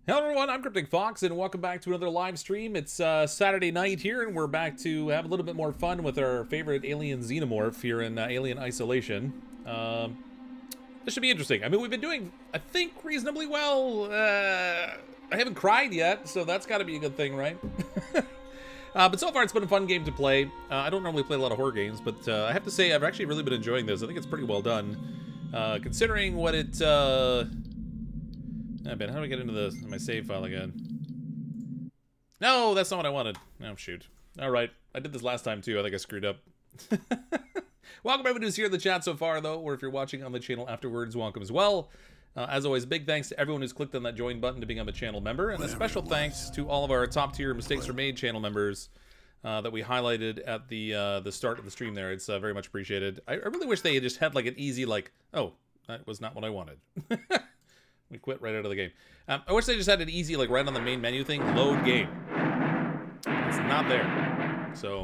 Hello everyone, I'm CrypticFox, and welcome back to another live stream. It's Saturday night here, and we're back to have a little bit more fun with our favorite alien xenomorph here in Alien Isolation. This should be interesting. I mean, we've been doing, I think, reasonably well. I haven't cried yet, so that's got to be a good thing, right? But so far, it's been a fun game to play. I don't normally play a lot of horror games, but I have to say, I've actually really been enjoying this. I think it's pretty well done, considering what it... Ben, how do I get into my save file again? No, that's not what I wanted. Oh, shoot. Alright, I did this last time too. I think I screwed up. Welcome everyone who's here in the chat so far, though, or if you're watching on the channel afterwards, welcome as well. As always, big thanks to everyone who's clicked on that join button to become a channel member, and a special thanks to all of our top-tier Mistakes Were Made channel members that we highlighted at the start of the stream there. It's very much appreciated. I really wish they had just had like an easy, like, oh, that was not what I wanted. We quit right out of the game. I wish they just had an easy, like, right on the main menu thing, load game. It's not there. So,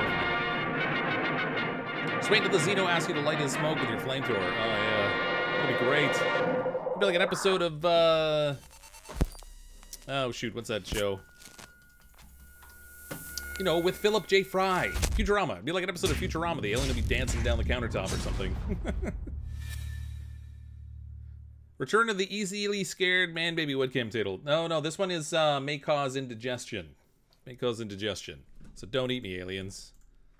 just wait until the Xeno asks you to light his smoke with your flamethrower. Oh, yeah. That'd be great. It'd be like an episode of, oh, shoot, what's that show? You know, with Philip J. Fry. Futurama. It'd be like an episode of Futurama. The alien would be dancing down the countertop or something. Return of the easily scared man baby webcam title. No, this one is may cause indigestion. May cause indigestion. So don't eat me, aliens.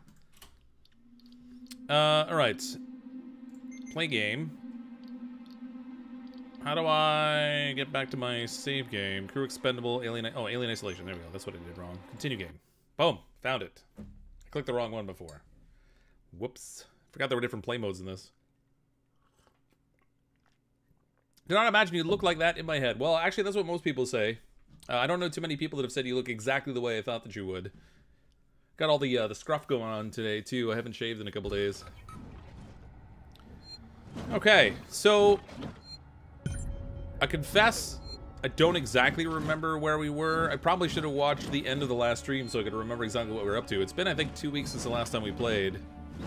Alright. Play game. How do I get back to my save game? Crew expendable, alien... Oh, alien isolation. There we go. That's what I did wrong. Continue game. Boom. Found it. I clicked the wrong one before. Whoops. Forgot there were different play modes in this. Do not imagine you look like that in my head. Well, actually, that's what most people say. I don't know too many people that have said you look exactly the way I thought that you would. Got all the scruff going on today, too. I haven't shaved in a couple days. Okay, so... I confess, I don't exactly remember where we were. I probably should have watched the end of the last stream so I could remember exactly what we were up to. It's been, I think, 2 weeks since the last time we played.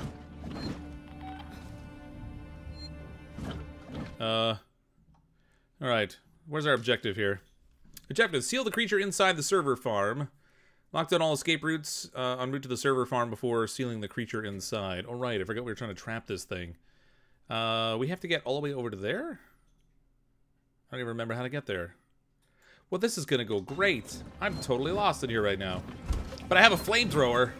Alright, where's our objective here? Objective, seal the creature inside the server farm. Lock down all escape routes en route to the server farm before sealing the creature inside. Alright, I forgot we were trying to trap this thing. We have to get all the way over to there? I don't even remember how to get there. Well, this is gonna go great. I'm totally lost in here right now. But I have a flamethrower.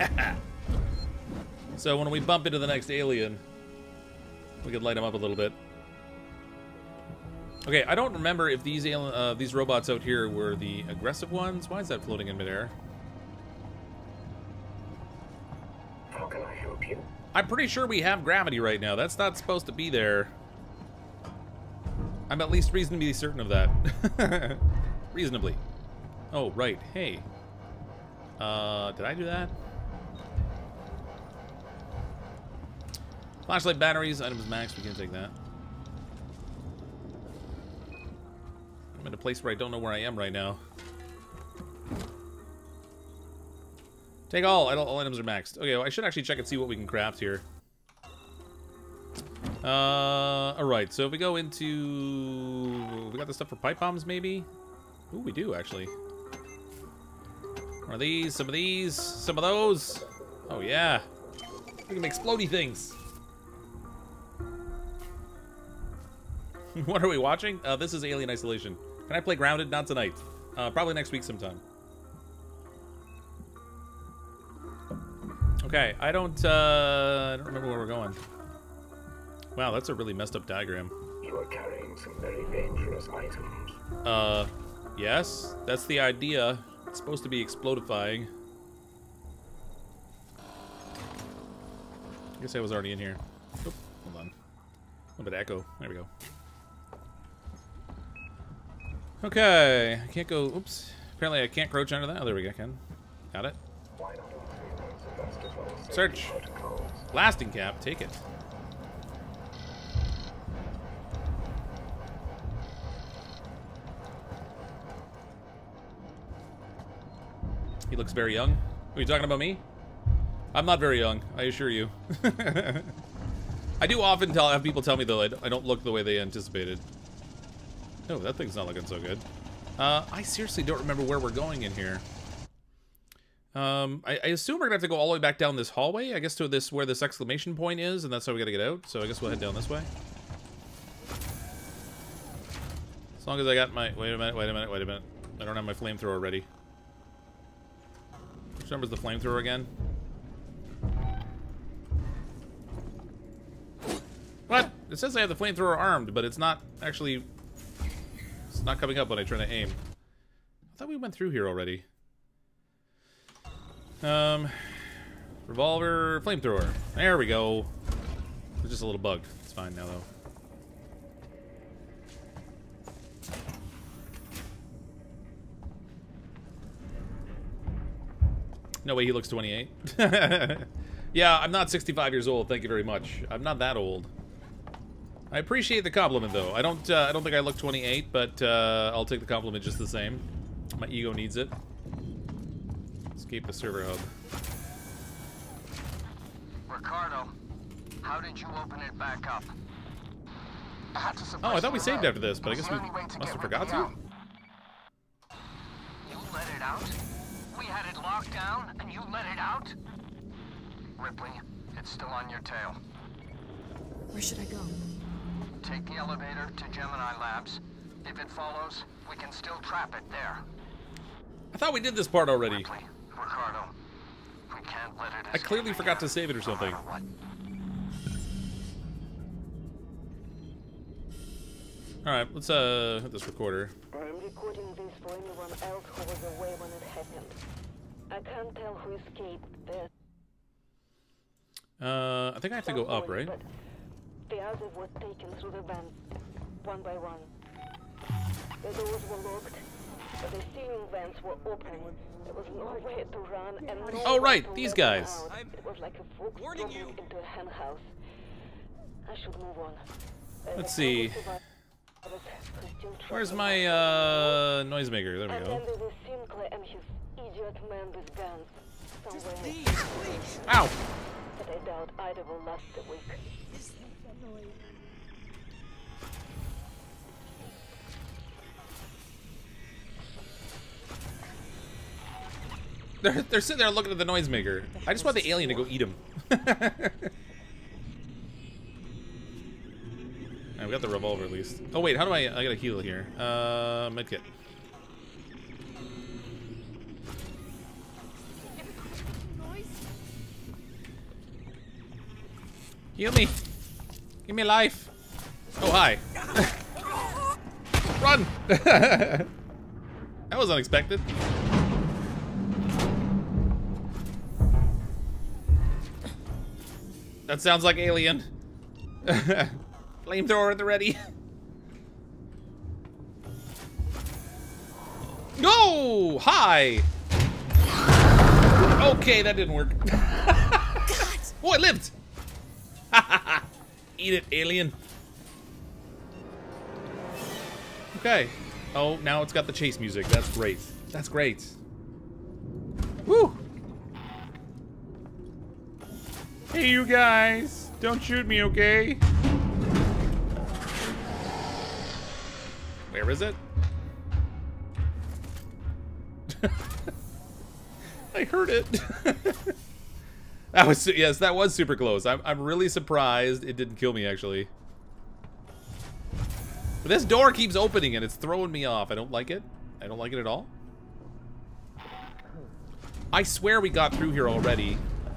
So when we bump into the next alien, we can light him up a little bit. Okay, I don't remember if these robots out here were the aggressive ones. Why is that floating in midair? How can I help you? I'm pretty sure we have gravity right now. That's not supposed to be there. I'm at least reasonably certain of that. Reasonably. Oh, right. Hey. Did I do that? Flashlight batteries, items max, we can take that. I'm in a place where I don't know where I am right now. Take all items are maxed. Okay, well, I should actually check and see what we can craft here. Alright, so if we go into... We got the stuff for pipe bombs, maybe? Ooh, we do, actually. One of these, some of those. Oh, yeah. We can make explodey things. What are we watching? This is Alien Isolation. Can I play Grounded? Not tonight. Probably next week sometime. Okay, I don't remember where we're going. Wow, that's a really messed up diagram. You are carrying some very dangerous items. Yes, that's the idea. It's supposed to be explodifying. I guess I was already in here. Oop, hold on. A little bit of echo. There we go. Okay, I can't go. Oops. Apparently, I can't crouch under that. Oh, there we go. I can. Got it. Search. Blasting cap. Take it. He looks very young. Are you talking about me? I'm not very young, I assure you. I do often have people tell me, though, I don't look the way they anticipated. Oh, that thing's not looking so good. I seriously don't remember where we're going in here. I assume we're gonna have to go all the way back down this hallway, I guess, to this where this exclamation point is, and that's how we gotta get out. So I guess we'll head down this way. As long as I got my... Wait a minute. I don't have my flamethrower ready. Which number's the flamethrower again? What? It says I have the flamethrower armed, but it's not actually... It's not coming up when I try to aim. I thought we went through here already. Revolver, flamethrower. There we go. It's just a little bug. It's fine now, though. No way he looks 28. Yeah, I'm not 65 years old. Thank you very much. I'm not that old. I appreciate the compliment, though. I don't think I look 28, but I'll take the compliment just the same. My ego needs it. Escape the server hub. Ricardo, how did you open it back up? Oh, I thought we saved after this, but I guess we must have forgot to. You let it out? We had it locked down, and you let it out? Ripley, it's still on your tail. Where should I go? Take the elevator to Gemini Labs. If it follows, we can still trap it there. I thought we did this part already. Ripley, Ricardo, we can't let it I clearly forgot to save it or something. Alright, let's hit this recorder. I'm recording this for anyone else who was away when it happened. I can't tell who escaped. I think I have to go up, right? But the others were taken through the van, one by one. The doors were locked, but the ceiling vents were open. There was no way to run and no Oh, way right, to these let guys. out. It was like a fox Warning jumping you. into a hen house. I should move on. Let's see. Where's my noisemaker? There we And go. then there's a Sinclair and his idiot man with guns somewhere. Please. Ow! But I doubt either will last a week. They're sitting there looking at the noisemaker. I just want the alien to go eat him. Right, we got the revolver at least. Oh wait, how do I gotta heal here? Medkit. Heal me! Give me life! Oh, hi! Run! That was unexpected. That sounds like Alien. Flamethrower at the ready. No! Hi! Okay, that didn't work. Oh, I lived! Eat it, alien. Okay. Oh, now it's got the chase music. That's great. That's great. Woo! Hey, you guys. Don't shoot me, okay? Where is it? I heard it. That was, yes, that was super close. I'm really surprised it didn't kill me, actually. But this door keeps opening and it's throwing me off. I don't like it. I don't like it at all. I swear we got through here already.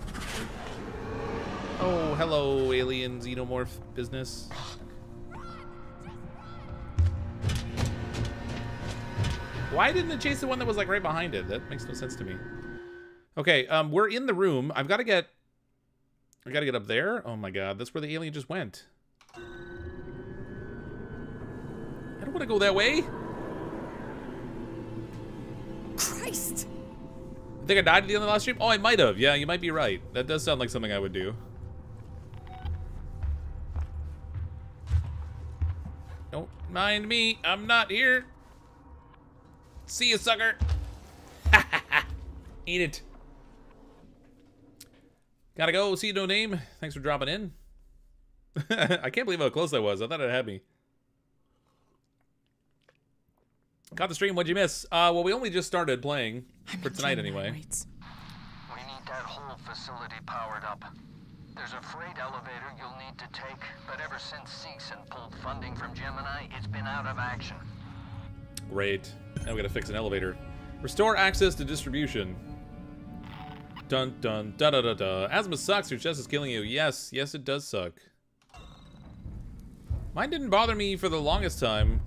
Oh, hello, alien xenomorph business. Why didn't it chase the one that was like right behind it? That makes no sense to me. Okay, we're in the room. I gotta get up there. Oh my god, that's where the alien just went. I don't want to go that way. Christ! I think I died at the end of the last stream. Oh, I might have. Yeah, you might be right. That does sound like something I would do. Don't mind me. I'm not here. See you, sucker. Eat it. Gotta go. See you, no name. Thanks for dropping in. I can't believe how close I was. I thought it had me. Caught the stream, what'd you miss? Well, we only just started playing, for tonight anyway. We need that whole facility powered up. There's a freight elevator you'll need to take, but ever since Seegson pulled funding from Gemini, it's been out of action. Great. Now we gotta fix an elevator. Restore access to distribution. Dun dun da da da da. Asthma sucks, your chest is killing you. Yes, yes it does suck. Mine didn't bother me for the longest time.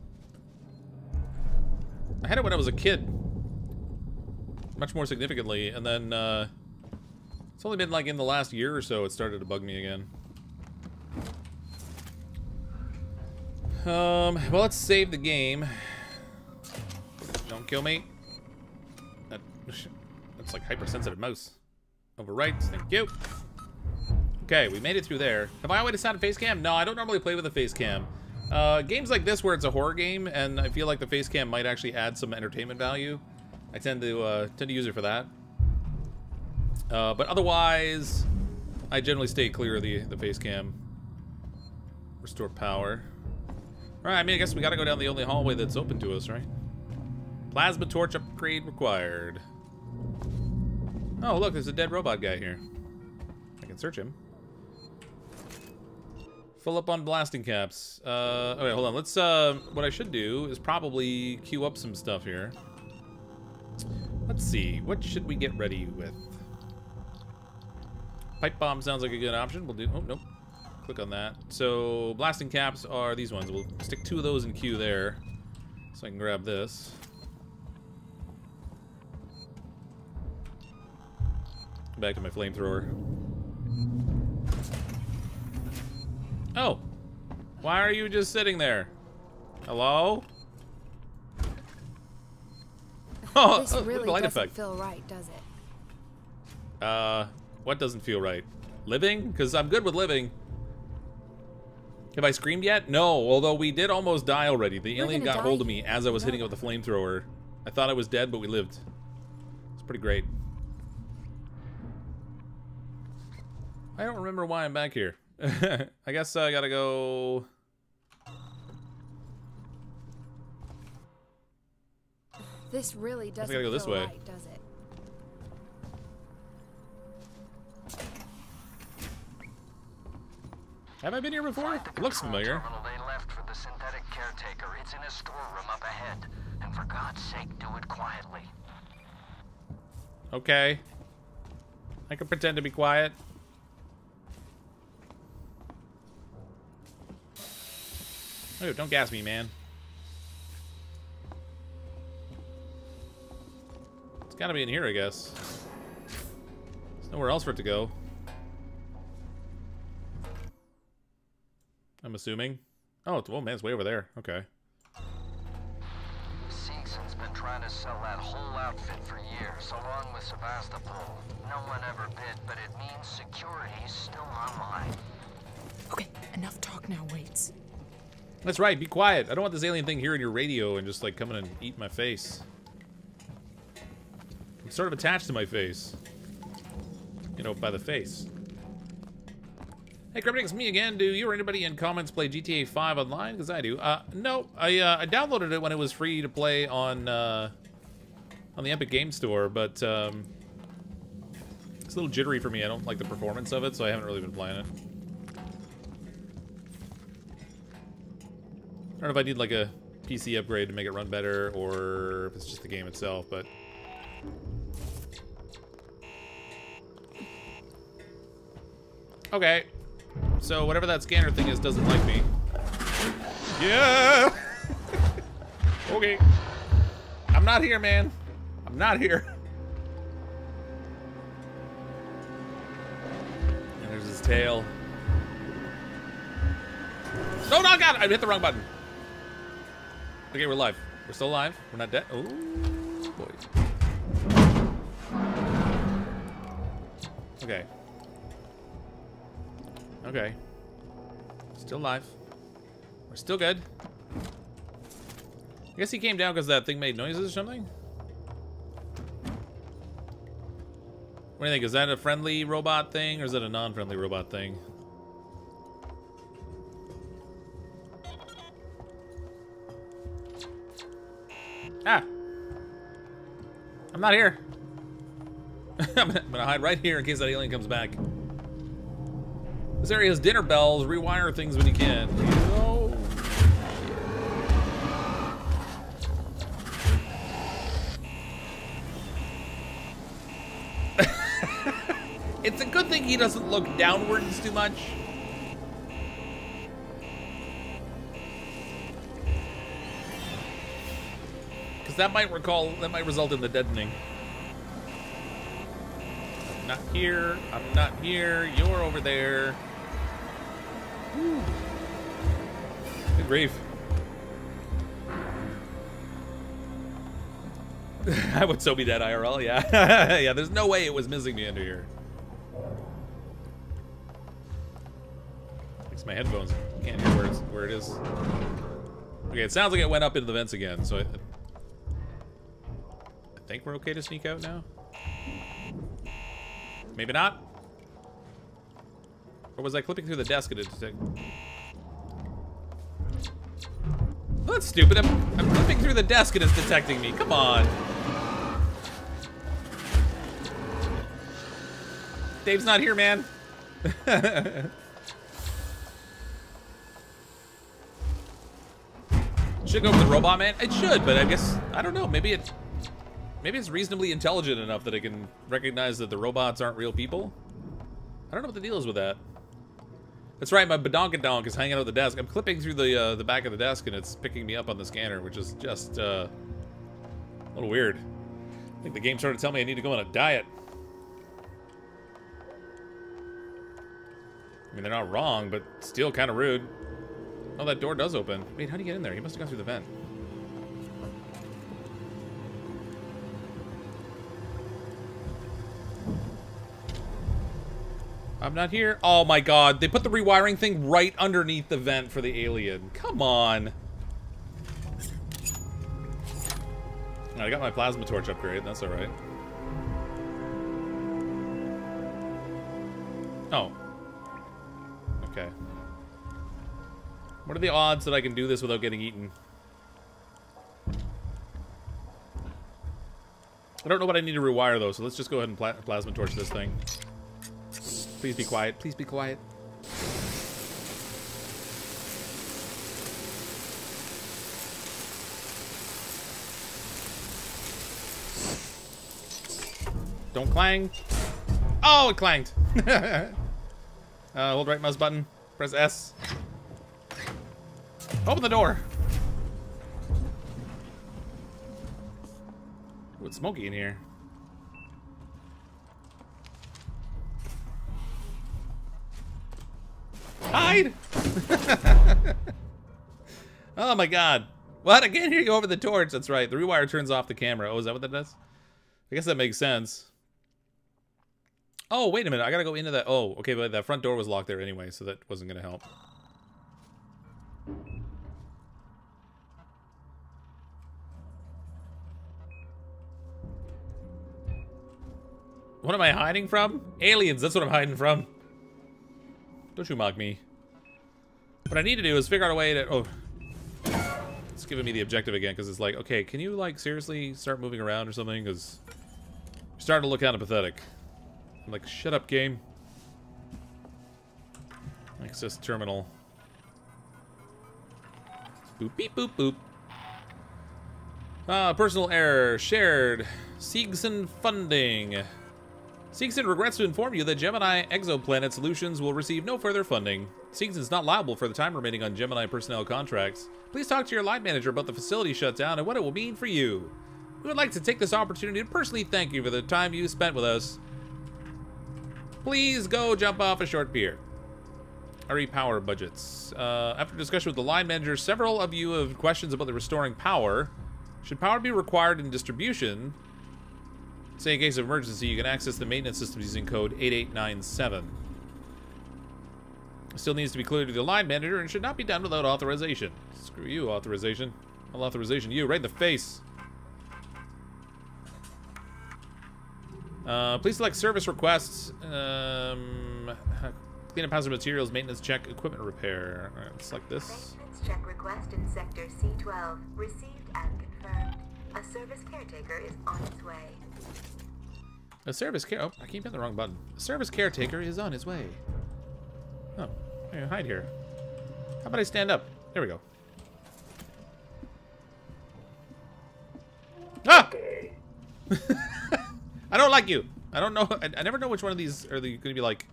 I had it when I was a kid. Much more significantly, and then it's only been like in the last year or so it started to bug me again. Well, let's save the game. Don't kill me. That's like hypersensitive mouse. Overwrite, thank you. Okay, we made it through there. Have I always had a face cam? No, I don't normally play with a face cam. Games like this where it's a horror game and I feel like the face cam might actually add some entertainment value, I tend to use it for that. But otherwise, I generally stay clear of the face cam. Restore power. Alright, I mean, I guess we gotta go down the only hallway that's open to us, right? Plasma torch upgrade required. Oh, look, there's a dead robot guy here. I can search him. Fill up on blasting caps. Okay, hold on. Let's, what I should do is probably queue up some stuff here. Let's see. What should we get ready with? Pipe bomb sounds like a good option. We'll do, oh, nope. Click on that. So, blasting caps are these ones. We'll stick 2 of those in queue there. So I can grab this. Back to my flamethrower. Oh! Why are you just sitting there? Hello? Oh, this really light doesn't effect. feel right, does it? What doesn't feel right? Living? Because I'm good with living. Have I screamed yet? No, although we did almost die already. The alien got hold of me as I was hitting it with the flamethrower. I thought I was dead, but we lived. It's pretty great. I don't remember why I'm back here. I guess I gotta go... This really doesn't gotta go this way. right, does it? Have I been here before? It looks familiar. They left for the synthetic caretaker. It's in a storeroom up ahead. And for God's sake, do it quietly. Okay. I can pretend to be quiet. Oh, don't gas me, man. It's gotta be in here, I guess. There's nowhere else for it to go. I'm assuming. Oh, oh man, it's way over there. Okay. Seegson's been trying to sell that whole outfit for years, along with Sebastopol. No one ever bid, but it means security's still online. Okay, enough talk now, Waits. That's right, be quiet. I don't want this alien thing hearing your radio and just like coming and eat my face. I'm sort of attached to my face. You know, by the face. Hey, Cryptic, it's me again. Do you or anybody in comments play GTA 5 online? Because I do. No, I downloaded it when it was free to play on the Epic Game Store, but it's a little jittery for me. I don't like the performance of it, so I haven't really been playing it. I don't know if I need like a PC upgrade to make it run better, or if it's just the game itself, but... Okay. So whatever that scanner thing is doesn't like me. Yeah! Okay. I'm not here, man. I'm not here. And there's his tail. No, no, God! I hit the wrong button. Okay, we're live. We're still alive. We're not dead. Oh, boy. Okay. Okay. Still alive. We're still good. I guess he came down because that thing made noises or something? What do you think? Is that a friendly robot thing or is it a non-friendly robot thing? Ah! I'm not here. I'm gonna hide right here in case that alien comes back. This area has dinner bells. Rewire things when you can. Oh. It's a good thing he doesn't look downwards too much. Because that might result in the deadening. I'm not here. I'm not here. You're over there. Whew. Good grief. I would so be dead IRL, yeah. Yeah, there's no way it was missing me under here. Fix my headphones. Can't hear where it is. Okay, it sounds like it went up into the vents again, so I think we're okay to sneak out now. Maybe not? Or was I clipping through the desk at a detect? Well, that's stupid. I'm clipping through the desk and it's detecting me. Come on. Dave's not here, man. Should go for the robot man. It should, but I guess I don't know. Maybe it's reasonably intelligent enough that it can recognize that the robots aren't real people. I don't know what the deal is with that. That's right, my badonkadonk is hanging out at the desk. I'm clipping through the back of the desk and it's picking me up on the scanner, which is just a little weird. I think the game's trying to tell me I need to go on a diet. I mean, they're not wrong, but still kind of rude. Oh, that door does open. Wait, how do you get in there? He must have gone through the vent. I'm not here. Oh my god, they put the rewiring thing right underneath the vent for the alien. Come on. I got my plasma torch upgrade, that's alright. Oh. Okay. What are the odds that I can do this without getting eaten? I don't know what I need to rewire though, so let's just go ahead and plasma torch this thing. Please be quiet. Please be quiet. Don't clang. Oh, it clanged. Hold right mouse button. Press S. Open the door. Ooh, it's smoky in here. Hide! Oh my god. What? I can't hear you over the torch. That's right. The rewire turns off the camera. Oh, is that what that does? I guess that makes sense. Oh, wait a minute. I gotta go into that. Oh, okay, but that front door was locked there anyway, so that wasn't gonna help. What am I hiding from? Aliens, that's what I'm hiding from. Don't you mock me. What I need to do is figure out a way to... Oh. It's giving me the objective again, because it's like, okay, can you, like, seriously start moving around or something? Because you're starting to look kind of pathetic. I'm like, shut up, game. Access terminal. Boop, beep, boop, boop. Personal error. Shared. Siegson funding. Siegson regrets to inform you that Gemini Exoplanet Solutions will receive no further funding. Siegson is not liable for the time remaining on Gemini personnel contracts. Please talk to your line manager about the facility shutdown and what it will mean for you. We would like to take this opportunity to personally thank you for the time you spent with us. Please go jump off a short pier. RE power budgets. After discussion with the line manager, several of you have questions about the restoring power. Should power be required in distribution, say in case of emergency, you can access the maintenance system using code 8897. It still needs to be cleared to the line manager and should not be done without authorization. Screw you, authorization. I'll authorization you right in the face. Please select service requests. Clean up hazard materials, maintenance check, equipment repair. Alright, let's select this. Maintenance check request in sector C12. Received and confirmed. A service caretaker is on its way. A service care. Oh, I keep hitting the wrong button. A service caretaker is on his way. Oh, hey, hide here. How about I stand up? There we go. Ah! I don't like you. I don't know. I never know which one of these are going to be like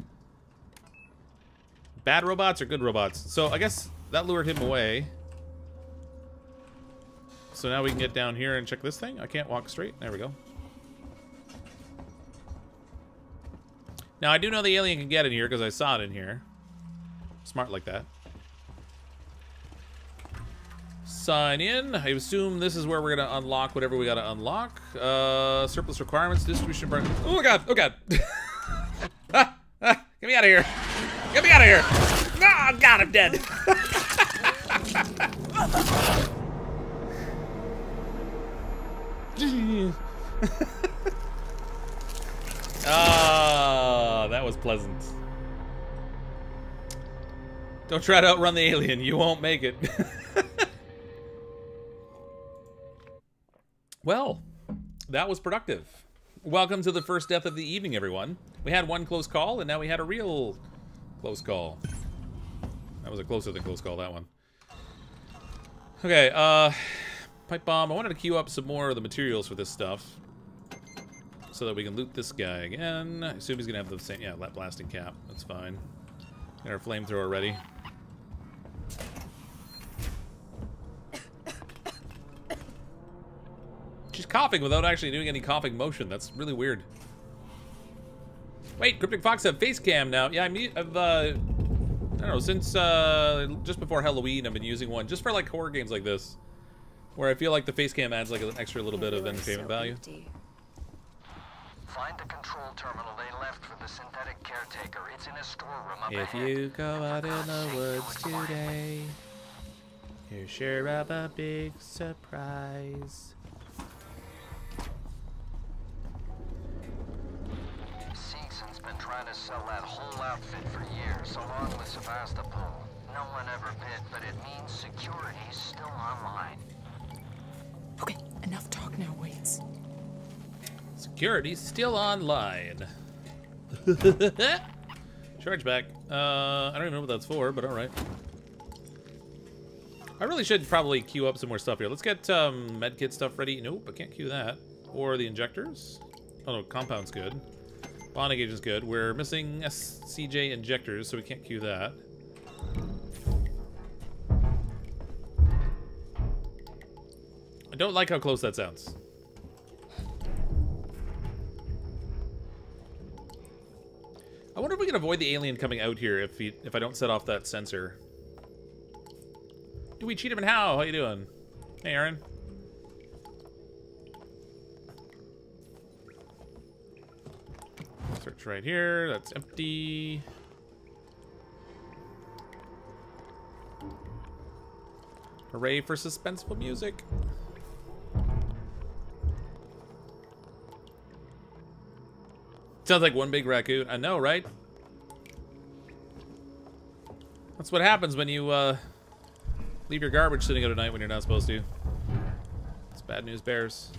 bad robots or good robots. So I guess that lured him away. So now we can get down here and check this thing. I can't walk straight. There we go. Now I do know the alien can get in here because I saw it in here. Smart like that. Sign in. I assume this is where we're gonna unlock whatever we gotta unlock. Surplus requirements, distribution part. Oh god! Oh god! Get me out of here! Get me out of here! Oh god, I'm dead! Ah, that was pleasant. Don't try to outrun the alien. You won't make it. Well, that was productive. Welcome to the first death of the evening, everyone. We had one close call, and now we had a real close call. That was a closer than close call, that one. Okay, pipe bomb. I wanted to queue up some more of the materials for this stuff so that we can loot this guy again. I assume he's gonna have the same, yeah, that blasting cap. That's fine. Got our flamethrower ready. She's coughing without actually doing any coughing motion. That's really weird. Wait, CrypticFox have face cam now. Yeah, I've I don't know, since just before Halloween, I've been using one just for like horror games like this, where I feel like the face cam adds like an extra little bit of entertainment value. Find the control terminal they left for the synthetic caretaker. It's in a storeroom up If ahead. you go out in the woods today, you're sure of a big surprise. Season's been trying to sell that whole outfit for years, along with Sevastopol. No one ever bid, but it means security's still online. Okay, enough talk now, Waits. Security's still online. Charge back. I don't even know what that's for, but alright. I really should probably queue up some more stuff here. Let's get medkit stuff ready. Nope, I can't queue that. Or the injectors. Oh no, compound's good. Bonding agent's good. We're missing SCJ injectors, so we can't queue that. I don't like how close that sounds. I wonder if we can avoid the alien coming out here if I don't set off that sensor. Do we cheat him and how you doing? Hey, Aaron. Search right here. That's empty. Hooray for suspenseful music. Sounds like one big raccoon. I know, right? That's what happens when you leave your garbage sitting out at night when you're not supposed to. It's bad news bears.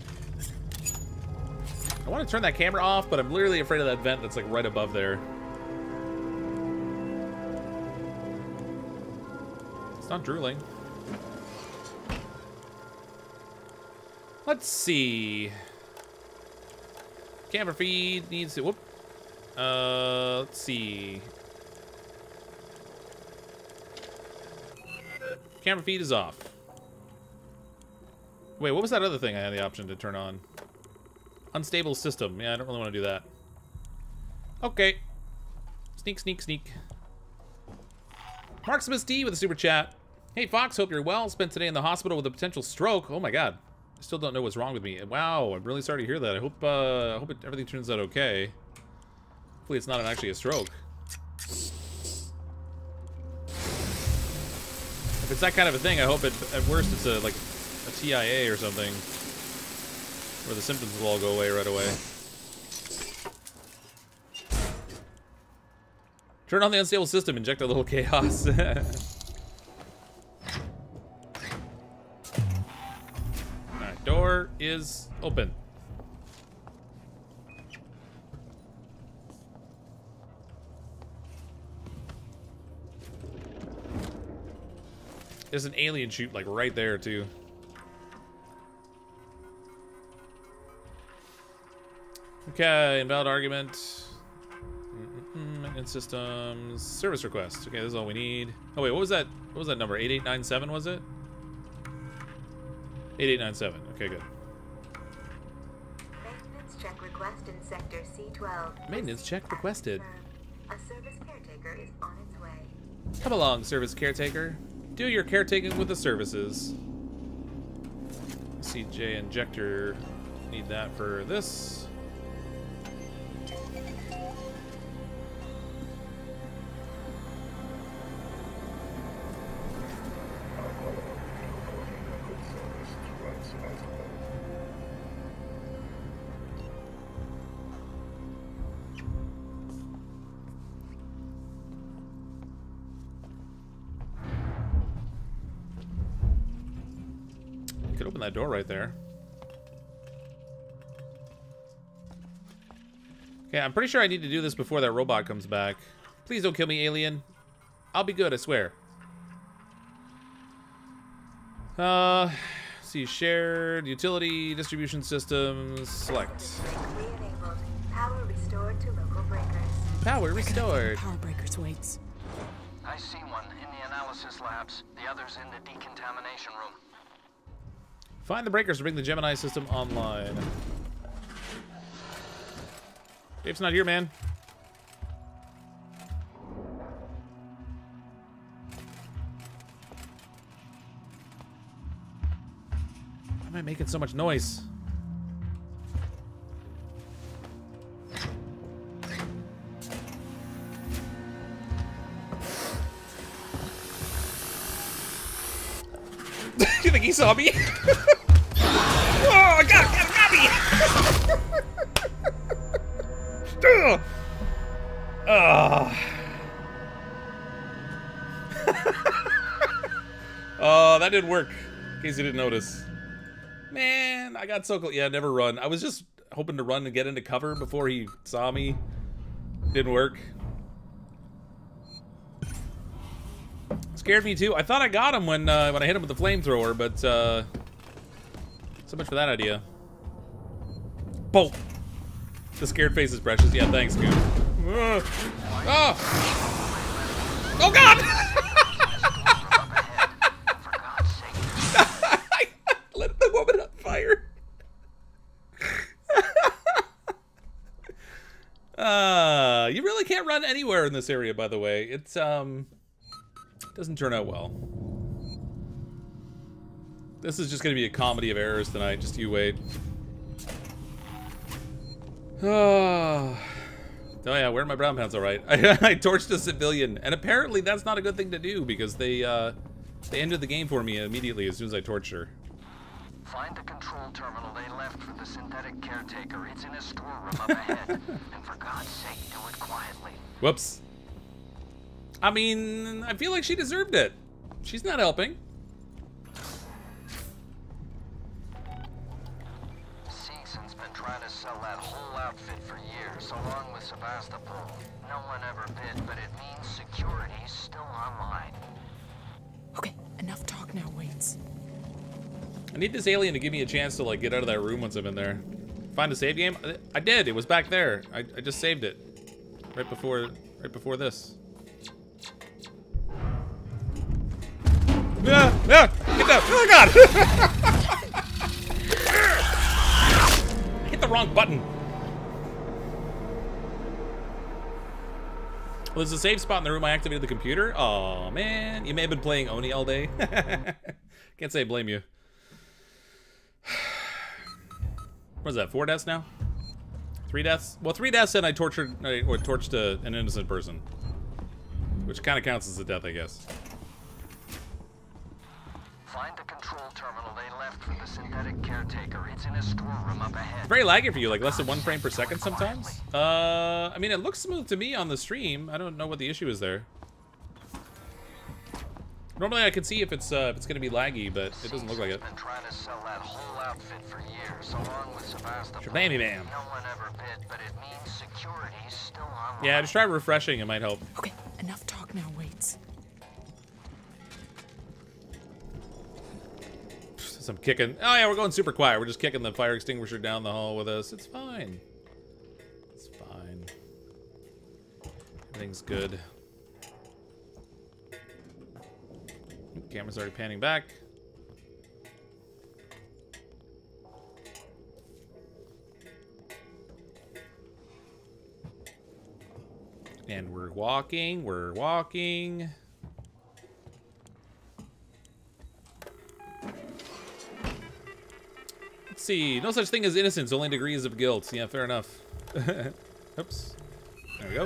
I want to turn that camera off, but I'm literally afraid of that vent that's like right above there. It's not drooling. Let's see. Camera feed needs to, whoop. Let's see. Camera feed is off. Wait, what was that other thing I had the option to turn on? Unstable system. Yeah, I don't really want to do that. Okay. Sneak, sneak, sneak. Marksmith D with a super chat. Hey, Fox, hope you're well. Spent today in the hospital with a potential stroke. Oh my god. I still don't know what's wrong with me. Wow, I'm really sorry to hear that. I hope everything turns out okay. Hopefully it's not actually a stroke. If it's that kind of a thing, I hope at worst it's like a TIA or something, where the symptoms will all go away right away. Turn on the unstable system, inject a little chaos. Alright, door. door is open. There's an alien chute, like, right there, too. Okay, invalid argument. Maintenance systems. Service request. Okay, this is all we need. Oh, wait, what was that? What was that number? 8897, was it? 8897. Okay, good. Maintenance check request in sector C12. Maintenance check requested. A service caretaker is on its way. Come along, service caretaker. Do your caretaking with the services. CJ injector. Need that for this. Could open that door right there. Okay, I'm pretty sure I need to do this before that robot comes back. Please don't kill me, alien. I'll be good, I swear. See, shared, utility, distribution systems, select. Re-enabled. Power restored to local breakers. Power restored. Power breakers waits. I see one in the analysis labs. The other's in the decontamination room. Find the breakers to bring the Gemini system online. Dave's not here, man. Why am I making so much noise? You think he saw me? Oh, got me! Oh, that didn't work. In case you didn't notice. Man, I got so close. Yeah, never run. I was just hoping to run and get into cover before he saw me. Didn't work. Scared me too. I thought I got him when I hit him with the flamethrower, but so much for that idea. Bolt. The scared face is precious. Yeah, thanks, dude. Oh! Oh God! I lit the woman on fire. You really can't run anywhere in this area, by the way. It's doesn't turn out well. This is just gonna be a comedy of errors tonight. Just you wait. Oh yeah, wearing my brown pants all right. I torched a civilian, and apparently that's not a good thing to do because they ended the game for me immediately as soon as I torched her. Find the control terminal they left for the synthetic caretaker. It's in a storeroom up ahead. And for God's sake, do it quietly. Whoops. I mean, I feel like she deserved it. She's not helping. Season's been trying to sell that whole outfit for years, along with Sebastopol. No one ever bid, but it means security's still online. Okay, enough talk now, Waits. I need this alien to give me a chance to like get out of that room once I'm in there. Find a save game? I did. It was back there. I just saved it right before this. Yeah, get down. Oh God! I hit the wrong button. Well, there's a save spot in the room I activated the computer. Oh man, you may have been playing Oni all day. Can't say I blame you. What is that? 4 deaths now? 3 deaths? Well, 3 deaths and I tortured or torched an innocent person, which kind of counts as a death, I guess. Find the control terminal they left for the synthetic caretaker. It's in a storeroom up ahead. It's very laggy for you, like less than 1 frame per second sometimes. I mean, it looks smooth to me on the stream. I don't know what the issue is there. Normally I can see if it's gonna be laggy, but it doesn't look like it. Been trying to sell that whole outfit for years, along with Sebastopol. Shabammy bam. No one ever bid, but it means security's still online. Yeah, just try refreshing. It might help. Okay, enough talk now, Waits. Some kicking. Oh yeah, we're going super quiet. We're just kicking the fire extinguisher down the hall with us. It's fine. It's fine. Everything's good. Camera's already panning back. And we're walking. We're walking. Let's see. No such thing as innocence, only degrees of guilt. Yeah, fair enough. Oops. There we go.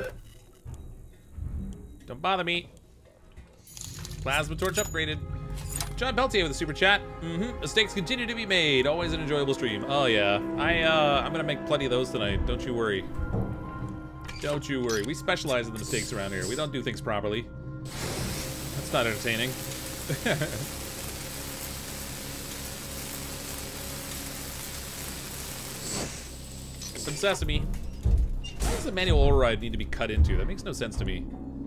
Don't bother me. Plasma torch upgraded. John Peltier with a super chat. Mistakes continue to be made. Always an enjoyable stream. Oh yeah. I'm gonna make plenty of those tonight. Don't you worry. Don't you worry. We specialize in the mistakes around here. We don't do things properly. That's not entertaining. Some sesame. Why does the manual override need to be cut into? That makes no sense to me.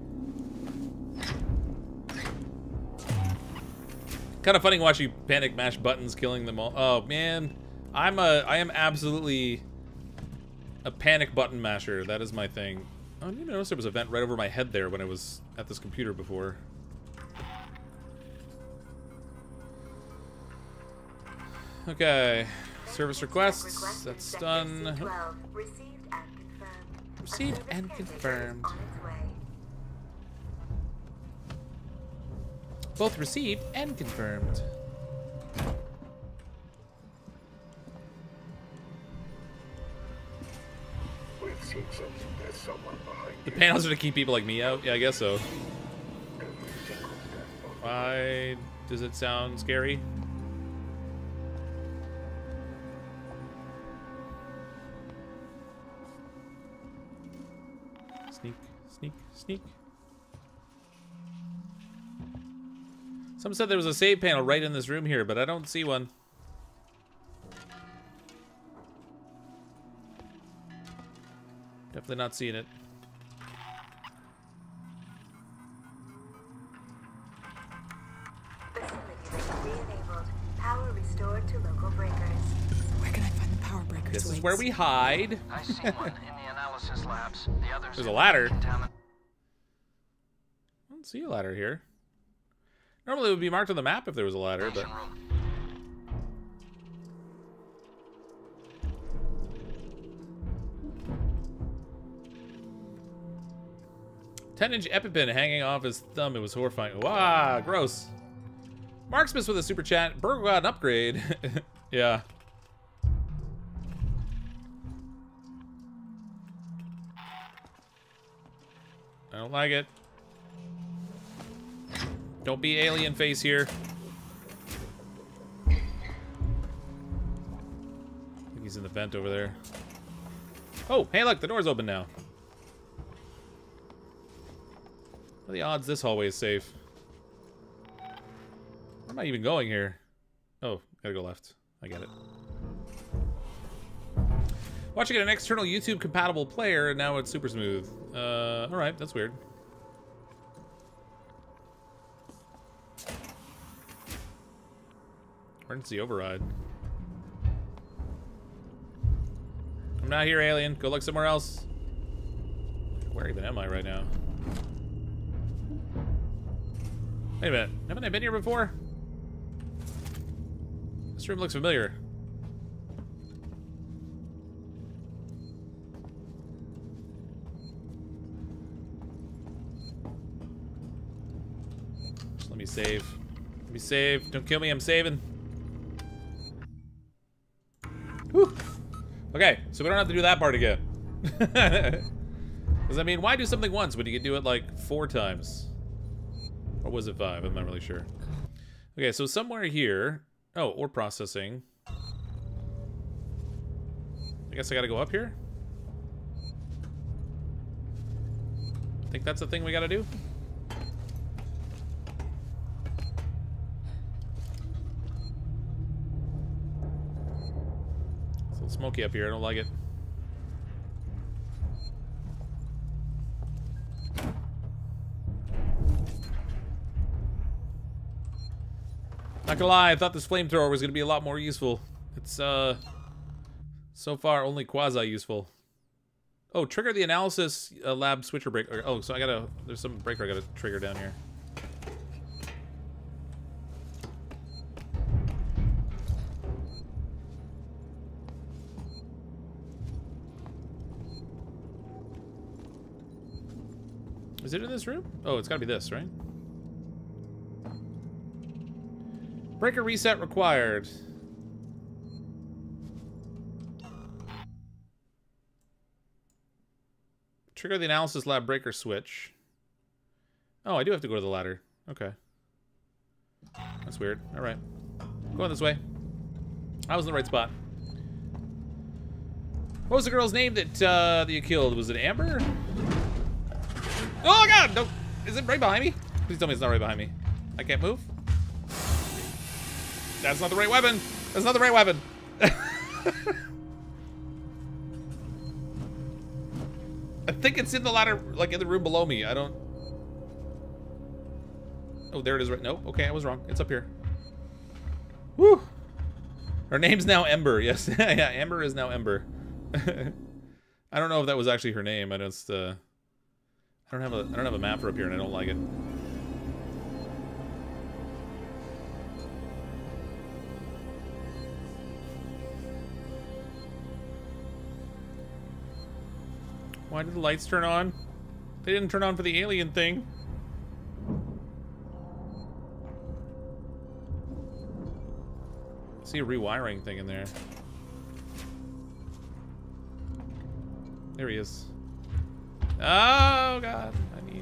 Kind of funny watching panic mash buttons killing them all. Oh man, I am absolutely a panic button masher. That is my thing. Oh, I didn't even notice there was a vent right over my head there when I was at this computer before. Okay, service requests. That's done. Received and confirmed. Both received and confirmed. It seems there's someone behind The panels are to keep people like me out? Yeah, I guess so. Why does it sound scary? Sneak, sneak, sneak. Someone said there was a save panel right in this room here, but I don't see one. Definitely not seeing it. Re-enabled. Power restored to local breakers. Where can I find the power breakers? This is Waits? where we hide. I see one in the analysis labs. The others There's a ladder. contamin- I don't see a ladder here. Normally it would be marked on the map if there was a ladder, but... room. 10-inch EpiPen hanging off his thumb. It was horrifying. Wow, gross. Mark Smith with a super chat. Burgle got an upgrade. Yeah. I don't like it. Don't be alien face here. I think he's in the vent over there. Oh, hey look, the door's open now. What are the odds this hallway is safe? Where am I even going here? Oh, gotta go left. I get it. Watching an external YouTube compatible player, and now it's super smooth. Alright, that's weird. Emergency override. I'm not here, alien. Go look somewhere else. Where even am I right now? Wait a minute. Haven't I been here before? This room looks familiar. Just let me save. Let me save. Don't kill me. I'm saving. Whew. Okay, so we don't have to do that part again. Because, I mean, why do something once when you can do it, like, 4 times? Or was it 5? I'm not really sure. Okay, so somewhere here... Oh, ore processing. I guess I gotta go up here? I think that's the thing we gotta do. It's a little smoky up here. I don't like it. Not gonna lie, I thought this flamethrower was gonna be a lot more useful. It's so far only quasi useful. Oh, trigger the analysis lab switcher breaker. Oh, so there's some breaker I gotta trigger down here. Is it in this room? Oh, it's gotta be this, right? Breaker reset required. Trigger the analysis lab breaker switch. Oh, I do have to go to the ladder. Okay. That's weird. Alright. Going this way. I was in the right spot. What was the girl's name that you killed? Was it Amber? Oh god! No! Is it right behind me? Please tell me it's not right behind me. I can't move? That's not the right weapon! That's not the right weapon! I think it's in the ladder, like in the room below me. I don't... Oh, there it is right... Nope. Okay, I was wrong. It's up here. Woo! Her name's now Ember. Yes. Yeah, Amber is now Ember. I don't know if that was actually her name. I just, I don't have a map for up here and I don't like it. Why did the lights turn on? They didn't turn on for the alien thing. I see a rewiring thing in there. There he is. Oh god, I need...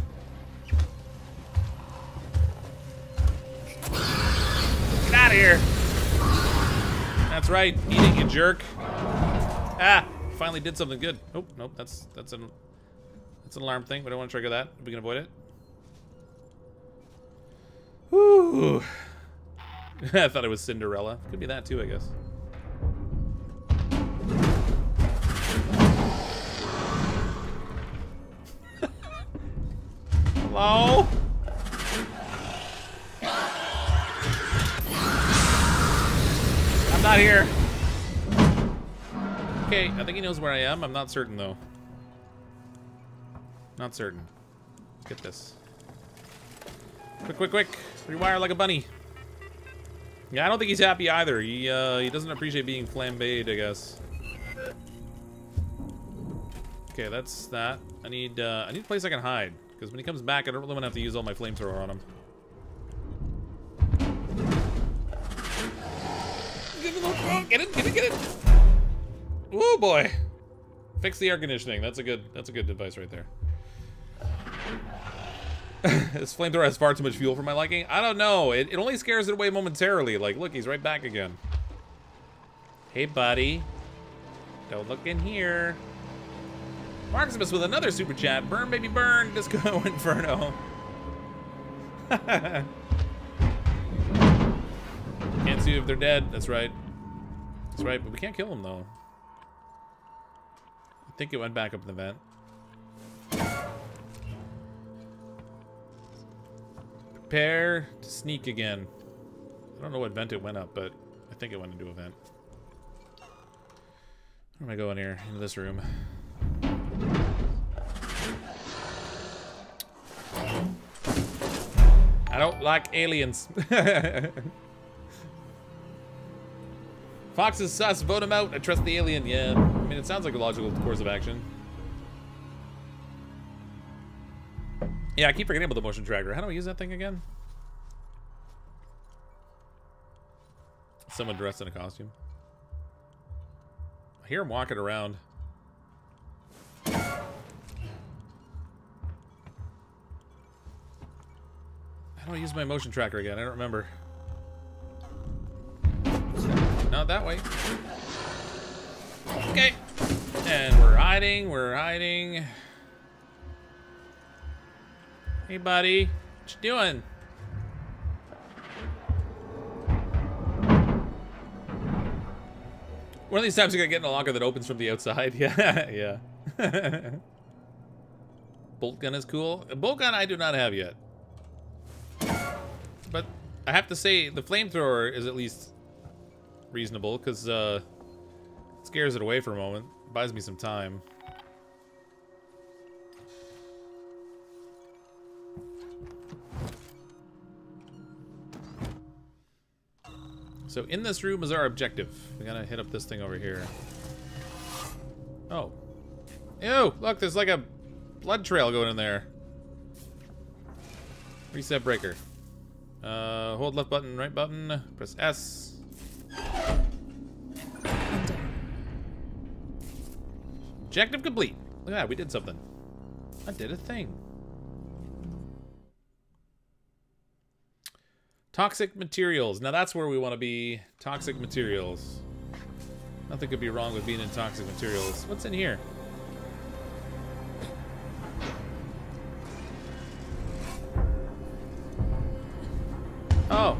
Get out of here! That's right, eat it, you jerk. Ah! Finally did something good. Oh, nope, that's an alarm thing. We don't want to trigger that. We can avoid it. Woo! I thought it was Cinderella. Could be that too, I guess. Hello? I'm not here. Okay, I think he knows where I am. I'm not certain, though. Not certain. Let's get this. Quick, quick, quick. Rewire like a bunny. Yeah, I don't think he's happy either. He doesn't appreciate being flambéed, I guess. Okay, that's that. I need a place I can hide. Because when he comes back, I don't really want to have to use all my flamethrower on him. Get it, get it, get it! Oh boy! Fix the air conditioning. That's a good advice right there. This flamethrower has far too much fuel for my liking. I don't know. It only scares it away momentarily. Like, look, he's right back again. Hey, buddy. Don't look in here. Marximus with another super chat. Burn, baby, burn. Disco Inferno. Can't see if they're dead. That's right. That's right, but we can't kill them, though. I think it went back up in the vent. Prepare to sneak again. I don't know what vent it went up, but I think it went into a vent. Where am I going here? Into this room. I don't like aliens. Fox is sus. Vote him out. I trust the alien. Yeah. I mean, it sounds like a logical course of action. Yeah, I keep forgetting about the motion tracker. How do I use that thing again? Someone dressed in a costume. I hear him walking around. How do I use my motion tracker again? I don't remember. Not that way. Okay. And we're hiding. We're hiding. Hey, buddy. What you doing? One of these times you're gonna get in a locker that opens from the outside. Yeah, yeah. Bolt gun is cool. A bolt gun I do not have yet. But I have to say, the flamethrower is at least reasonable, because it scares it away for a moment. Buys me some time. So in this room is our objective. We gotta hit up this thing over here. Oh. Ew, look, there's like a blood trail going in there. Reset breaker. Hold left button, right button, press S. Objective complete. Look at that, we did something. I did a thing. Toxic materials. Now that's where we want to be. Toxic materials. Nothing could be wrong with being in toxic materials. What's in here? Oh.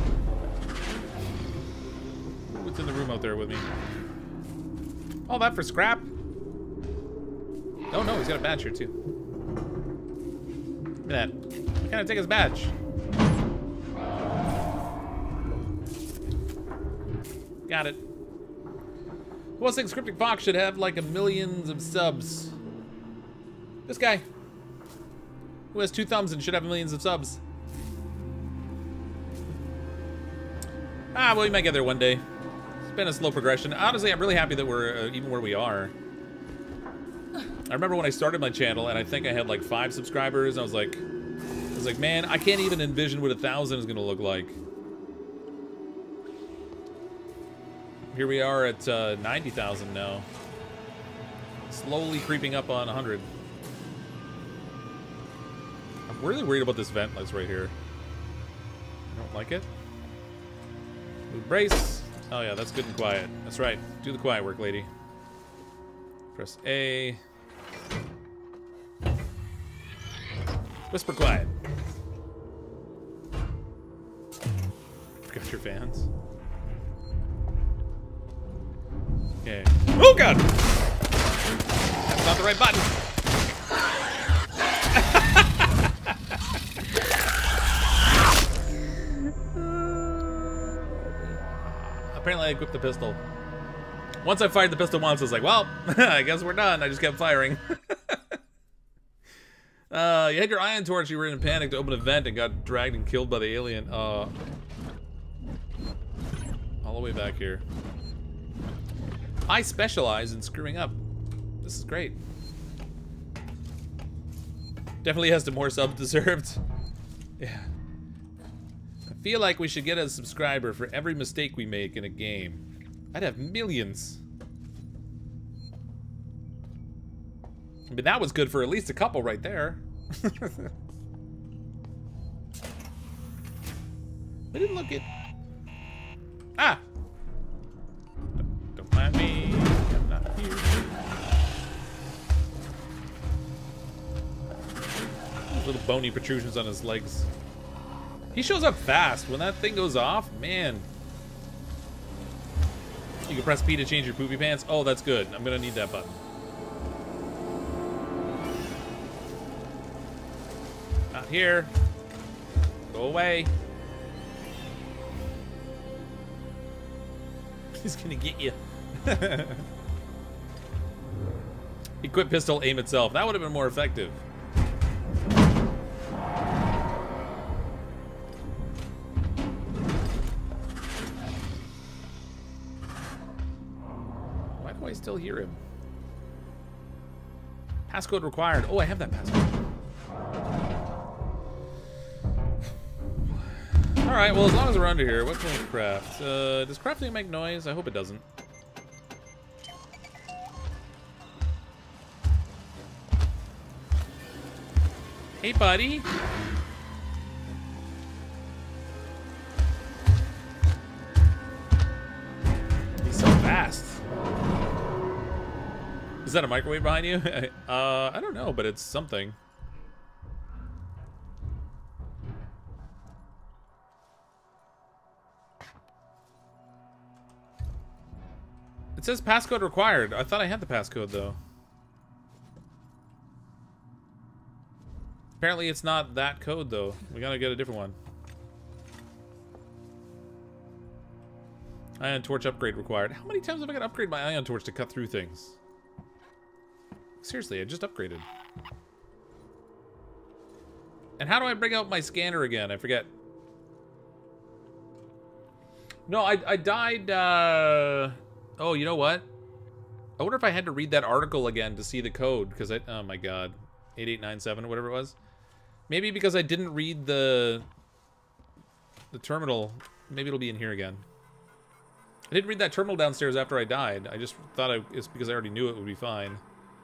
What's in the room out there with me? All that for scrap? Oh no, he's got a badge here too. Look at that. I can't take his badge. Got it. Who else thinks CrypticFox should have like a millions of subs? This guy. Who has 2 thumbs and should have millions of subs. Ah, well, we might get there one day. It's been a slow progression. Honestly, I'm really happy that we're even where we are. I remember when I started my channel, and I think I had like 5 subscribers. I was like, man, I can't even envision what 1,000 is gonna look like. Here we are at 90,000 now. Slowly creeping up on 100. I'm really worried about this vent that's right here. I don't like it. Move brace. Oh yeah, that's good and quiet. That's right. Do the quiet work, lady. Press A. Whisper quiet. Forgot your fans. Okay. Oh god! That's not the right button. Apparently I equipped the pistol. Once I fired the pistol once, I was like, well, I guess we're done. I just kept firing. You had your ion torch, you were in a panic to open a vent and got dragged and killed by the alien. All the way back here. I specialize in screwing up. This is great. Definitely has the more subs deserved. Yeah. I feel like we should get a subscriber for every mistake we make in a game. I'd have millions. I mean, that was good for at least a couple right there. I didn't look at... Ah! Don't mind me. I'm not here. Those little bony protrusions on his legs. He shows up fast. When that thing goes off, man. You can press P to change your poopy pants. Oh, that's good. I'm gonna need that button. Not here. Go away. He's gonna get you. Equip pistol, aim itself. That would have been more effective. Why do I still hear him? Passcode required. Oh, I have that passcode. Alright, well, as long as we're under here, what can we craft? Does crafting make noise? I hope it doesn't. Hey, buddy. He's so fast. Is that a microwave behind you? I don't know, but it's something. It says passcode required. I thought I had the passcode, though. Apparently it's not that code, though. We gotta get a different one. Ion torch upgrade required. How many times have I got to upgrade my ion torch to cut through things? Seriously, I just upgraded. And how do I bring out my scanner again? I forget. No, I died, Oh, you know what? I wonder if I had to read that article again to see the code, because oh my god. 8897 or whatever it was. Maybe because I didn't read the terminal. Maybe it'll be in here again. I didn't read that terminal downstairs after I died. I just thought it's because I already knew it would be fine.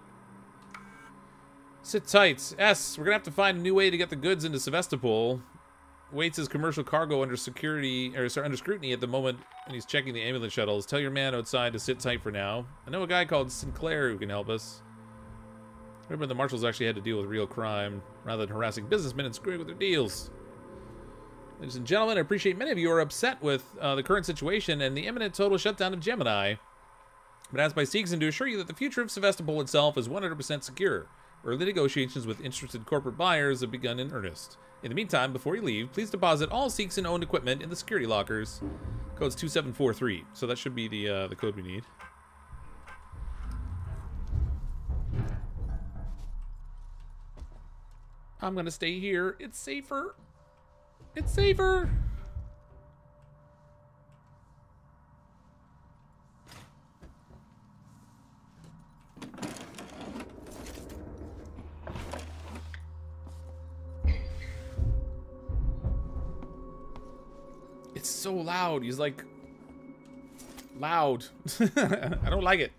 Sit tight. S, we're gonna have to find a new way to get the goods into Sevastopol. Waits his commercial cargo under security, or sorry, under scrutiny at the moment, and he's checking the ambulance shuttles. Tell your man outside to sit tight for now. I know a guy called Sinclair who can help us. Remember, the marshals actually had to deal with real crime, rather than harassing businessmen and screwing with their deals. Ladies and gentlemen, I appreciate many of you are upset with the current situation and the imminent total shutdown of Gemini. But as by Seegson to assure you that the future of Sevastopol itself is 100% secure. Early negotiations with interested corporate buyers have begun in earnest. In the meantime, before you leave, please deposit all Seegson-owned equipment in the security lockers. Code's 2743, so that should be the code we need. I'm gonna stay here. It's safer. It's safer. It's so loud. He's like loud. I don't like it.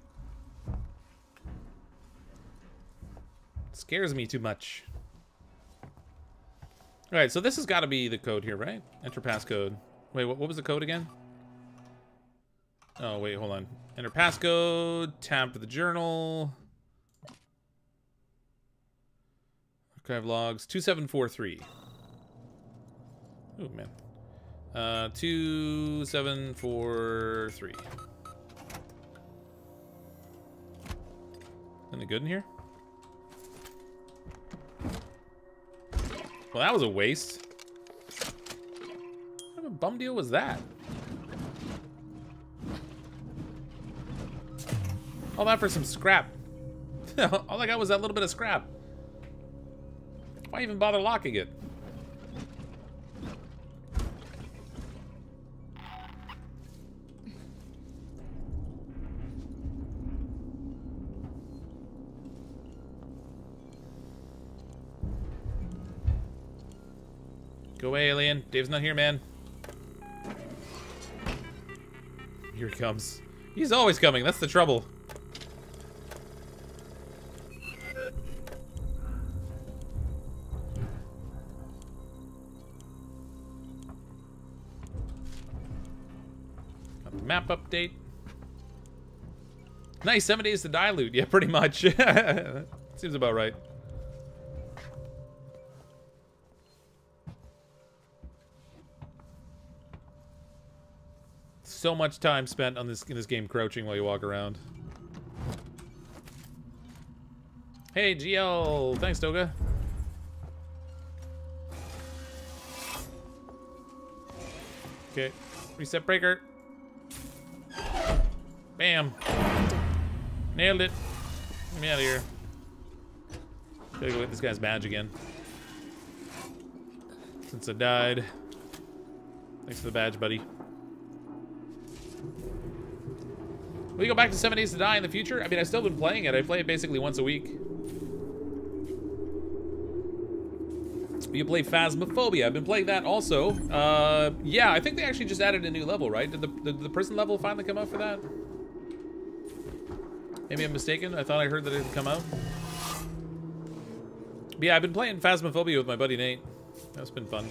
Scares me too much. Alright, so this has got to be the code here, right? Enter passcode. Wait, what was the code again? Oh, wait, hold on. Enter passcode, tab to the journal. Archive logs, 2743. Oh, man. 2743. Anything good in here? Well, that was a waste. What kind of a bum deal was that? All that for some scrap. All I got was that little bit of scrap. Why even bother locking it? Go away, alien. Dave's not here, man. Here he comes. He's always coming. That's the trouble. Got the map update. Nice, 7 days to dilute. Yeah, pretty much. Seems about right. So much time spent on this in this game crouching while you walk around. Hey, GL. Thanks, Toga. Okay. Reset breaker. Bam. Nailed it. Get me out of here. Gotta go get this guy's badge again. Since I died. Thanks for the badge, buddy. Will you go back to 7 Days to Die in the future? I mean, I've still been playing it. I play it basically once a week. You play Phasmophobia. I've been playing that also. Yeah, I think they actually just added a new level, right? Did the prison level finally come out for that? Maybe I'm mistaken. I thought I heard that it had come out. But yeah, I've been playing Phasmophobia with my buddy Nate. That's been fun.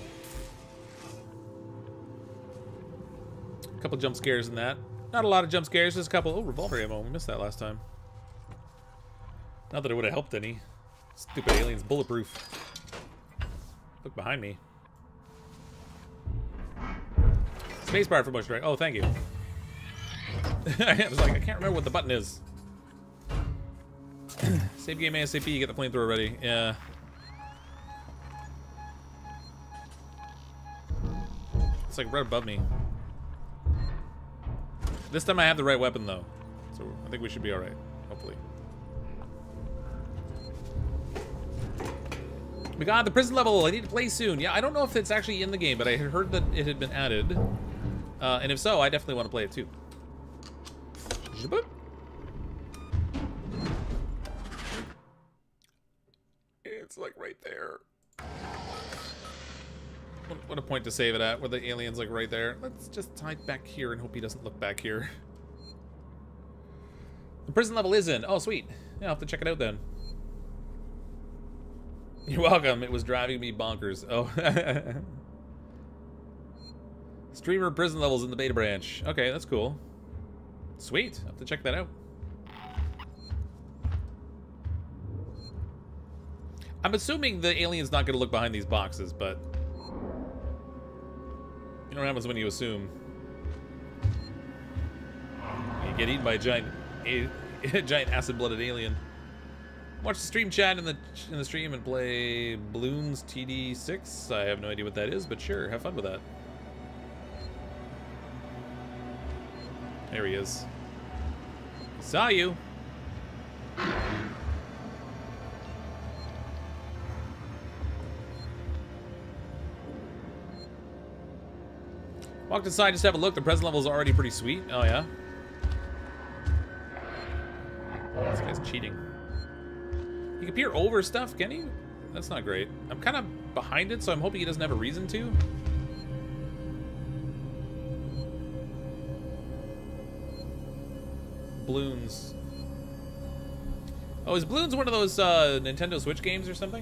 A couple jump scares in that. Not a lot of jump scares, just a couple. Oh, revolver ammo. We missed that last time. Not that it would have helped any. Stupid alien's bulletproof. Look behind me. Spacebar for bush, right? Oh, thank you. I was like, I can't remember what the button is. Save game ASAP, get the flamethrower ready. Yeah. It's like right above me. This time I have the right weapon though. So I think we should be alright, hopefully. We got the prison level, I need to play soon. Yeah, I don't know if it's actually in the game, but I had heard that it had been added. And if so, I definitely want to play it too. It's like right there. What a point to save it at, where the alien's like right there. Let's just hide back here and hope he doesn't look back here. The prison level is in. Oh, sweet. Yeah, I'll have to check it out then. You're welcome. It was driving me bonkers. Oh. Streamer prison levels in the beta branch. Okay, that's cool. Sweet. I'll have to check that out. I'm assuming the alien's not going to look behind these boxes, but... you know what happens when you assume. You get eaten by a giant acid-blooded alien. Watch the stream chat in the stream and play Bloons TD6. I have no idea what that is, but sure, have fun with that. There he is. Saw you. Walked inside, just have a look. The present level is already pretty sweet. Oh, yeah? This guy's cheating. He can peer over stuff, can he? That's not great. I'm kind of behind it, so I'm hoping he doesn't have a reason to. Bloons. Oh, is Bloons one of those Nintendo Switch games or something?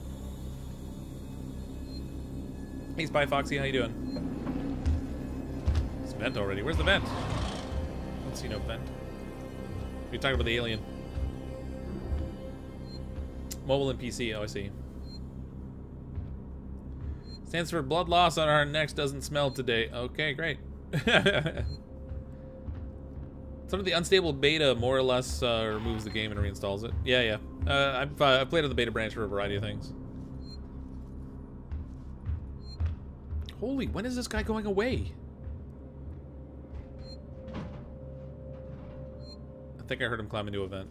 Hey, Spy Foxy, how you doing? It's vent already. Where's the vent? I don't see no vent. You're talking about the alien. Mobile and PC. Oh, I see. Stands for blood loss on our necks doesn't smell today. Okay, great. Some of the unstable beta more or less removes the game and reinstalls it. Yeah, yeah. I've played on the beta branch for a variety of things. Holy, when is this guy going away? I think I heard him climb into a vent.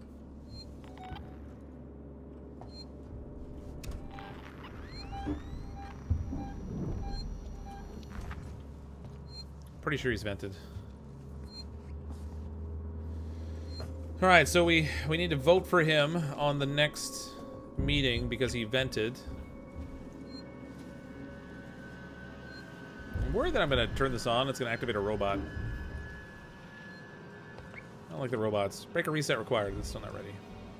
Pretty sure he's vented. Alright, so we need to vote for him on the next meeting because he vented. I'm worried that I'm going to turn this on. It's going to activate a robot. I don't like the robots. Breaker reset required. It's still not ready.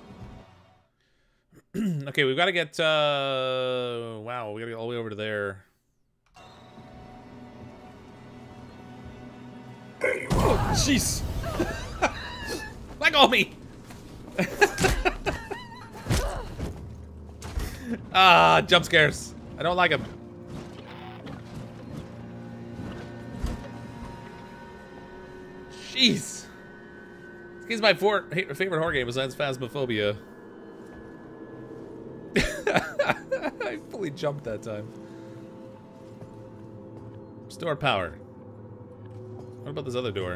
Okay, we've got to get... wow, we got to get all the way over to there. Oh, jeez! Let go of me! Ah, jump scares. I don't like them. Jeez. This game's my favorite horror game besides Phasmophobia. I fully jumped that time. Store power. What about this other door?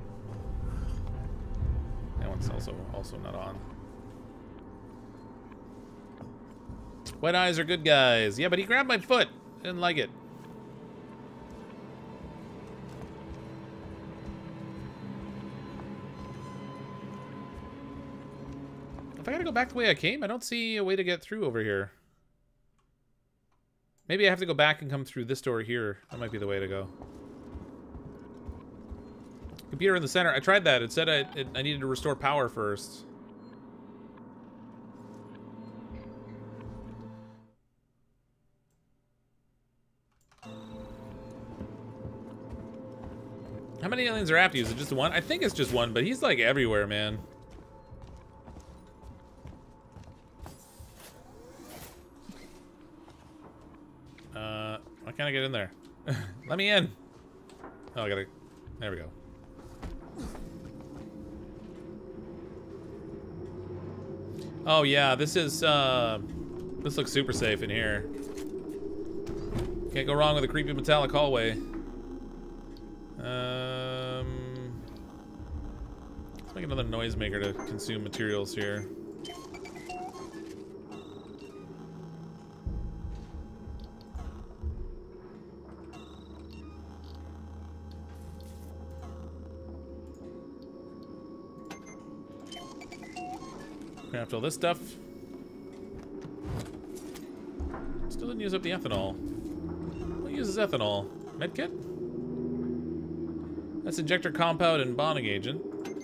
That one's also not on. White eyes are good guys. Yeah, but he grabbed my foot. Didn't like it. If I gotta go back the way I came, I don't see a way to get through over here. Maybe I have to go back and come through this door here. That might be the way to go. Computer in the center. I tried that. It said I needed to restore power first. How many aliens are after you? Is it just one? I think it's just one, but he's like everywhere, man. Why can't I get in there? Let me in. Oh, I gotta... There we go. Oh yeah, this is this looks super safe in here. Can't go wrong with a creepy metallic hallway. Let's make another noisemaker to consume materials here. Craft all this stuff. Still didn't use up the ethanol. What uses ethanol? Medkit? That's injector compound and bonding agent.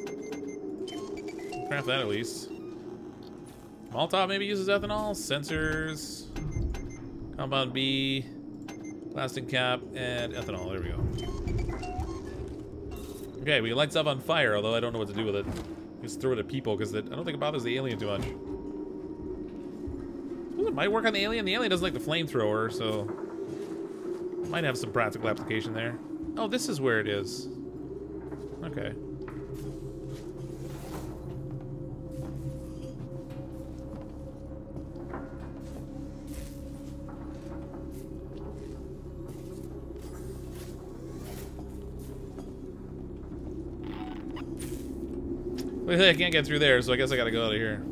Craft that at least. Molotov maybe uses ethanol. Sensors. Compound B. Plastic cap and ethanol. There we go. Okay, we can light stuff on fire, although I don't know what to do with it. Just throw it at people because I don't think it bothers the alien too much. Ooh, it might work on the alien. The alien doesn't like the flamethrower, so might have some practical application there. Oh, this is where it is. Okay. Well, I can't get through there, so I guess I gotta go out of here.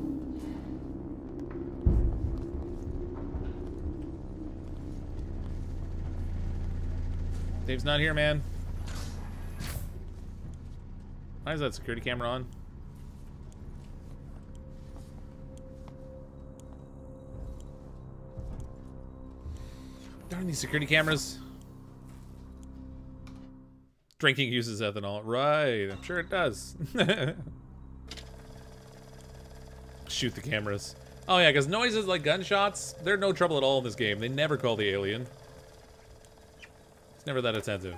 Dave's not here, man. Why is that security camera on? Darn these security cameras. Drinking uses ethanol. Right, I'm sure it does. Shoot the cameras. Oh yeah, because noises like gunshots, they're no trouble at all in this game. They never call the alien. It's never that attentive.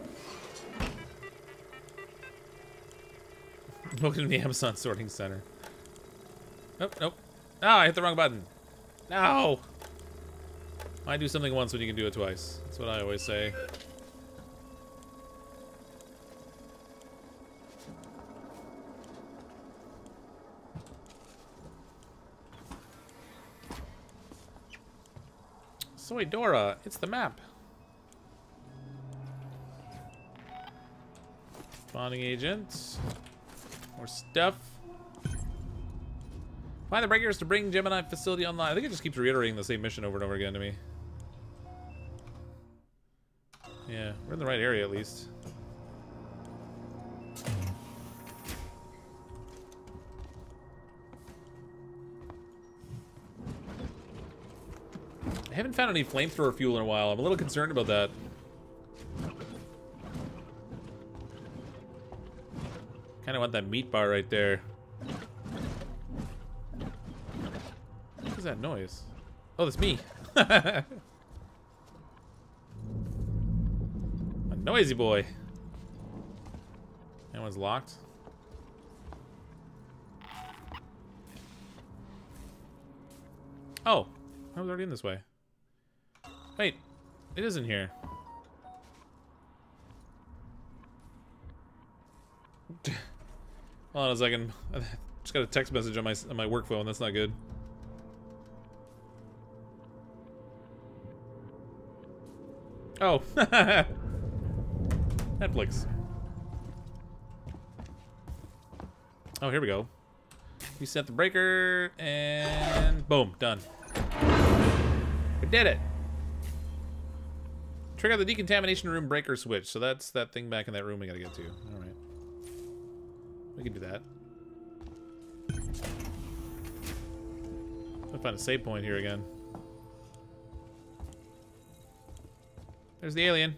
Welcome to the Amazon sorting center. Nope, nope. Ah, I hit the wrong button. No! Why do something once when you can do it twice? That's what I always say. Soy Dora, it's the map. Bonding agents. More stuff. Find the breakers to bring Gemini facility online. I think it just keeps reiterating the same mission over and over again to me. Yeah, we're in the right area at least. I haven't found any flamethrower fuel in a while. I'm a little concerned about that. Kind of want that meat bar right there. What is that noise? Oh, that's me. A noisy boy. That one's locked. Oh, I was already in this way. Wait, it is in here. Hold on a second. I just got a text message on my work phone. That's not good. Oh, Netflix. Oh, here we go. Reset the breaker and boom, done. We did it. Trigger the decontamination room breaker switch. So that's that thing back in that room we gotta get to. All right. We can do that. I'll find a save point here again. There's the alien.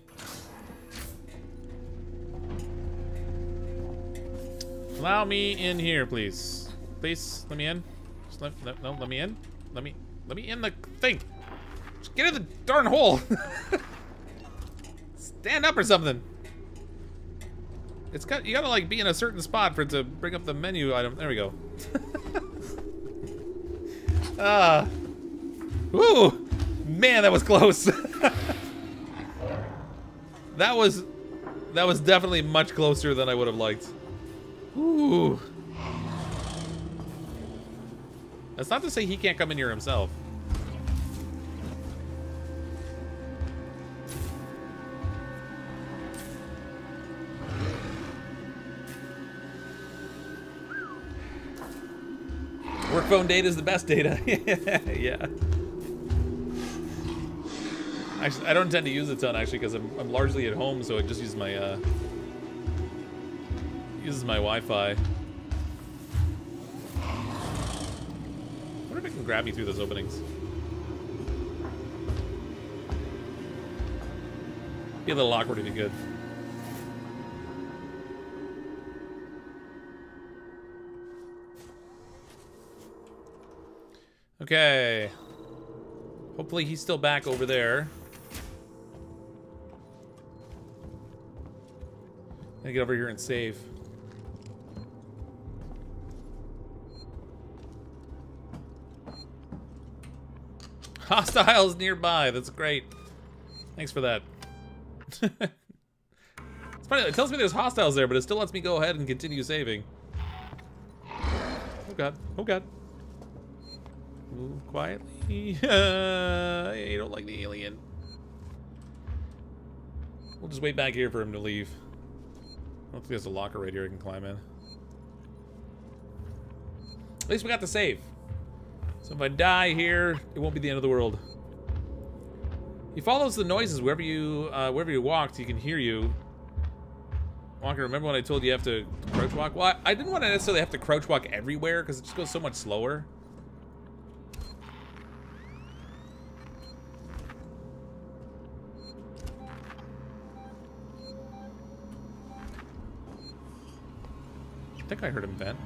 Allow me in here, please. Please, let me in. Just let me in. Let me in the thing. Just get in the darn hole. Stand up or something. You gotta like be in a certain spot for it to bring up the menu item. There we go. Woo! Man, that was close. That was definitely much closer than I would have liked. Ooh. That's not to say he can't come in here himself. Work phone data is the best data. Yeah. Actually, I don't intend to use it a ton actually because I'm largely at home, so it just uses my Wi-Fi. I wonder if it can grab me through those openings. Be a little awkward if you could. Okay. Hopefully he's still back over there. Gonna get over here and save. Hostiles nearby. That's great. Thanks for that. It's funny. It tells me there's hostiles there, but it still lets me go ahead and continue saving. Oh god. Oh god. Move quietly. I don't like the alien. We'll just wait back here for him to leave. I don't think there's a locker right here I can climb in. At least we got the save. So if I die here, it won't be the end of the world. He follows the noises wherever you walked. He can hear you. Walker, remember when I told you have to crouch walk? Well, I didn't want to necessarily have to crouch walk everywhere because it just goes so much slower. I think I heard him vent.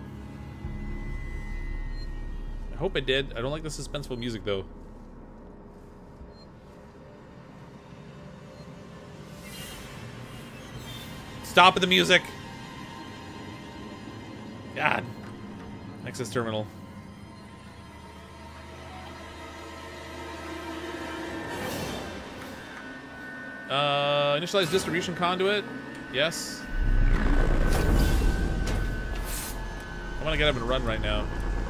I hope it did. I don't like the suspenseful music, though. Stop with the music! God. Access terminal. Initialize distribution conduit. Yes. I want to get up and run right now.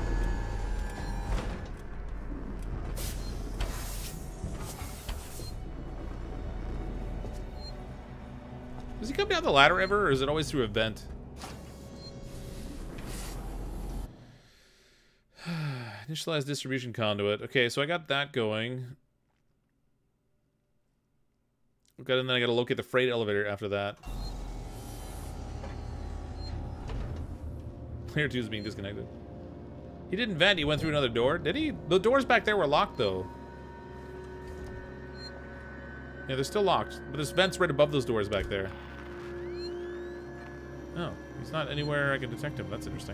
Does he come down the ladder ever, or is it always through a vent? Initialize distribution conduit. Okay, so I got that going. Okay, and then I gotta locate the freight elevator after that. Player 2 is being disconnected. He didn't vent, he went through another door. Did he? The doors back there were locked, though. Yeah, they're still locked. But there's vents right above those doors back there. Oh, he's not anywhere I can detect him. That's interesting.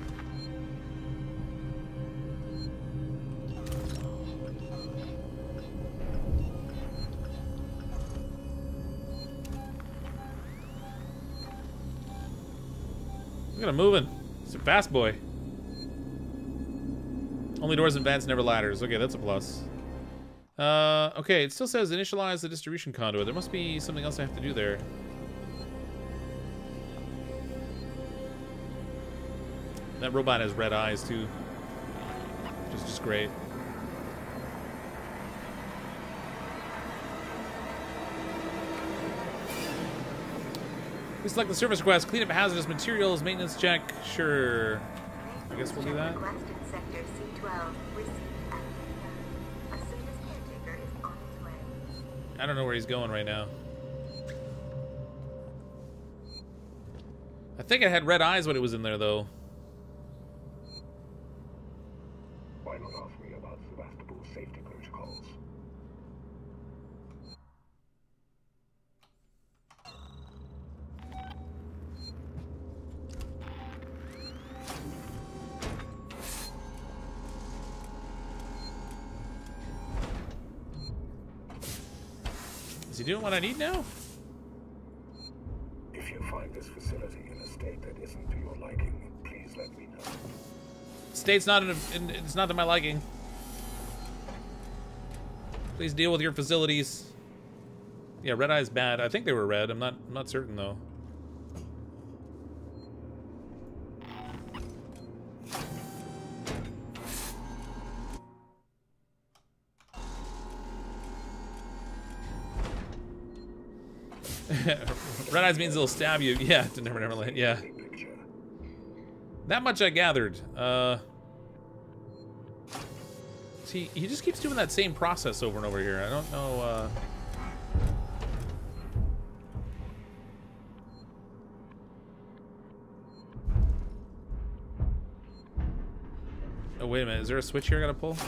Look at him moving. He's a fast boy. Only doors and vents, never ladders. Okay, that's a plus. Okay, it still says initialize the distribution conduit. There must be something else I have to do there. That robot has red eyes, too. Which is just great. We select the service request, clean up hazardous materials, maintenance check. Sure. I guess we'll do that. Sector C12. A service caretaker is on its way. I don't know where he's going right now. I think it had red eyes when it was in there, though. Why not ask me about Sevastopol's safety protocols? Is he doing what I need now? If you find this facility in a state that isn't to your liking, please let me know. State's not it's not to my liking. Please deal with your facilities. Yeah, red eye's bad. I think they were red. I'm not certain though. Red eyes means they'll stab you. Yeah, to Never Never Land. Yeah. That much I gathered. See, he just keeps doing that same process over and over here. I don't know, Oh, wait a minute. Is there a switch here I gotta pull?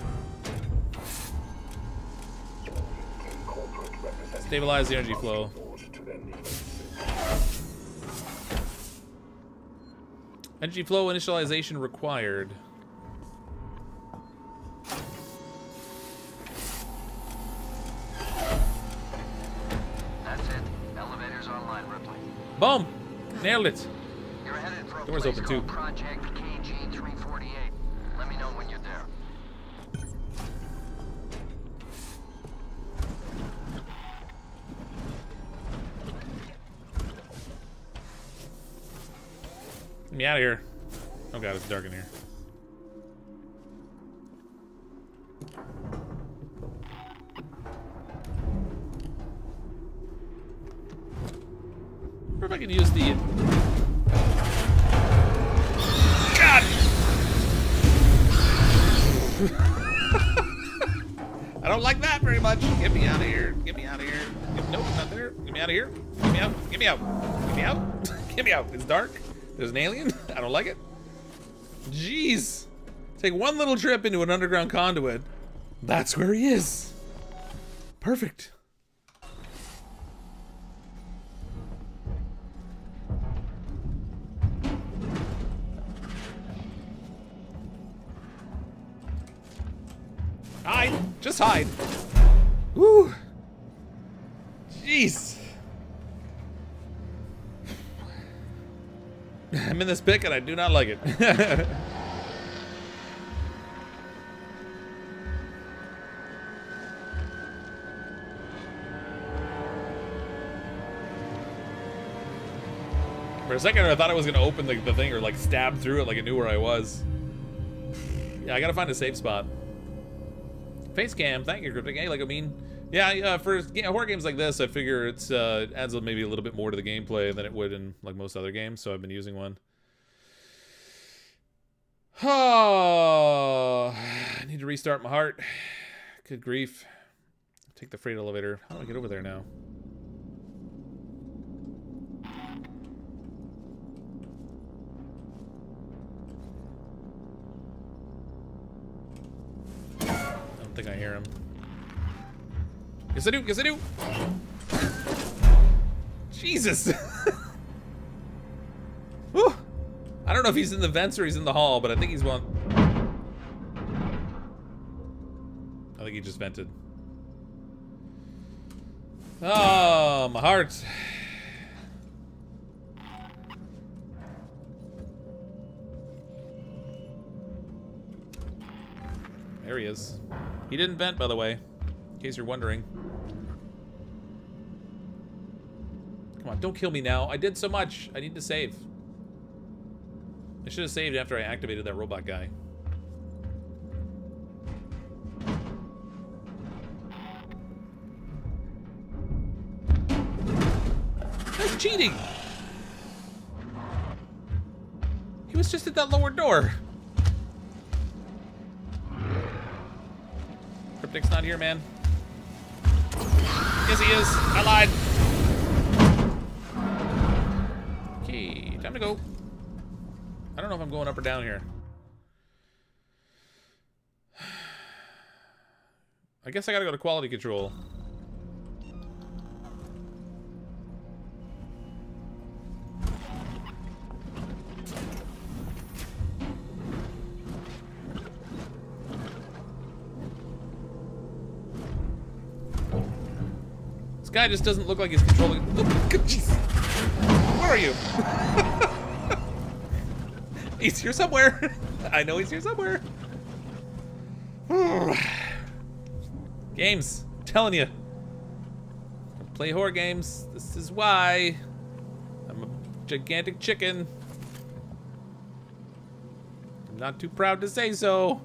Stabilize the energy flow. Energy flow initialization required. That's it. Elevator's online, Ripley. Boom! Nailed it. You're headed for a Door's place open, called too. Project KG-348. Let me know when you're there. Get me out of here. Oh god, it's dark in here. Or if I can use the... God! I don't like that very much. Get me out of here. Get me out of here. Nope, not there. Get me out of here. Get me out. Get me out. Get me out. Get me out. It's dark. There's an alien. I don't like it. Jeez. Take one little trip into an underground conduit. That's where he is. Perfect. Hide. Just hide. Woo. Jeez. I'm in this pick and I do not like it. For a second I thought I was gonna open the thing or like stab through it like it knew where I was. Yeah, I gotta find a safe spot. Face cam, thank you, Cryptic. Hey, like I mean, yeah, for horror games like this, I figure it's adds maybe a little bit more to the gameplay than it would in like most other games. So I've been using one. Oh, I need to restart my heart. Good grief! Take the freight elevator. How do I get over there now? I don't think I hear him. Yes, I do. Yes, I do. Jesus. Whew. I don't know if he's in the vents or he's in the hall, but I think he's one. I think he just vented. Oh, my heart. There he is. He didn't vent, by the way, in case you're wondering. Come on, don't kill me now. I did so much. I need to save. I should have saved after I activated that robot guy. That's cheating! He was just at that lower door. Cryptic's not here, man. Yes, he is. I lied. Okay, time to go. I don't know if I'm going up or down here. I guess I gotta go to quality control. This guy just doesn't look like he's controlling. Oh, jeez. Where are you? He's here somewhere. I know he's here somewhere. Games, I'm telling you. I play horror games. This is why. I'm a gigantic chicken. I'm not too proud to say so.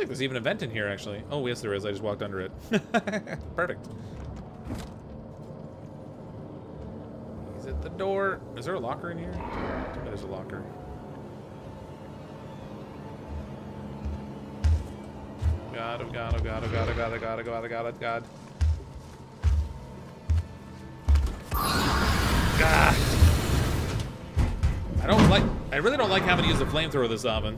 think there's even a vent in here, actually. Oh, yes, there is. I just walked under it. Perfect. Is it the door? Is there a locker in here? I think there's a locker. God, oh God, oh God, oh God, oh God, oh God, oh God, oh God, oh God. God. I really don't like having to use the flamethrower this often.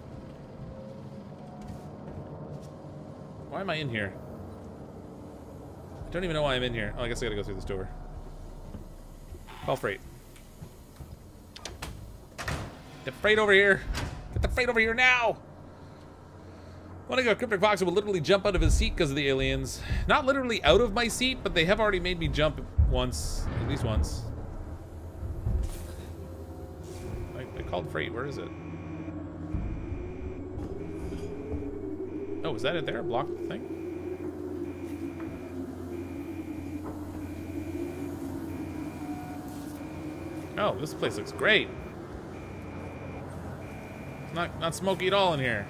Why am I in here? I don't even know why I'm in here. Oh, I guess I gotta go through this door. Call freight. Get freight over here. Get the freight over here now. When I go CrypticFox will literally jump out of his seat because of the aliens. Not literally out of my seat, but they have already made me jump once. At least once. I called freight. Where is it? Oh, is that it there? Blocked thing? Oh, this place looks great. It's not smoky at all in here.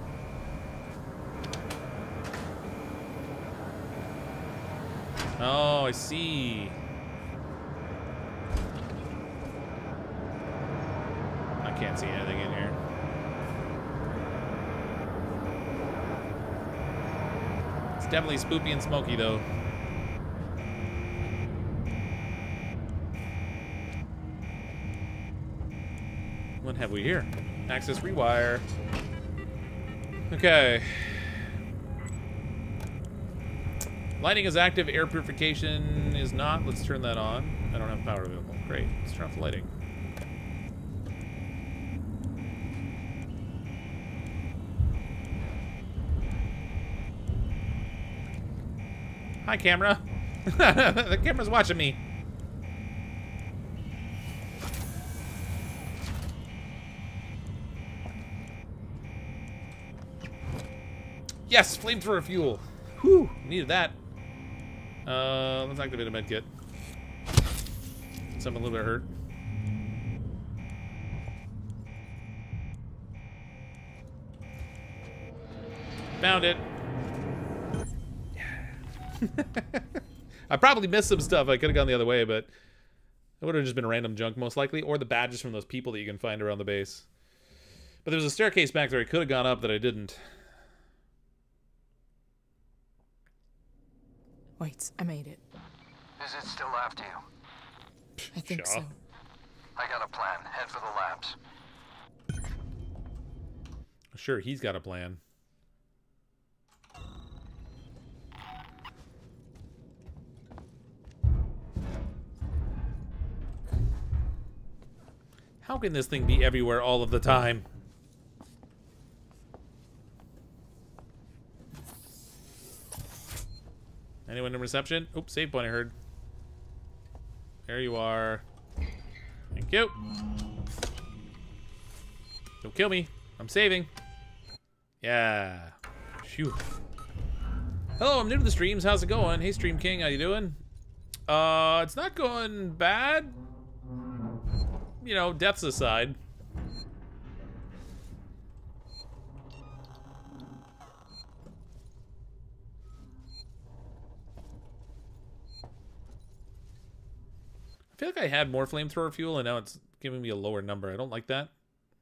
Oh, I see. I can't see anything in here. It's definitely spoopy and smoky, though. What have we here? Access rewire. Okay. Lighting is active, air purification is not. Let's turn that on. I don't have power available. Great. Let's turn off the lighting. Hi, camera. The camera's watching me. Yes, flamethrower fuel. Whew, needed that. Let's activate a medkit. Something a little bit hurt. Found it. I probably missed some stuff. I could have gone the other way, but it would have just been random junk most likely, or the badges from those people that you can find around the base. But there's a staircase back there I could have gone up that I didn't. Wait, I made it. Is it still after you? I think Sure. so. I got a plan. Head for the labs. Sure, he's got a plan. How can this thing be everywhere all of the time? Anyone in reception? Oops, save point I heard. There you are. Thank you. Don't kill me. I'm saving. Yeah. Phew. Hello, I'm new to the streams. How's it going? Hey, Stream King, how you doing? It's not going bad. You know, deaths aside. I feel like I had more flamethrower fuel and now it's giving me a lower number. I don't like that.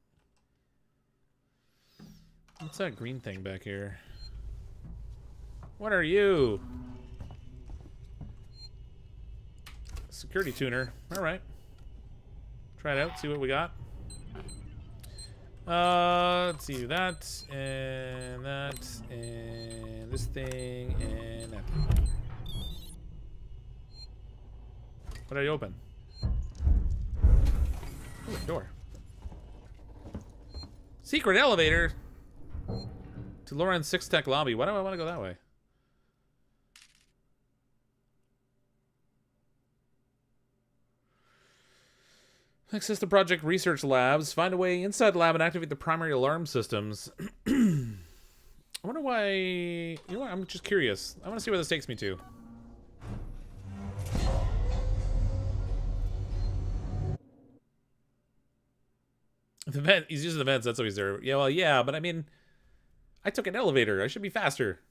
What's that green thing back here? What are you? Security tuner. All right. Try it out, see what we got. Let's see, that, and this thing, and that thing. What did I open? Ooh, a door. Secret elevator to Lauren's 6 Tech lobby. Why do I want to go that way? Access the project research labs. Find a way inside the lab and activate the primary alarm systems. I wonder why... You know what? I'm just curious. I want to see where this takes me to. The vent. He's using the vents. That's what he's there. Yeah, well, yeah, but I mean... I took an elevator. I should be faster.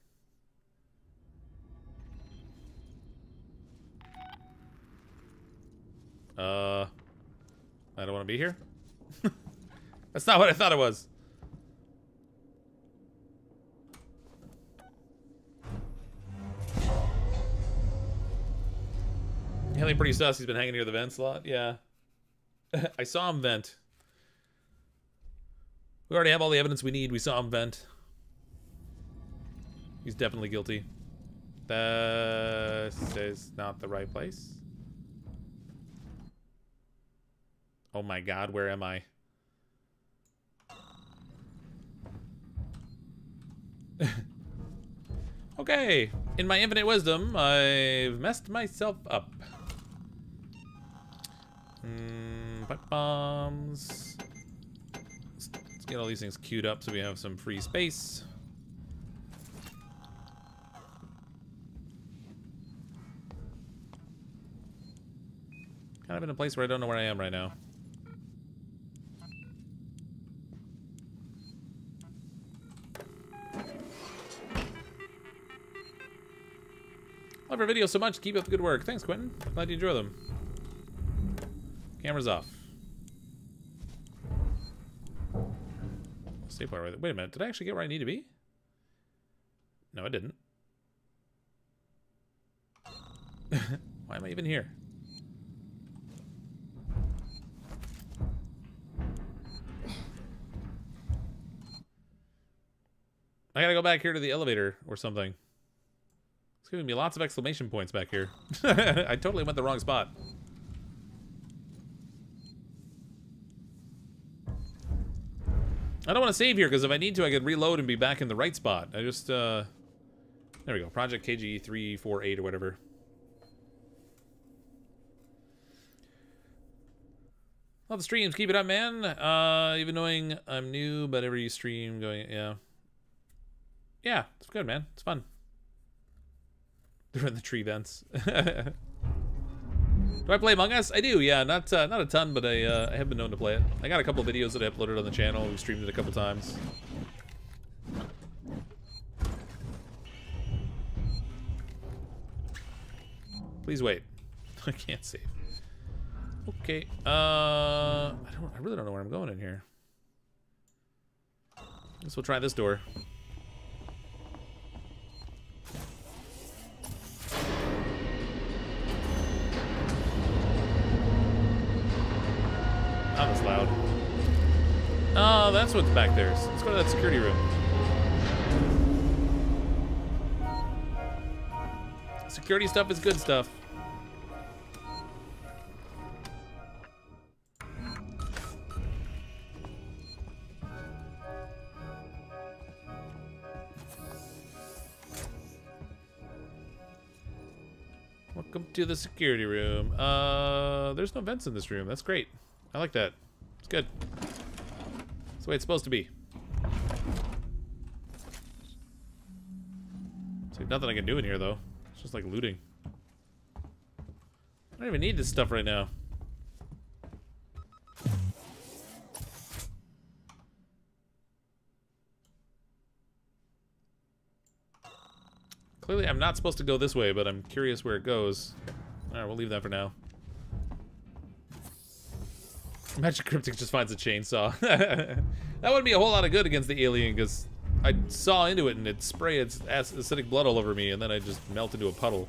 I don't want to be here. That's not what I thought it was. Alien pretty sus. He's been hanging near the vents a lot. Yeah. I saw him vent. We already have all the evidence we need. We saw him vent. He's definitely guilty. This is not the right place. Oh my god, where am I? Okay, in my infinite wisdom, I've messed myself up. Pipe bombs. Let's get all these things queued up so we have some free space. Kind of in a place where I don't know where I am right now. Love your videos so much. Keep up the good work. Thanks, Quentin. Glad you enjoy them. Camera's off. Save bar right there. Wait a minute. Did I actually get where I need to be? No, I didn't. Why am I even here? I gotta go back here to the elevator or something. It's giving me lots of exclamation points back here. I totally went the wrong spot. I don't want to save here because if I need to, I could reload and be back in the right spot. I just, there we go. Project KG 348 or whatever. Love the streams. Keep it up, man. Even knowing I'm new, but every stream going, yeah. Yeah, it's good, man. It's fun. They're in the tree vents. Do I play Among Us? I do, yeah. Not a ton, but I have been known to play it. I got a couple of videos that I uploaded on the channel. We've streamed it a couple times. Please wait. I can't save. Okay. I really don't know where I'm going in here. Guess we'll try this door. Not as loud. Oh, that's what's back there. So let's go to that security room. Security stuff is good stuff. Welcome to the security room. There's no vents in this room. That's great. I like that. It's good. That's the way it's supposed to be. There's like nothing I can do in here, though. It's just like looting. I don't even need this stuff right now. Clearly, I'm not supposed to go this way, but I'm curious where it goes. Alright, we'll leave that for now. Imagine Cryptic just finds a chainsaw. That wouldn't be a whole lot of good against the alien, because I saw into it and it'd spray its acidic blood all over me, and then I just melt into a puddle.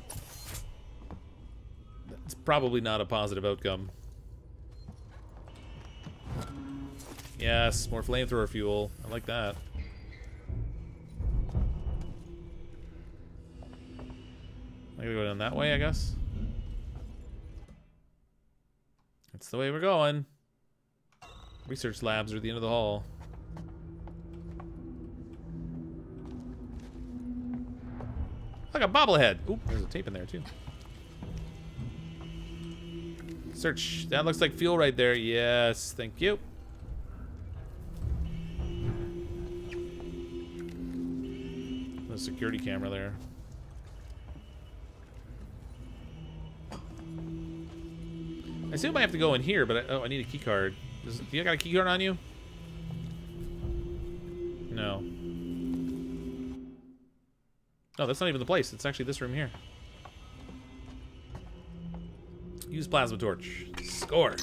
That's probably not a positive outcome. Yes, more flamethrower fuel. I like that. I gotta go down that way, I guess. That's the way we're going. Research labs are at the end of the hall. Like a bobblehead. Oop, there's a tape in there too. Search. That looks like fuel right there. Yes, thank you. The security camera there. I assume I have to go in here, but I need a key card. Do you got a key card on you? No. No, that's not even the place. It's actually this room here. Use plasma torch. Score.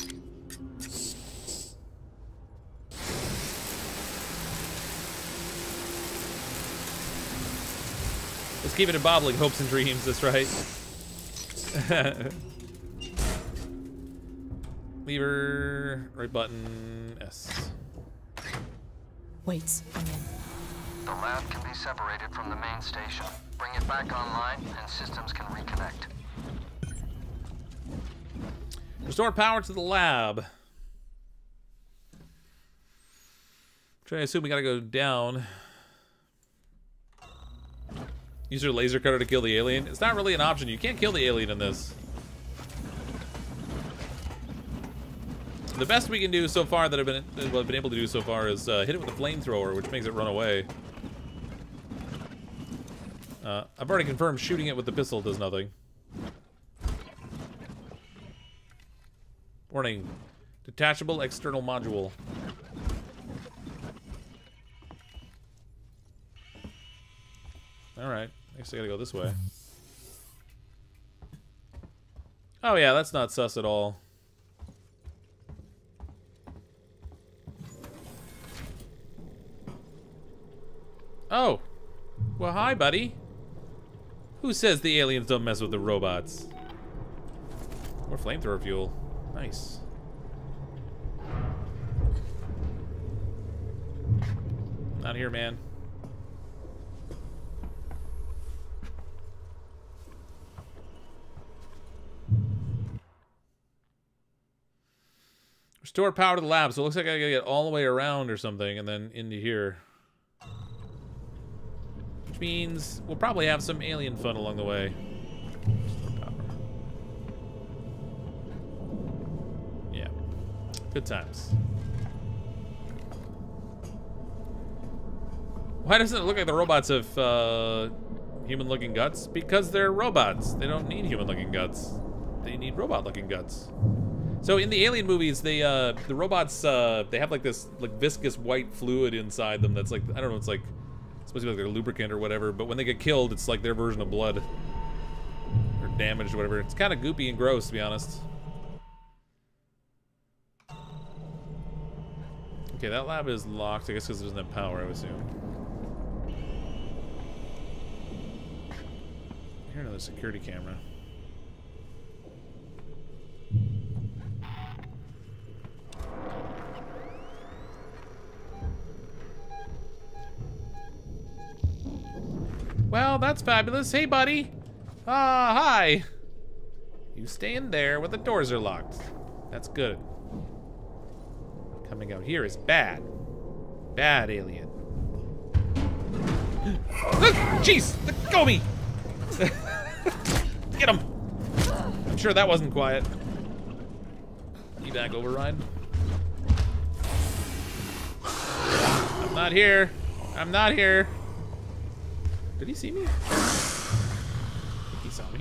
Let's keep it in bobbling hopes and dreams, that's right. Lever, right button, S. Wait, I'm in. The lab can be separated from the main station. Bring it back online, and systems can reconnect. Restore power to the lab. Which I assume we gotta go down. Use your laser cutter to kill the alien. It's not really an option. You can't kill the alien in this. The best we can do so far that I've been able to do so far is hit it with a flamethrower, which makes it run away. I've already confirmed shooting it with the pistol does nothing. Warning. Detachable external module. Alright. I guess I gotta go this way. Oh yeah, that's not sus at all. Oh. Well, hi, buddy. Who says the aliens don't mess with the robots? More flamethrower fuel. Nice. Not here, man. Restore power to the lab, so it looks like I gotta get all the way around or something and then into here. Which means we'll probably have some alien fun along the way. Restore power. Yeah. Good times. Why doesn't it look like the robots have human-looking guts? Because they're robots. They don't need human-looking guts. They need robot-looking guts. So in the Alien movies, they the robots they have like this like viscous white fluid inside them that's like, I don't know, it's like supposed to be like their lubricant or whatever, but when they get killed, it's like their version of blood or damaged or whatever. It's kind of goopy and gross, to be honest. Okay, that lab is locked, I guess because it doesn't have power, I would assume. Here's another security camera. Well, that's fabulous. Hey, buddy. Hi. You stay in there where the doors are locked. That's good. Coming out here is bad. Bad alien. Look! Jeez! Let go of me! Get him! I'm sure that wasn't quiet. Evac override. I'm not here. I'm not here. Did he see me? I think he saw me.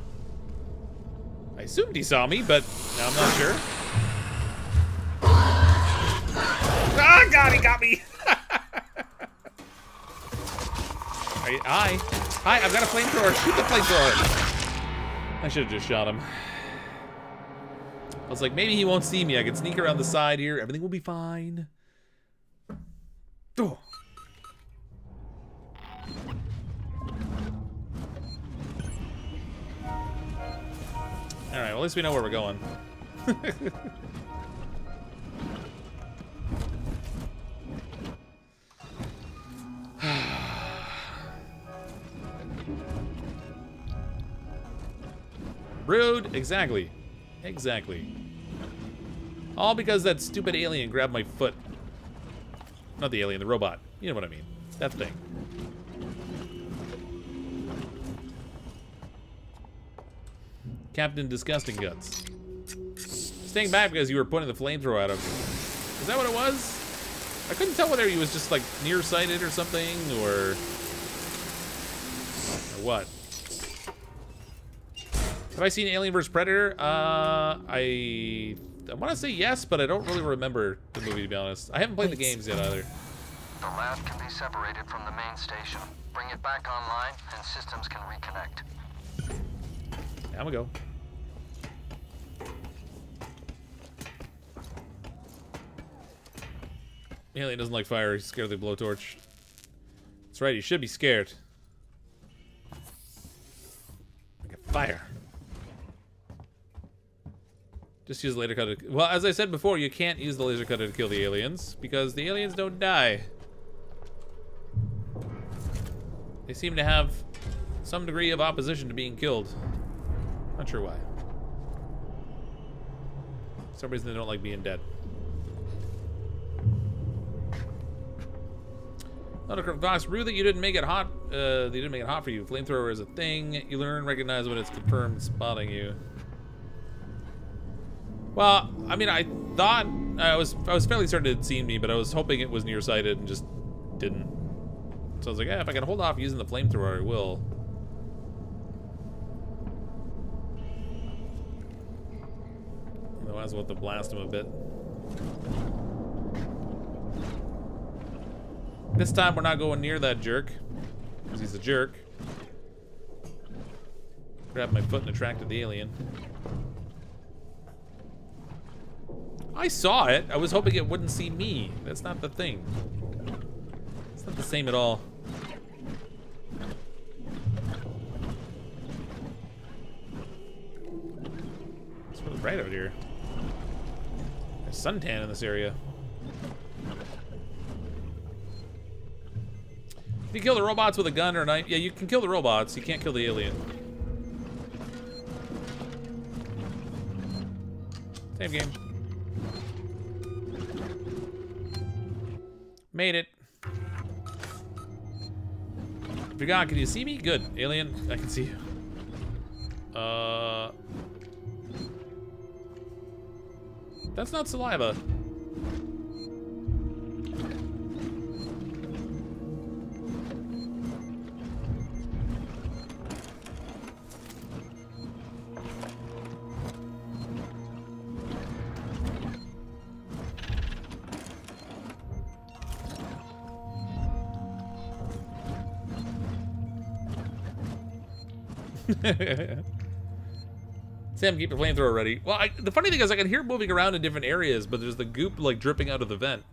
I assumed he saw me, but now I'm not sure. Ah, God, he got me! Hi. Hi, I've got a flamethrower. Shoot the flamethrower. I should have just shot him. I was like, maybe he won't see me. I can sneak around the side here. Everything will be fine. Oh. Alright, well, at least we know where we're going. Rude. Exactly. Exactly. All because that stupid alien grabbed my foot. Not the alien, the robot. You know what I mean. That thing. Captain Disgusting Guts. Staying back because you were pointing the flamethrower at him. Is that what it was? I couldn't tell whether he was just like nearsighted or something, or what. Have I seen Alien vs. Predator? I want to say yes, but I don't really remember the movie, to be honest. I haven't played the games yet either. The lab can be separated from the main station. Bring it back online, and systems can reconnect. Down we go. Alien doesn't like fire. He's scared of the blowtorch. That's right. You should be scared. Like a fire. Just use the laser cutter. Well, as I said before, you can't use the laser cutter to kill the aliens because the aliens don't die. They seem to have some degree of opposition to being killed. Not sure why. For some reason they don't like being dead. Not a CrypticFox. Rude that you didn't make it hot. They didn't make it hot for you. Flamethrower is a thing. You learn, recognize when it's confirmed spotting you. Well, I mean, I thought I was fairly certain it had seen me, but I was hoping it was nearsighted and just didn't. So I was like, yeah, if I can hold off using the flamethrower, I will. Otherwise, we'll have to blast him a bit. This time, we're not going near that jerk, because he's a jerk. Grabbed my foot and attracted the alien. I saw it. I was hoping it wouldn't see me. That's not the thing. It's not the same at all. It's really bright out here. There's suntan in this area. If you kill the robots with a gun or a knife, yeah, you can kill the robots. You can't kill the alien. Same game. Made it. Forgot, can you see me? Good. Alien, I can see you. That's not saliva. Sam, keep the flamethrower ready. Well, the funny thing is I can hear it moving around in different areas, but there's the goop like dripping out of the vent.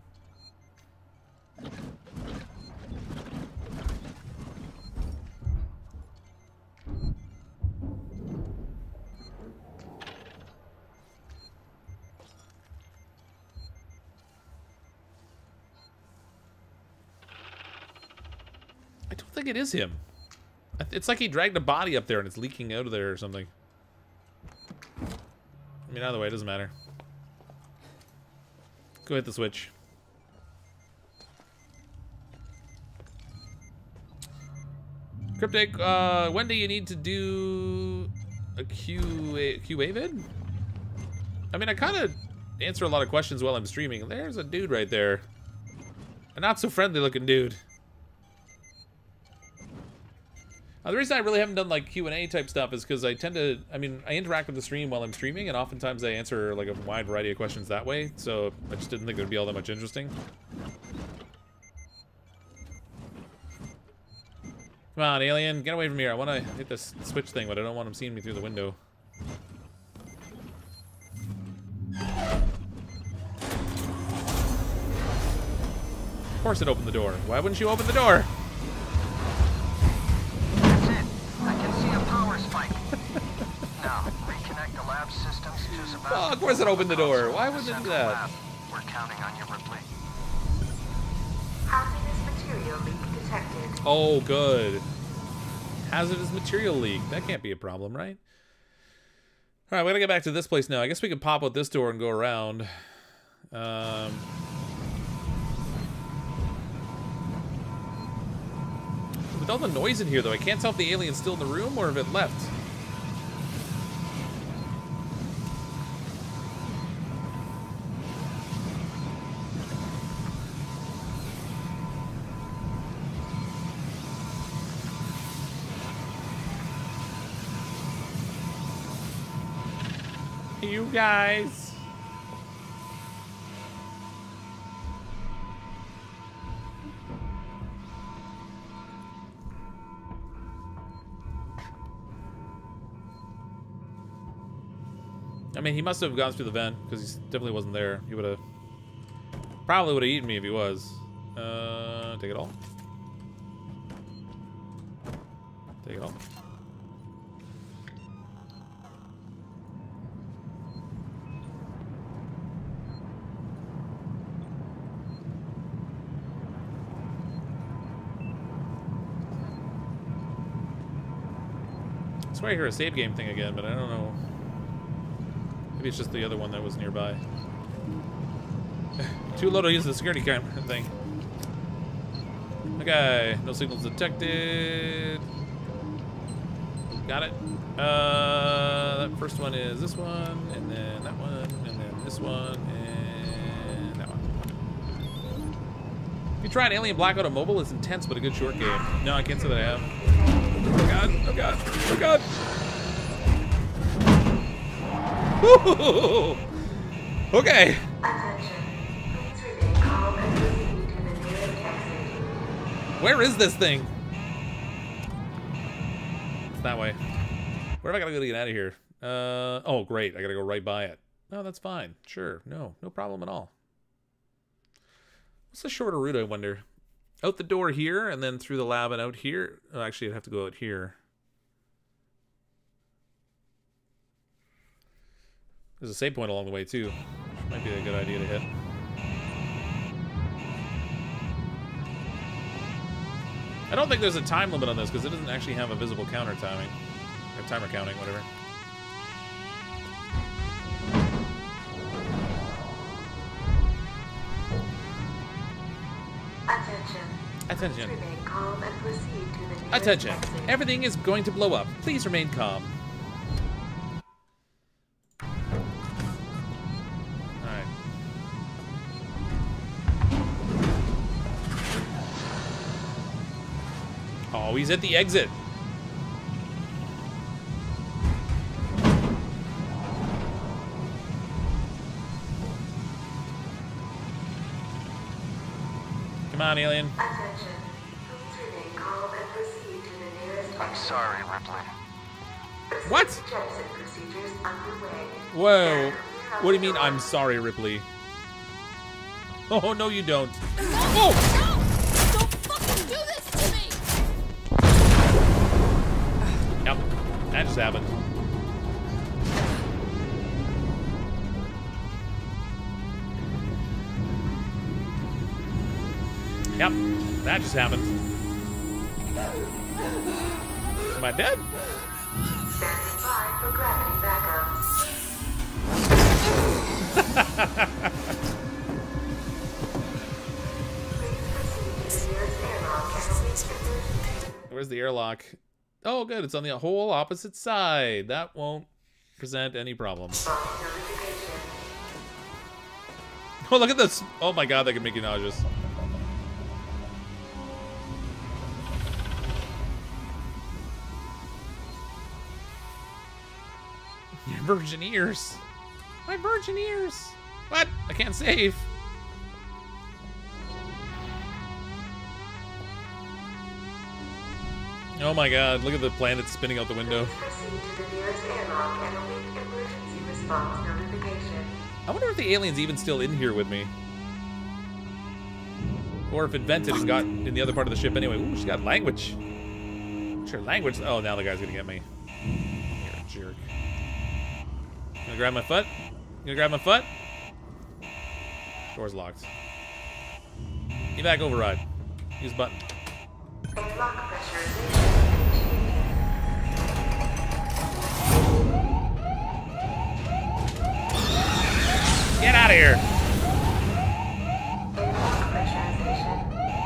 I don't think it is him. It's like he dragged a body up there and it's leaking out of there or something. I mean, either way, it doesn't matter. Go hit the switch. Cryptic, when do you need to do a QA vid? I mean, I kind of answer a lot of questions while I'm streaming. There's a dude right there. A not so friendly looking dude. The reason I really haven't done like Q&A type stuff is because I tend to, I mean, I interact with the stream while I'm streaming, and oftentimes I answer like a wide variety of questions that way, so I just didn't think it would be all that much interesting. Come on, alien, get away from here. I want to hit this switch thing, but I don't want him seeing me through the window. Of course it opened the door. Why wouldn't you open the door? Oh, of course it opened the door. Why would it do that? We're counting on you, Ripley. Hazardous material leak detected. Oh, good. Hazardous material leak. That can't be a problem, right? All right, we gotta get back to this place now. I guess we could pop out this door and go around. With all the noise in here, though, I can't tell if the alien's still in the room or if it left. You guys. I mean, he must have gone through the vent, because he definitely wasn't there. He would have... Probably would have eaten me if he was. Take it all. Take it all. I swear I hear a save game thing again, but I don't know. Maybe it's just the other one that was nearby. Too low to use the security camera thing. Okay, no signals detected. Got it. That first one is this one, and then that one, and then this one, and that one. If you try an Alien Blackout on mobile, it's intense, but a good short game. No, I can't say that I have. Oh god, oh god, oh god. Woo-hoo-hoo-hoo. Okay. Where is this thing? It's that way. Where am I gonna go to get out of here? Oh great, I gotta go right by it. No, that's fine. Sure, no problem at all. What's the shorter route, I wonder? Out the door here, and then through the lab and out here? Oh, actually, I'd have to go out here. There's a save point along the way, too. Which might be a good idea to hit. I don't think there's a time limit on this, because it doesn't actually have a visible counter timing. Or timer counting, whatever. Attention. Remain calm and proceed to the nearest Attention. exit. Everything is going to blow up. Please remain calm. Alright. Oh, he's at the exit. Come on, alien. Attention. Please remain calm and proceed to the nearest I'm exit. sorry, Ripley. What? Jetson procedures underway. Whoa. What do you mean, I'm sorry, Ripley? Oh, no, you don't. Oh! Don't fucking do this to me! Yep. That just happened. Yep. That just happened. Am I dead? Standing by for gravity backup. Please proceed to the nearest airlock and await emergency. Where's the airlock? Oh, good. It's on the whole opposite side. That won't present any problems. Response notification. Oh, look at this. Oh my god, that can make you nauseous. Your virgin ears. My virgin ears. What? I can't save. Oh my god, look at the planet spinning out the window. Please proceed to the nearest airlock and await emergency response notification. I wonder if the alien's even still in here with me. Or if it vented and got in the other part of the ship anyway. Ooh, she's got language. What's her language? Oh, now the guy's gonna get me. You're a jerk. Gonna grab my foot? Gonna grab my foot? Door's locked. Evac override. Use button. Airlock pressurization initiated. Get out of here! Airlock pressurization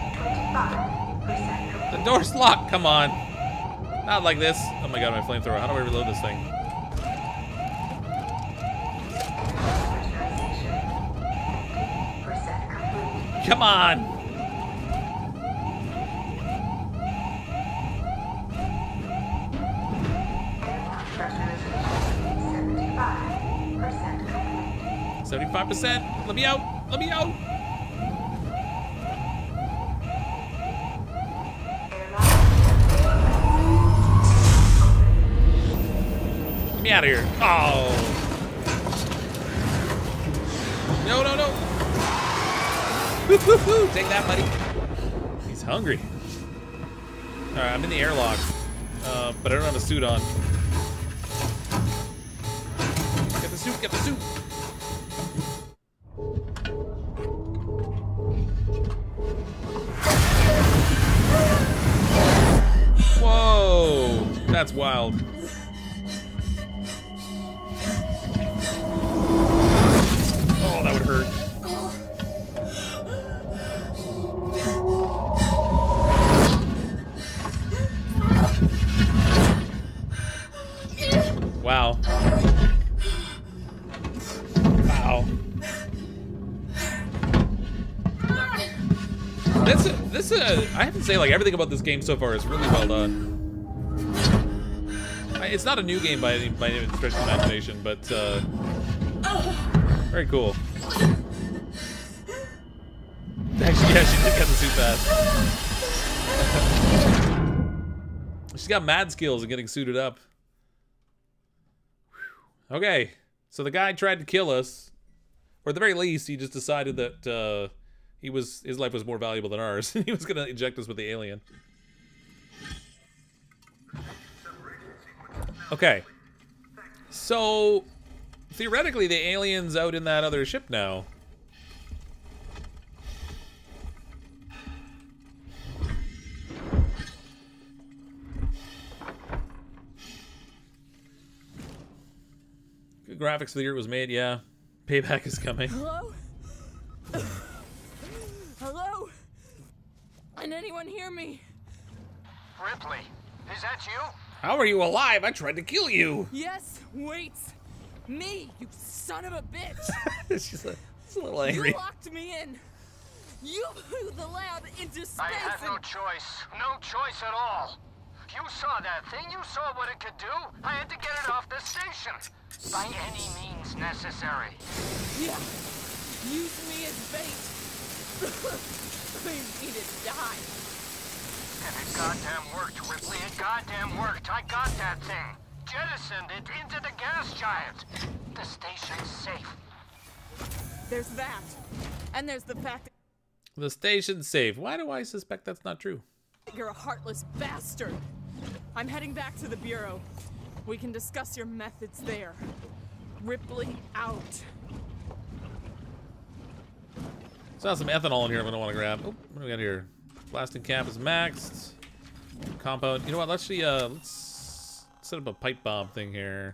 25% complete. The door's locked, come on. Not like this. Oh my god, my flamethrower. How do I reload this thing? Pressurization 50% complete. Come on! Airlock pressurization 75% complete. 75%. Let me out! Let me out! Let me out of here. Oh! No, no, no. Woo-hoo-hoo. Take that, buddy. He's hungry. Alright, I'm in the airlock. But I don't have a suit on. Get the suit, get the suit. Whoa, that's wild. Oh, that would hurt. Wow. Wow. I have to say, like, everything about this game so far is really well done. It's not a new game by any stretch of the imagination, but very cool. Actually, yeah, she did get the suit fast. She's got mad skills in getting suited up. Okay, so the guy tried to kill us, or at the very least, he just decided that his life was more valuable than ours. He was gonna inject us with the alien. Okay, so theoretically, the alien's out in that other ship now. Good graphics for the year it was made, yeah. Payback is coming. Hello? Hello? Can anyone hear me? Ripley, is that you? How are you alive? I tried to kill you. Yes, wait. Me, you son of a bitch. She's a little angry. You locked me in. You blew the lab into space. I had no choice. No choice at all. You saw that thing. You saw what it could do. I had to get it off the station. By any means necessary. Yeah. Use me as bait. I need to die. And it goddamn worked, Ripley. It goddamn worked. I got that thing. Jettisoned it into the gas giant. The station's safe. There's that. And there's the fact The station's safe. Why do I suspect that's not true? that you're a heartless bastard. I'm heading back to the Bureau. We can discuss your methods there. Ripley out. Saw some ethanol in here I'm gonna want to grab. Oh, what do we got here? Blasting cap is maxed. Compound. You know what? Let's set up a pipe bomb thing here.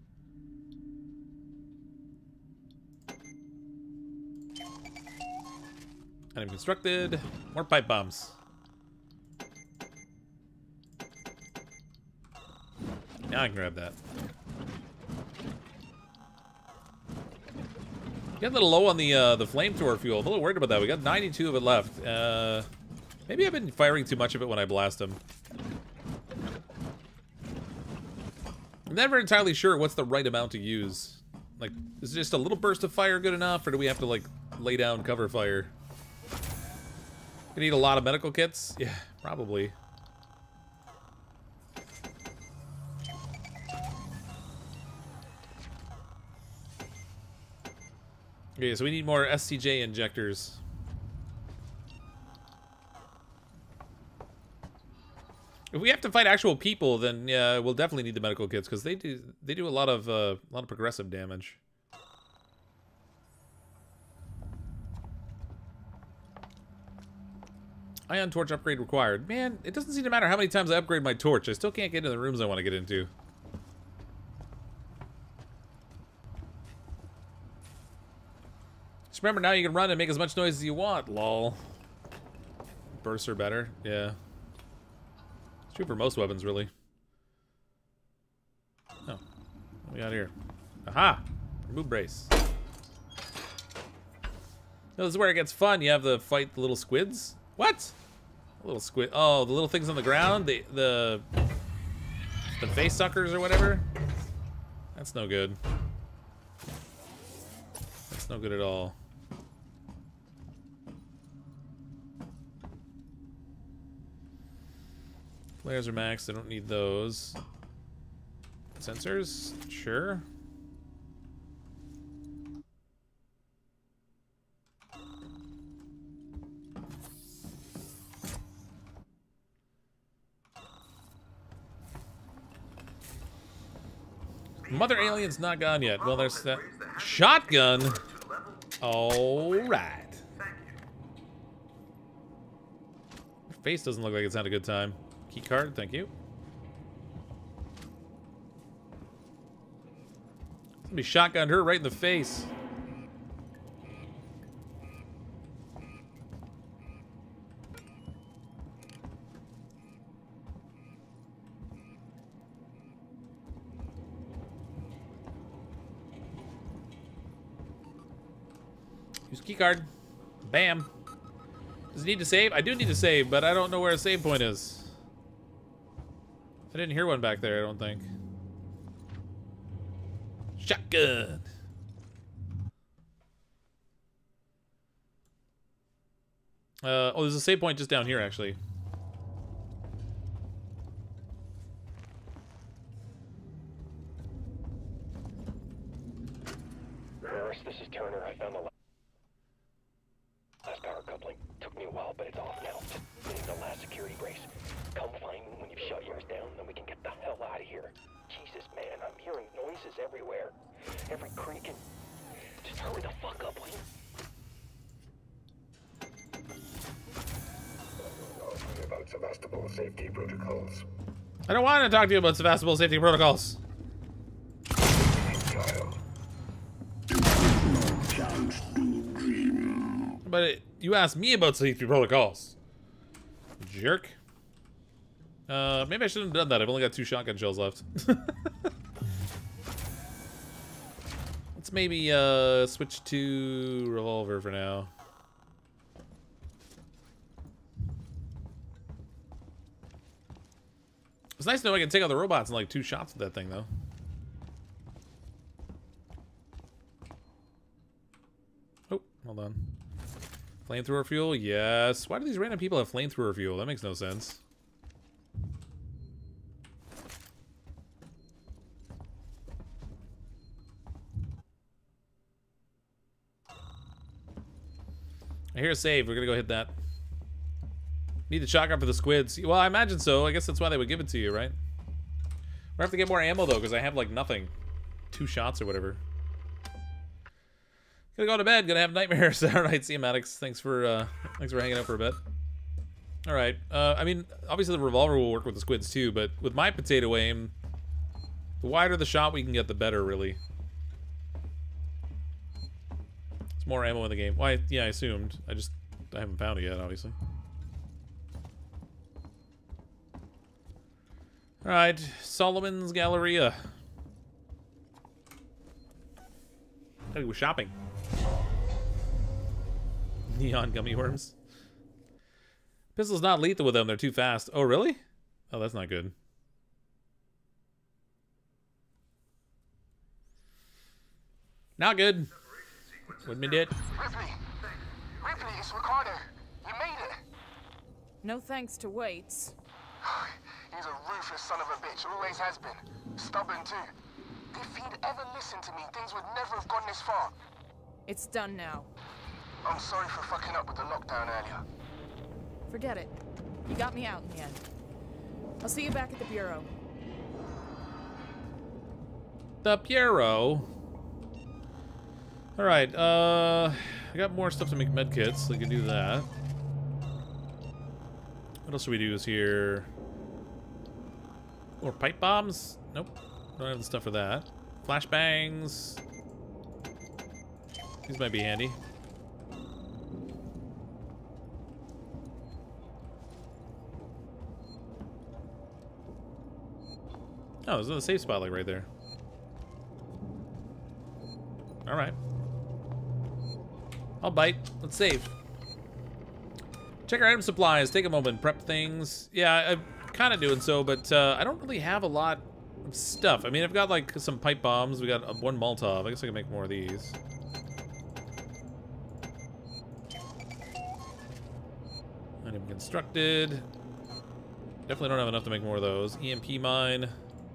Item constructed. More pipe bombs. Now I can grab that. Get a little low on the flamethrower fuel. I'm a little worried about that. We got 92 of it left. Maybe I've been firing too much of it when I blast them. I'm never entirely sure what's the right amount to use. Like, is just a little burst of fire good enough, or do we have to, like, lay down cover fire? Gonna need a lot of medical kits? Yeah, probably. Okay, so we need more SCJ injectors. If we have to fight actual people, then yeah, we'll definitely need the medical kits because they do a lot of progressive damage. Ion torch upgrade required. Man, it doesn't seem to matter how many times I upgrade my torch. I still can't get into the rooms I want to get into. Just remember, now you can run and make as much noise as you want, lol. Bursts are better, yeah. It's true for most weapons, really. Oh, what we got here? Aha! Remove brace. No, this is where it gets fun. You have to fight the little squids. What? Little squid. Oh, the little things on the ground. The face suckers or whatever. That's no good. That's no good at all. Flares are maxed. I don't need those. Sensors? Sure. Mother alien's not gone yet. Well, there's that shotgun. All right. Her face doesn't look like it's had a good time. Key card, thank you. Somebody shotgunned her right in the face. Use key card. Bam. Does it need to save? I do need to save, but I don't know where a save point is. I didn't hear one back there, I don't think. Shotgun. Oh, there's a save point just down here, actually. Harris, this is Turner. I found the last power coupling. Took me a while, but it's off now. Just need the last security brace. Come find me when you've shut yours down, then we can get the hell out of here. Jesus, man, I'm hearing noises everywhere. Every creak and... Just hurry the fuck up, will you? About Sevastopol safety protocols. I don't want to talk to you about Sevastopol safety protocols. But you asked me about safety protocols. Jerk. Maybe I shouldn't have done that. I've only got 2 shotgun shells left. Let's maybe switch to revolver for now. It's nice to know I can take out the robots in like 2 shots with that thing, though. Oh, hold on. Flamethrower fuel? Yes. Why do these random people have flamethrower fuel? That makes no sense. I hear a save. We're gonna go hit that. Need the shotgun for the squids. Well, I imagine so. I guess that's why they would give it to you, right? We have to get more ammo though, because I have like nothing. 2 shots or whatever. Gonna go to bed. Gonna have nightmares. All right, see you, Maddox. Thanks for hanging out for a bit. All right. I mean, obviously the revolver will work with the squids too, but with my potato aim, the wider the shot we can get, the better, really. There's more ammo in the game. Why? Yeah, I assumed. I haven't found it yet, obviously. All right, Solomon's Galleria. Gotta go shopping. Neon gummy worms. Pistol's not lethal with them. They're too fast. Oh, really? Oh, that's not good. Not good. Wouldn't be dead. Ripley, it's Ricardo. You made it. No thanks to Waits. He's a ruthless son of a bitch, always has been. Stubborn too. If he'd ever listened to me, things would never have gone this far. It's done now. I'm sorry for fucking up with the lockdown earlier. Forget it. You got me out in the end. I'll see you back at the Bureau. The Bureau? Alright, I got more stuff to make medkits, so we can do that. What else should we do here? More pipe bombs? Nope. Don't have the stuff for that. Flashbangs. These might be handy. Oh, there's another safe spot like right there. Alright. I'll bite. Let's save. Check our item supplies. Take a moment. Prep things. Yeah, I'm kind of doing so, but I don't really have a lot of stuff. I mean, I've got like some pipe bombs. We got 1 Molotov. I guess I can make more of these. Item constructed. Definitely don't have enough to make more of those. EMP mine.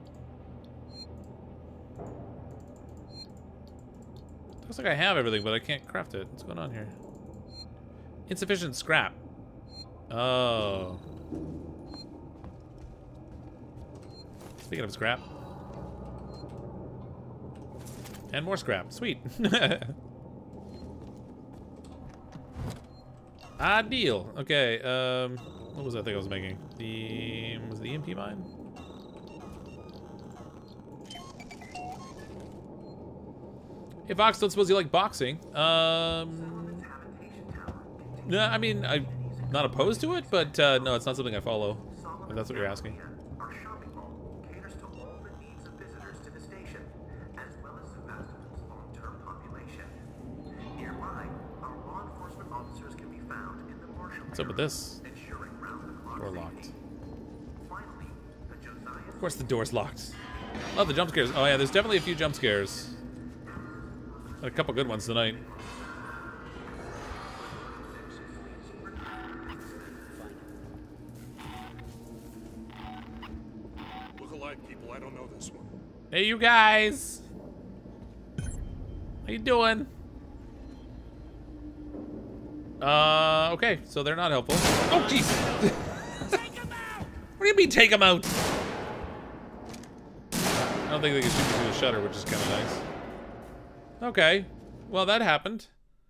Looks like I have everything, but I can't craft it. What's going on here? Insufficient scrap. Oh. Speaking of scrap. And more scrap. Sweet. Ideal. Okay, what was that thing I was making? Was it the EMP mine? Hey Fox, don't suppose you like boxing? No, I mean, I'm not opposed to it, but no, it's not something I follow. If that's what you're asking. Our shopping mall caters to all the needs of visitors to the station, as well as Sebastian's long-term population. Nearby, our law enforcement officers can be found in the marshal What's up with this? ensuring round-the-clock Door safety. locked. Finally, the Josiah Of course the door's locked. Love the jump scares. Oh yeah, there's definitely a few jump scares. Had a couple good ones tonight. Look-alike people, I don't know this one. Hey, you guys! How you doing? Okay, so they're not helpful. Oh, jeez! What do you mean, take them out? I don't think they can shoot me through the shutter, which is kind of nice. Okay, well, that happened.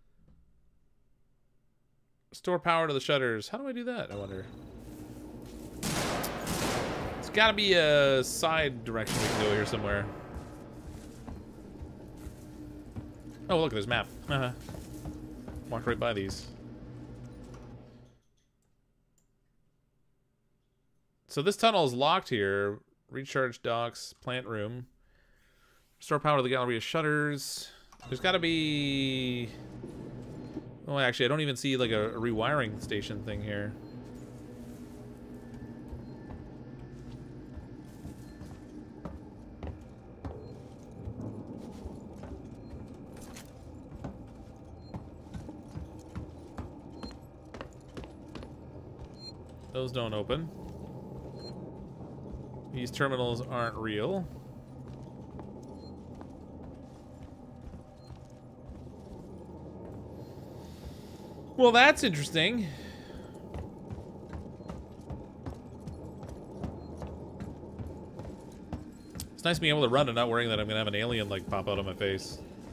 Restore power to the shutters. How do I do that, I wonder? There's gotta be a side direction we can go here somewhere. Oh, look, there's a map. Walked right by these. So this tunnel is locked here. Recharge docks, plant room. Restore power to the gallery of shutters. There's gotta be... Oh, actually, I don't even see like a rewiring station thing here. Those don't open. These terminals aren't real. Well, that's interesting. It's nice being able to run and not worrying that I'm gonna have an alien like pop out of my face.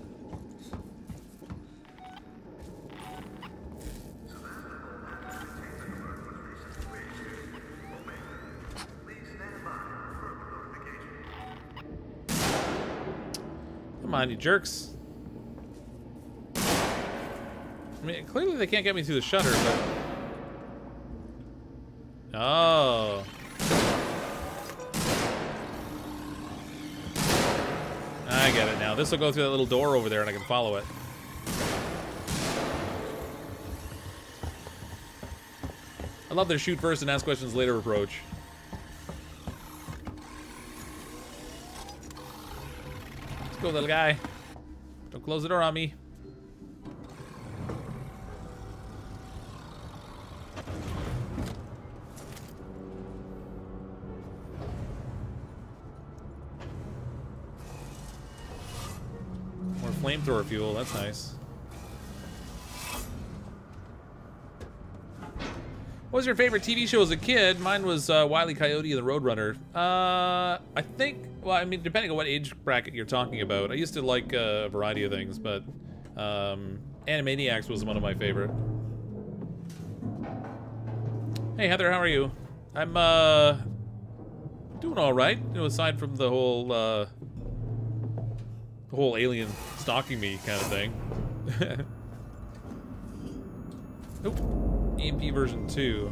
Come on, you jerks. I mean, clearly they can't get me through the shutter, but... Oh. I get it now. This will go through that little door over there and I can follow it. I love their shoot first and ask questions later approach. Let's go, little guy. Don't close the door on me. More flamethrower fuel, that's nice. What was your favorite TV show as a kid? Mine was Wile E. Coyote and the Roadrunner. I think, well, I mean, depending on what age bracket you're talking about. I used to like a variety of things, but Animaniacs was one of my favorite. Hey, Heather, how are you? I'm doing all right. You know, aside from the whole alien stalking me kind of thing. Nope. EMP version 2.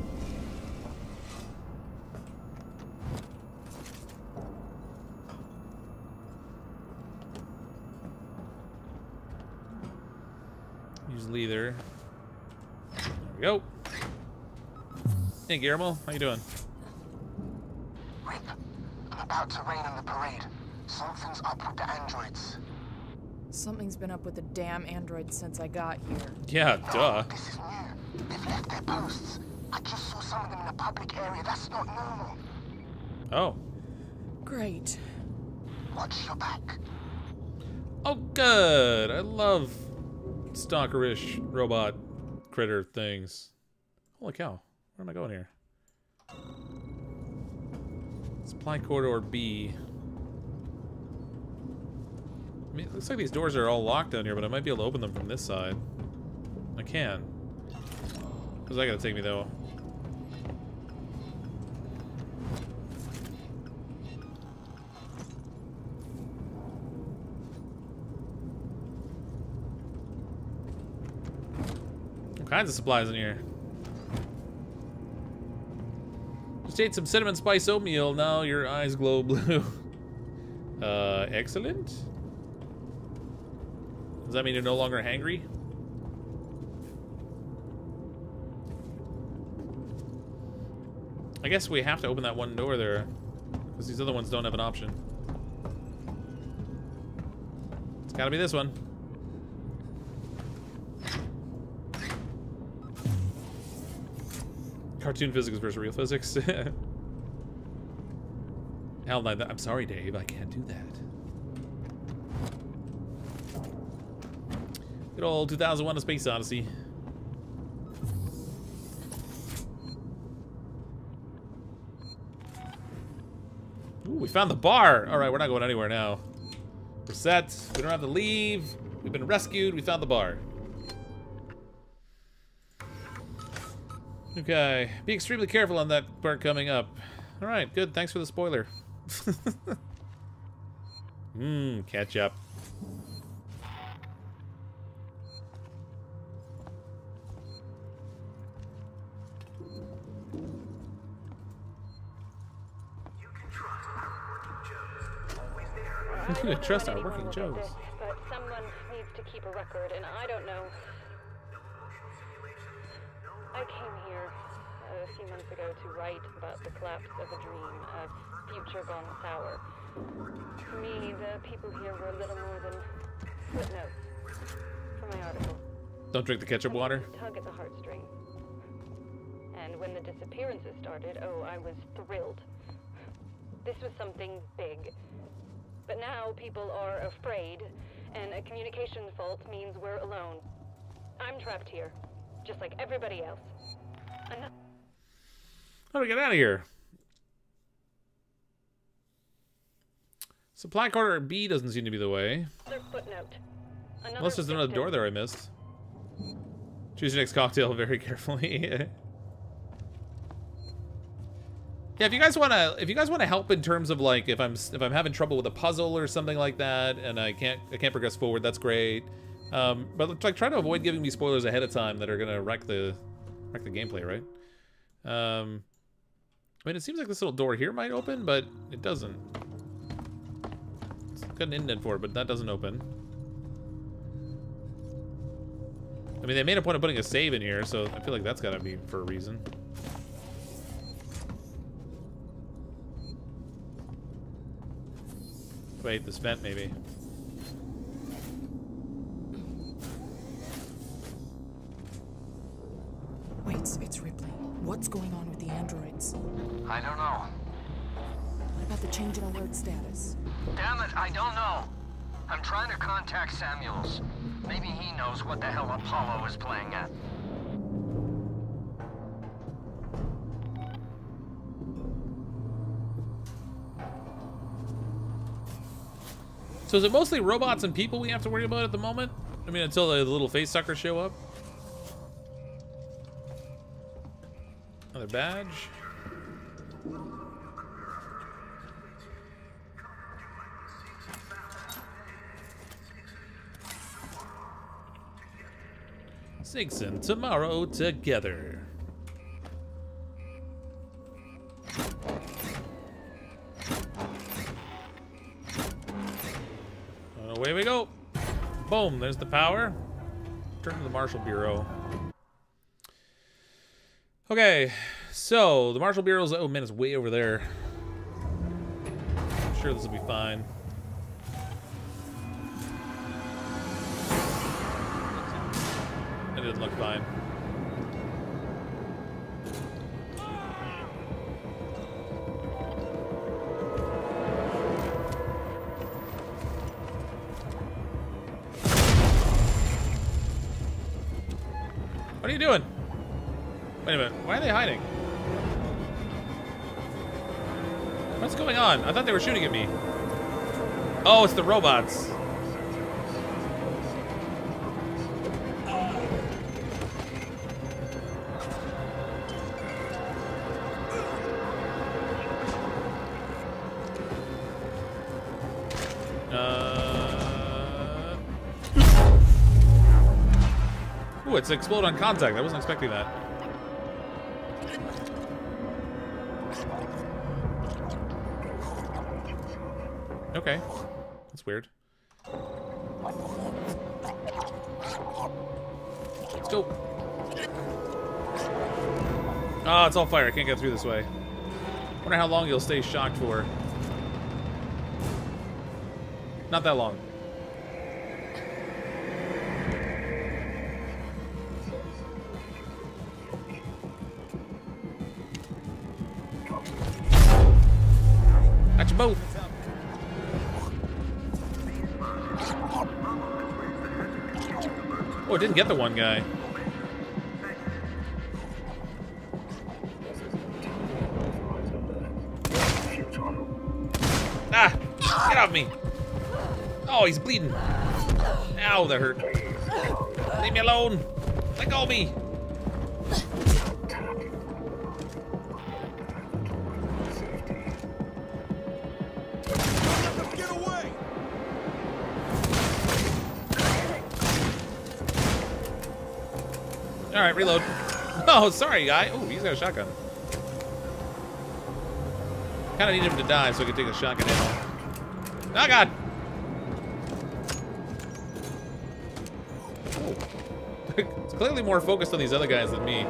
Use leather. There we go. Hey, Guillermo, how you doing? Rip, I'm about to rain on the parade. Something's up with the androids. Something's been up with the damn androids since I got here. Yeah, duh. This is new. They've left their posts. I just saw some of them in a public area. That's not normal. Oh. Great. Watch your back. Oh, good. I love stalkerish robot critter things. Holy cow. Where am I going here? Supply corridor B. I mean, it looks like these doors are all locked down here, but I might be able to open them from this side. I can. Where's that gonna take me, though? All kinds of supplies in here. Just ate some cinnamon spice oatmeal. Now your eyes glow blue. Excellent. Does that mean you're no longer hangry? I guess we have to open that one door there, because these other ones don't have an option. It's gotta be this one. Cartoon physics versus real physics. Hell no, I'm sorry, Dave, I can't do that. Good old 2001: A Space Odyssey. Ooh, we found the bar. All right, we're not going anywhere now. We're set. We don't have to leave. We've been rescued. We found the bar. Okay. Be extremely careful on that part coming up. All right, good. Thanks for the spoiler. Ketchup. I don't Trust know our anyone working about Joes. this, but someone needs to keep a record, and I don't know. I came here a few months ago to write about the collapse of a dream, a future gone sour. To me, the people here were little more than footnotes for my article. Don't drink the ketchup water. Tug at the heartstring. And when the disappearances started, oh, I was thrilled. This was something big. But now people are afraid, and a communication fault means we're alone. I'm trapped here, just like everybody else. How do we get out of here? Supply corridor B doesn't seem to be the way. Another footnote. Unless there's another door there I missed. Choose your next cocktail very carefully. Yeah, if you guys wanna help in terms of like if I'm having trouble with a puzzle or something like that and I can't progress forward, that's great. But like try to avoid giving me spoilers ahead of time that are gonna wreck the gameplay, right? I mean, it seems like this little door here might open, but it doesn't. It's got an indent for it, but that doesn't open. I mean, they made a point of putting a save in here, so I feel like that's gotta be for a reason. Wait, this vent maybe. Wait, it's Ripley. What's going on with the androids? I don't know. What about the change in alert status? Damn it, I don't know. I'm trying to contact Samuels. Maybe he knows what the hell Apollo is playing at. So is it mostly robots and people we have to worry about at the moment? I mean, until the little face suckers show up? Another badge. Sixin' tomorrow together. Away we go. Boom, there's the power. Turn to the Marshal Bureau. Okay, so the Marshal Bureau's, oh man, it's way over there. I'm sure this will be fine. It didn't look fine. What are you doing? Wait a minute, why are they hiding? What's going on? I thought they were shooting at me. Oh, it's the robots. Ooh, it's explode on contact. I wasn't expecting that. Okay. That's weird. Let's go. Oh, it's all fire. I can't get through this way. Wonder how long you'll stay shocked for. Not that long. Got you both. Oh, it didn't get the one guy. Ah! Get off me! Oh, he's bleeding. Ow, that hurt. Leave me alone. Let go of me. Get away! All right, reload. Oh, sorry, guy. Oh, he's got a shotgun. Kind of need him to die so I can take a shotgun ammo. Oh, God. Oh. It's clearly more focused on these other guys than me.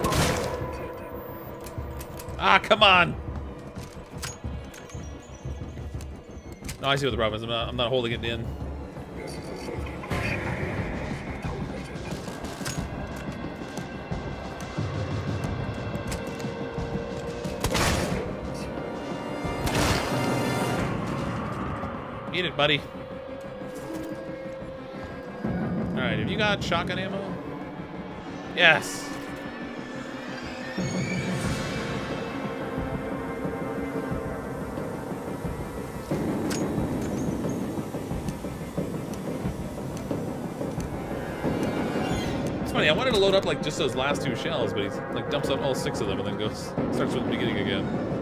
Ah, come on. No, I see what the problem is. I'm not holding it in. Eat it, buddy. Alright, have you got shotgun ammo? Yes! It's funny, I wanted to load up like just those last 2 shells, but he's like dumps out all 6 of them and then goes starts from the beginning again.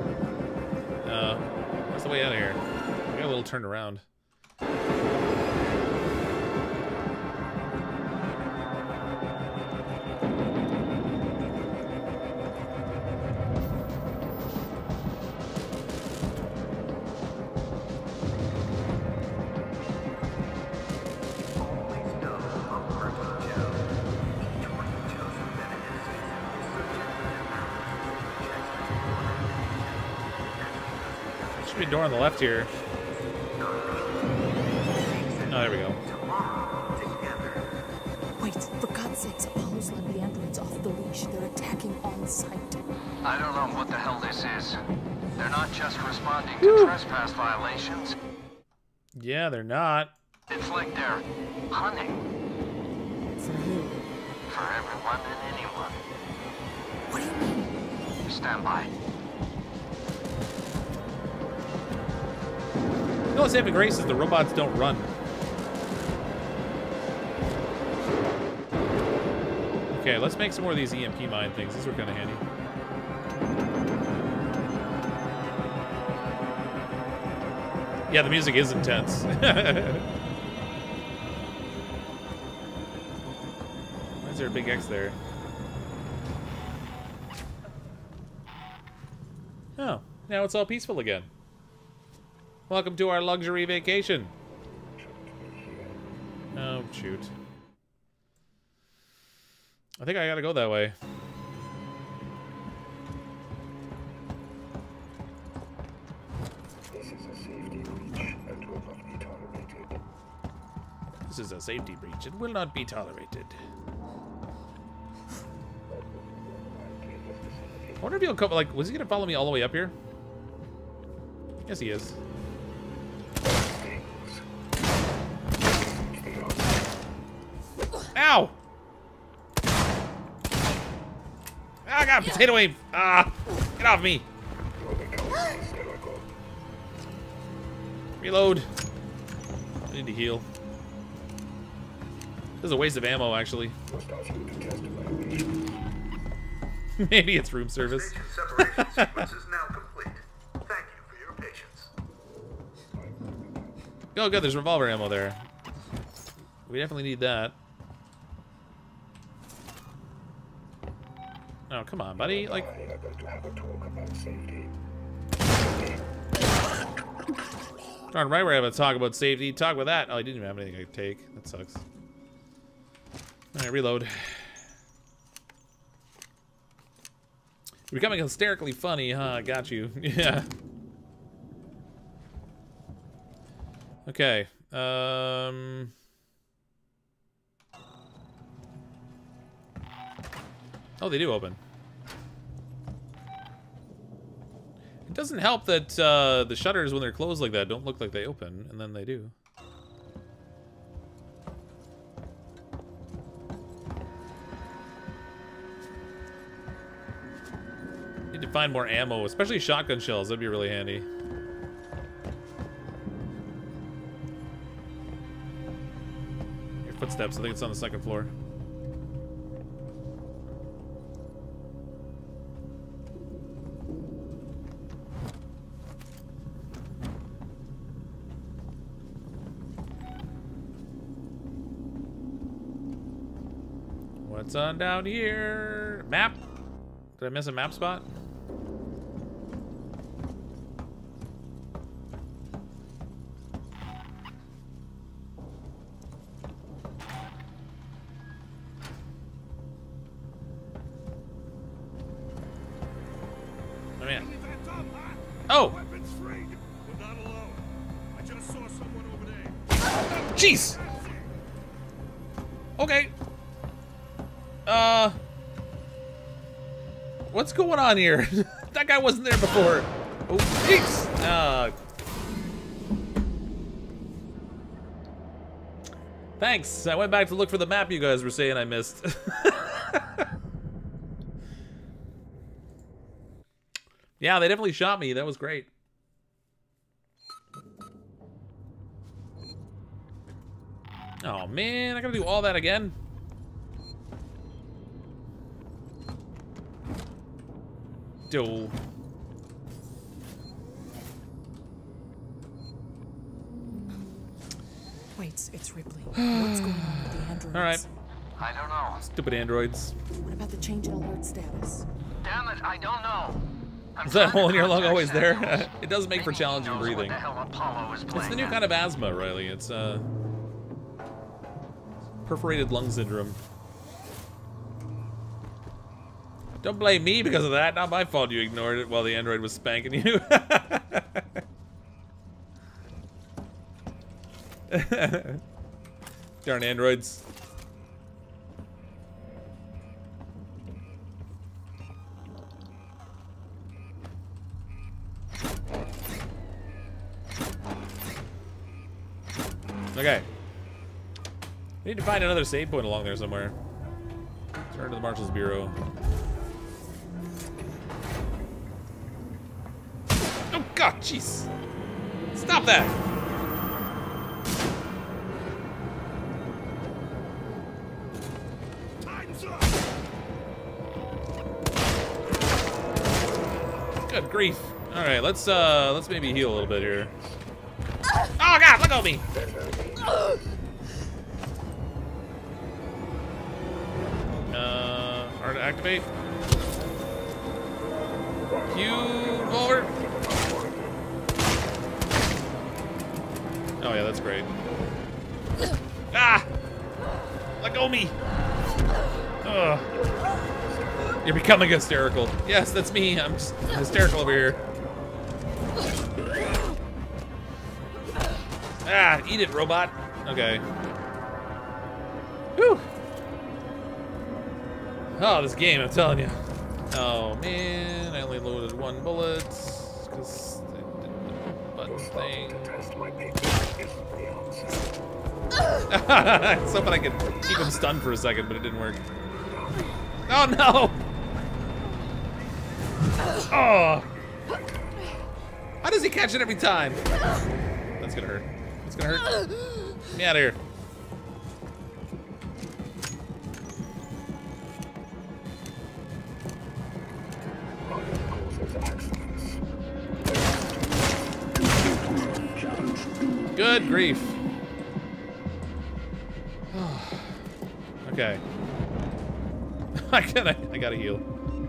That's the way out of here. I got a little turned around. Should be a door on the left here. Oh, there we go. Wait, for God's sakes, Apollo's let the androids off the leash. They're attacking on sight. I don't know what the hell this is. They're not just responding to trespass violations. Yeah, they're not. It's like they're hunting. For who? For everyone and anyone. What do you mean? Stand by. The only saving grace is the robots don't run. Okay, let's make some more of these EMP mine things. These were kind of handy. Yeah, the music is intense. Why is there a big X there? Oh, now it's all peaceful again. Welcome to our luxury vacation. Oh, shoot. I think I gotta go that way. This is a safety breach and will not be tolerated. This is a safety breach. It will not be tolerated. I wonder if he'll come, like, was he gonna follow me all the way up here? Yes, he is. Ow! Ah, God, potato wave! Ah! Get off me! Reload. I need to heal. This is a waste of ammo, actually. Maybe it's room service. Station separation sequence is now complete. Thank you for your patience. Oh, good, there's revolver ammo there. We definitely need that. Oh, come on, buddy. Like. I are going to have a talk about safety. Darn right, we're having a talk about safety. Talk about that. Oh, I didn't even have anything I could take. That sucks. Alright, reload. You're becoming hysterically funny, huh? Got you. Yeah. Okay. Oh, they do open. It doesn't help that the shutters, when they're closed like that, don't look like they open, and then they do. Need to find more ammo, especially shotgun shells. That'd be really handy. Your footsteps. I think it's on the second floor. What's on down here? Map? Did I miss a map spot? Oh, man. Oh! Jeez! Okay. What's going on here? That guy wasn't there before. Oh, jeez. Thanks. I went back to look for the map you guys were saying I missed. Yeah, they definitely shot me. That was great. Oh, man. I gotta do all that again? Duh. Wait, it's Ripley. What's going on with the androids? Alright. I don't know. Stupid androids. What about the change in alert status? Damn it, I don't know. Is that hole in your lung always there? It does make for challenging breathing. What the hell Apollo is It's playing the new at. kind of asthma, Riley. It's perforated lung syndrome. Don't blame me because of that. Not my fault you ignored it while the android was spanking you. Darn androids. Okay. We need to find another save point along there somewhere. Turn to the Marshal's Bureau. Oh god, jeez. Stop that! Good grief. Alright, let's maybe heal a little bit here. Oh god, look at me! Hard to activate. Q over. Oh yeah, that's great. Ah! Let go of me! Ugh. You're becoming hysterical. Yes, that's me. I'm just hysterical over here. Ah, eat it, robot. Okay. Whew. Oh, this game, I'm telling you. Oh, man. I only loaded one bullet. Because I did the button thing. I was hoping I could keep him stunned for a second, but it didn't work. Oh, no! Oh! How does he catch it every time? That's gonna hurt. That's gonna hurt. Get me out of here. Good grief. Okay. I gotta heal.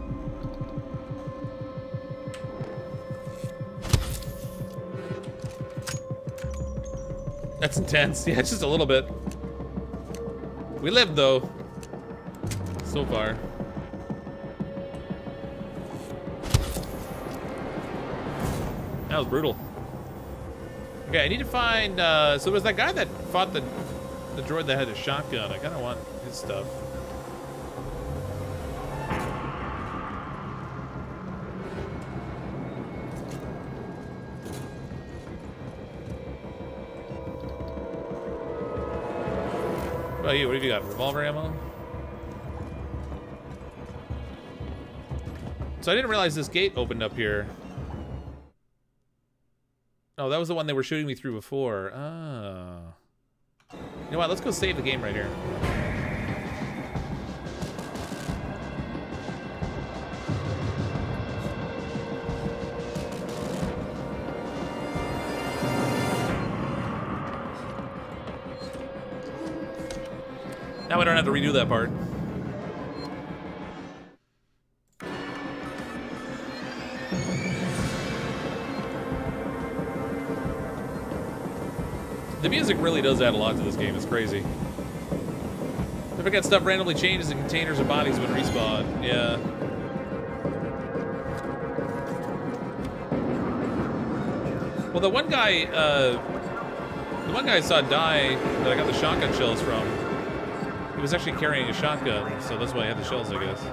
That's intense. Yeah, just a little bit. We lived, though. So far. That was brutal. Okay, I need to find, so there was that guy that fought the droid that had a shotgun. I kind of want his stuff. What about you? What have you got? Revolver ammo? So I didn't realize this gate opened up here. Oh, that was the one they were shooting me through before. Oh. You know what? Let's go save the game right here. Now I don't have to redo that part. The music really does add a lot to this game. It's crazy. I forget stuff randomly changes in containers or bodies when respawn. Yeah. Well, the one guy I saw die that I got the shotgun shells from, he was actually carrying a shotgun, so that's why I had the shells, I guess.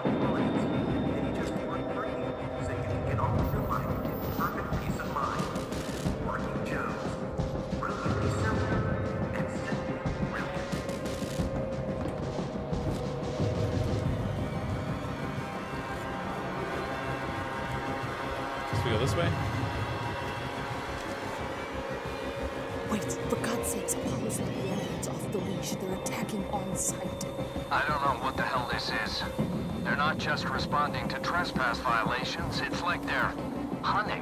We go this way? Wait, for God's sakes, Apollo's let the androids off the leash. They're attacking on sight. I don't know what the hell this is. They're not just responding to trespass violations, it's like they're hunting.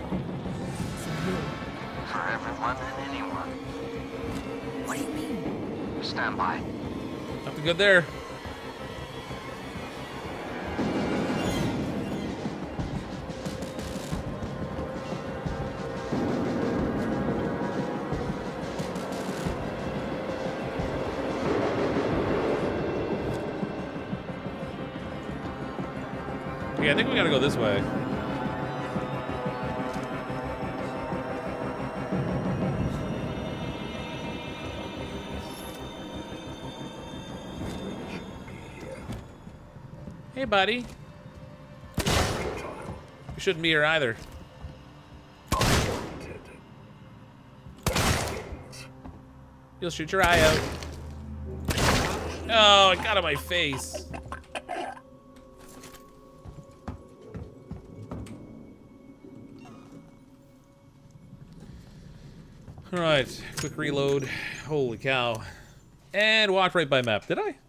For everyone and anyone. What do you mean? Stand by. Nothing good there. Yeah, I think we gotta go this way. Hey, buddy. You shouldn't be here either. You'll shoot your eye out. Oh, it got on my face. All right, quick reload. Holy cow. And walk right by map. Did I?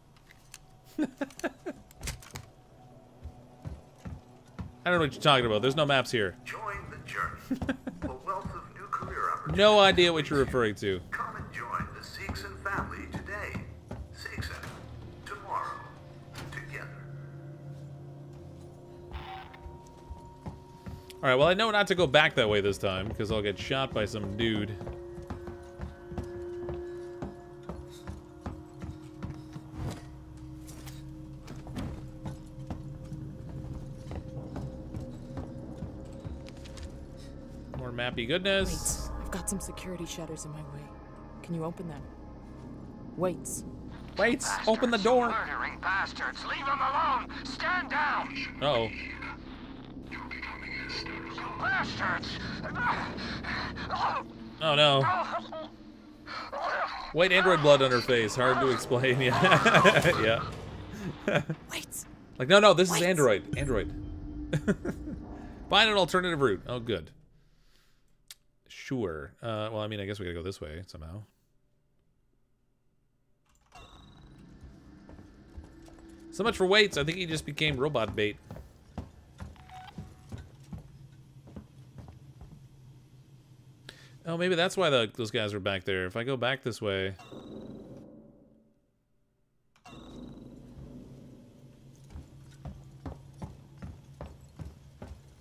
I don't know what you're talking about. There's no maps here. Join the journey. A wealth of new career opportunities. No idea what you're referring to. Come and join the Seegson family today. Seegson, tomorrow, together. All right, well, I know not to go back that way this time because I'll get shot by some dude. More mappy goodness. Wait, I've got some security shutters in my way. Can you open them? Wait. Wait, open the door. Murdering bastards, leave them alone. Stand down. Uh-oh. Bastards. Oh no. White android blood on her face. Hard to explain. Yeah. Yeah. Wait. Like, no, this is Android. Android. Find an alternative route. Oh, good. Sure. Well, I mean, I guess we gotta go this way somehow. So much for weights. I think he just became robot bait. Oh, maybe that's why those guys were back there. If I go back this way...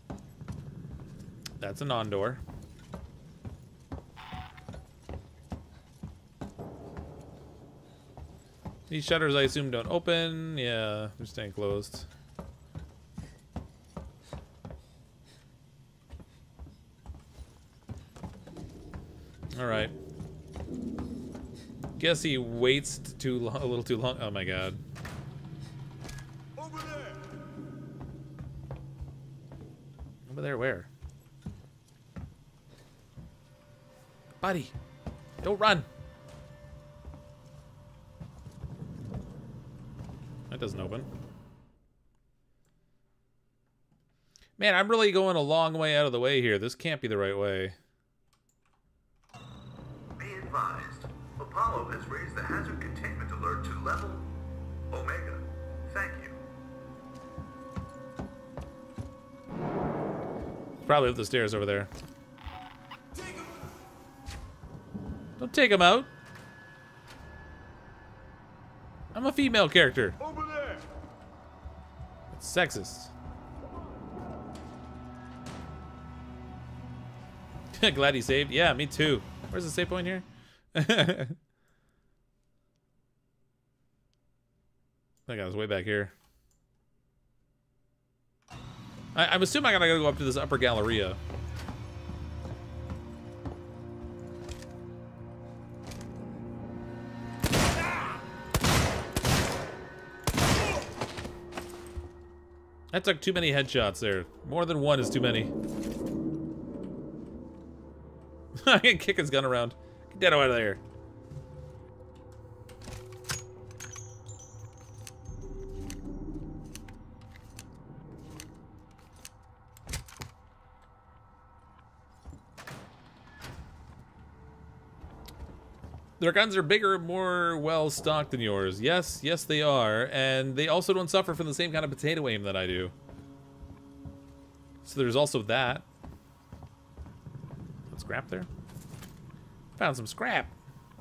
That's a non-door. These shutters, I assume, don't open. Yeah, they're staying closed. Alright. Guess he waits a little too long. Oh my god. Over there. Over there where? Buddy, don't run. That doesn't open. Man, I'm really going a long way out of the way here. This can't be the right way. Be advised, Apollo has raised the hazard containment alert to level Omega. Thank you. Probably up the stairs over there. Don't take him out. I'm a female character. Over there. It's sexist. Glad he saved. Yeah, me too. Where's the save point here? I think I was way back here. I'm assuming I gotta go up to this upper Galleria. That took too many headshots there. More than one is too many. I can kick his gun around. Get that out of there. Their guns are bigger, more well-stocked than yours. Yes, yes they are. And they also don't suffer from the same kind of potato aim that I do. So there's also that. Scrap there? Found some scrap.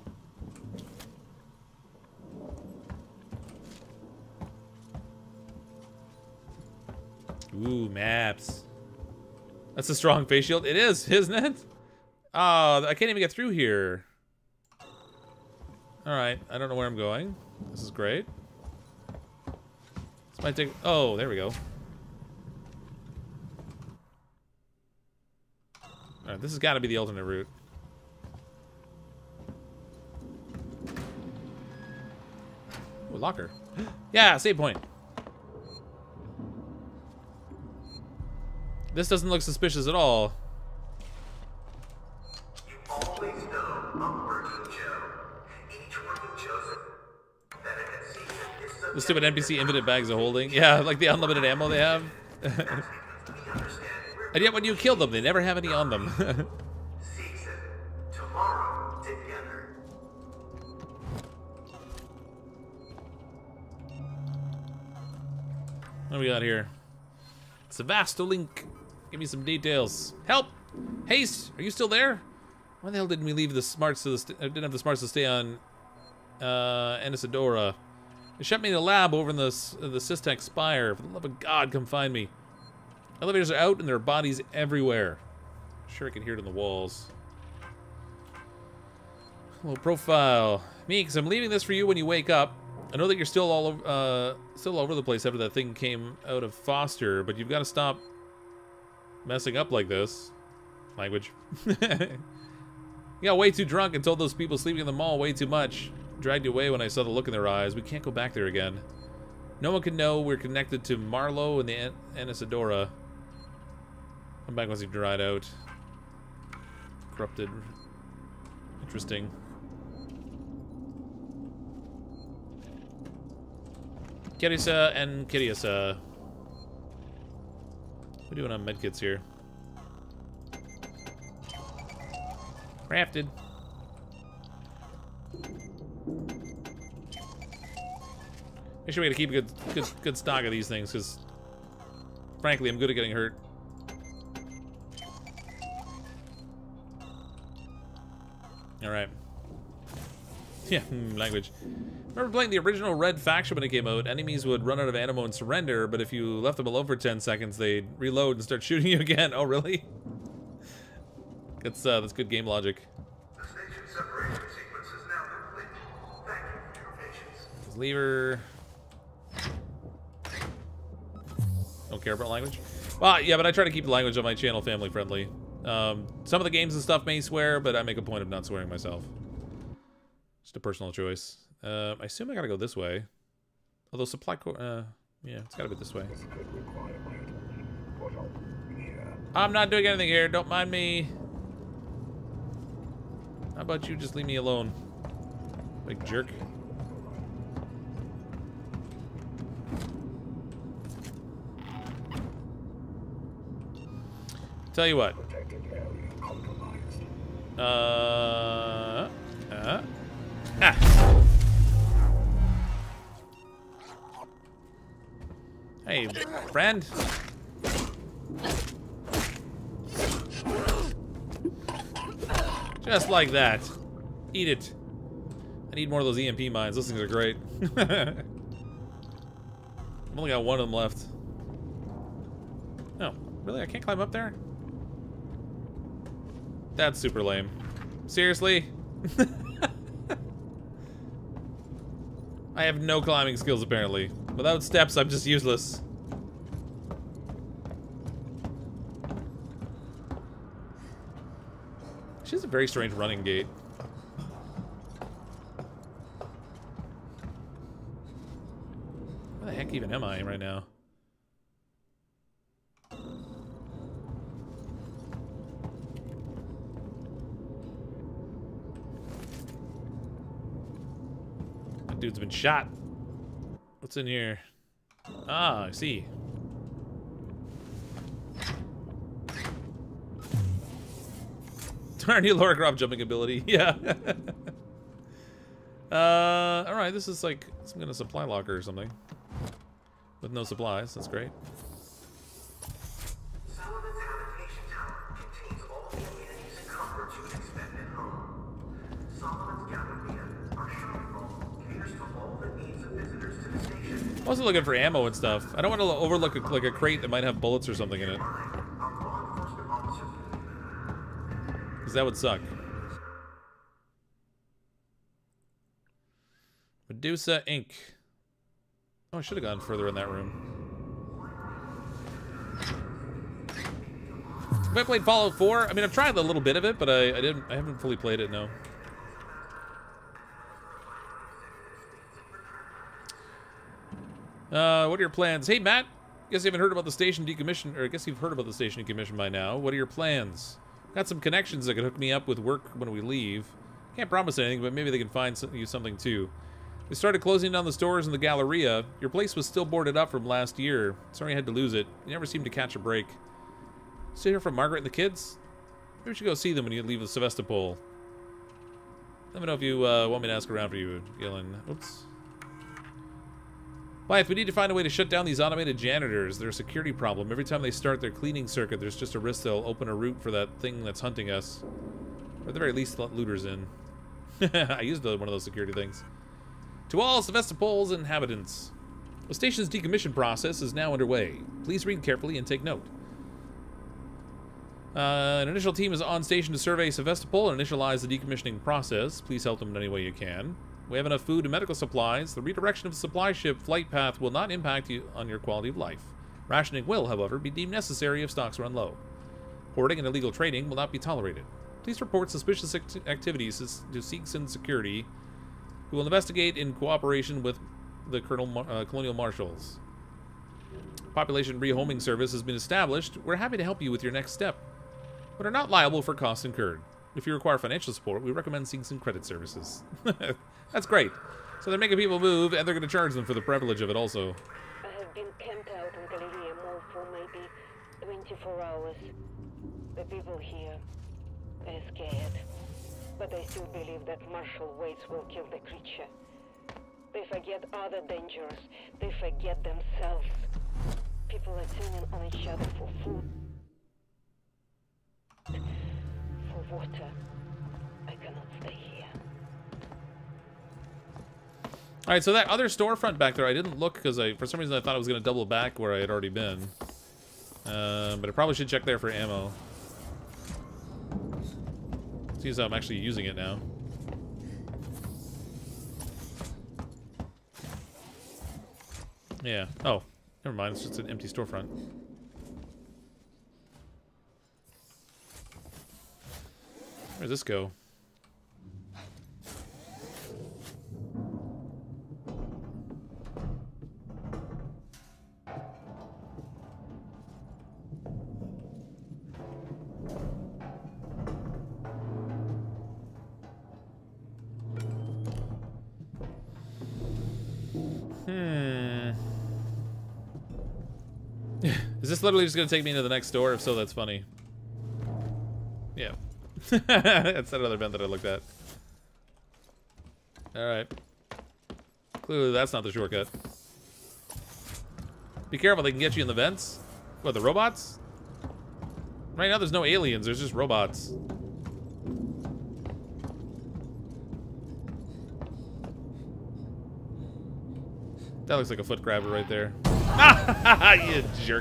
Ooh, maps. That's a strong face shield. It is, isn't it? Oh, I can't even get through here. Alright, I don't know where I'm going. This is great. This might take... Oh, there we go. Alright, this has got to be the alternate route. Ooh, locker. Yeah, save point. This doesn't look suspicious at all. You always know a working Joe. Each working Joseph. That it has seen is The stupid NPC infinite bags of holding. Yeah, like the unlimited ammo they have. And yet when you kill them, they never have any on them. season tomorrow together. What do we got here? Sevastolink. Give me some details. Help! Haste! Are you still there? Why the hell didn't we leave the smarts to the didn't have the smarts to stay on Anisadora? They shut me in the lab over in the Systech Spire. For the love of God, come find me. Elevators are out and there are bodies everywhere. Sure I can hear it on the walls. Low profile. Meeks, I'm leaving this for you when you wake up. I know that you're still all over the place after that thing came out of Foster, but you've got to stop messing up like this. Language. You got way too drunk and told those people sleeping in the mall way too much. Dragged you away when I saw the look in their eyes. We can't go back there again. No one can know we're connected to Marlowe and the Anisadora. Come back once you've dried out. Corrupted. Interesting. Kirisa and Kirisa. What are we doing on medkits here? Crafted. Make sure we gotta keep a good stock of these things, because frankly, I'm good at getting hurt. All right. Yeah, language. Remember playing the original Red Faction when it came out? Enemies would run out of ammo and surrender, but if you left them alone for 10 seconds, they'd reload and start shooting you again. Oh, really? That's good game logic. The station separation sequence is now complete. Thank you for your patience. lever. Don't care about language. Well, yeah, but I try to keep the language on my channel family friendly. Some of the games and stuff may swear, but I make a point of not swearing myself. Just a personal choice. I assume I gotta go this way. Although supply yeah, it's gotta be this way. I'm not doing anything here. Don't mind me. How about you just leave me alone? Like jerk. Tell you what. Ah. Hey, friend. Just like that. Eat it. I need more of those EMP mines. Those things are great. I've only got one of them left. No, really? I can't climb up there? That's super lame. Seriously? I have no climbing skills, apparently. Without steps, I'm just useless. She has a very strange running gait. Where the heck even am I right now? That dude's been shot. What's in here? Ah, I see. Our new Lara Croft jumping ability. Yeah. Alright, this is like some kind of supply locker or something. With no supplies, that's great. Solomon's habitation tower contains all the amenities and comforts you would expect at home. Solomon's Galleria, our shopping mall, caters to all the needs of visitors to the station. I'm also looking for ammo and stuff. I don't want to overlook like a crate that might have bullets or something in it. Because that would suck. Medusa Inc. Oh, I should have gone further in that room. Have I played Fallout 4? I mean, I've tried a little bit of it, but I haven't fully played it, no. What are your plans? Hey, Matt. Guess you haven't heard about the station decommission, or I guess you've heard about the station decommission by now. What are your plans? Got some connections that could hook me up with work when we leave. Can't promise anything, but maybe they can find you something too. They started closing down the stores in the Galleria. Your place was still boarded up from last year. Sorry I had to lose it. You never seemed to catch a break. Still hear from Margaret and the kids? Maybe we should go see them when you leave Sevastopol. Let me know if you want me to ask around for you, Gillen. Oops. Blythe, we need to find a way to shut down these automated janitors. They're a security problem. Every time they start their cleaning circuit, there's just a risk they'll open a route for that thing that's hunting us. Or at the very least, let looters in. I used one of those security things. To all Sevastopol's inhabitants, the station's decommission process is now underway. Please read carefully and take note. An initial team is on station to survey Sevastopol and initialize the decommissioning process. Please help them in any way you can. We have enough food and medical supplies. The redirection of the supply ship flight path will not impact you on your quality of life. Rationing will, however, be deemed necessary if stocks run low. Hoarding and illegal trading will not be tolerated. Please report suspicious activities to Seegson Security, who will investigate in cooperation with the Colonial Marshals. Population rehoming service has been established. We're happy to help you with your next step, but are not liable for costs incurred. If you require financial support, we recommend Seegson Credit Services. That's great. So they're making people move, and they're going to charge them for the privilege of it also. I have been camped out in Galleria Mall for maybe 24 hours. The people here, they're scared. But they still believe that martial weights will kill the creature. They forget other dangers. They forget themselves. People are turning on each other for food. For water. I cannot stay here. Alright, so that other storefront back there, I didn't look because for some reason I thought I was going to double back where I had already been. But I probably should check there for ammo. See as I'm actually using it now. Yeah. Oh, never mind. It's just an empty storefront. Where does this go? Is this literally just gonna take me into the next door? If so, that's funny. Yeah. That's that other vent that I looked at. Alright. Clearly that's not the shortcut. Be careful, they can get you in the vents. What, the robots? Right now there's no aliens, there's just robots. That looks like a foot grabber right there. You jerk.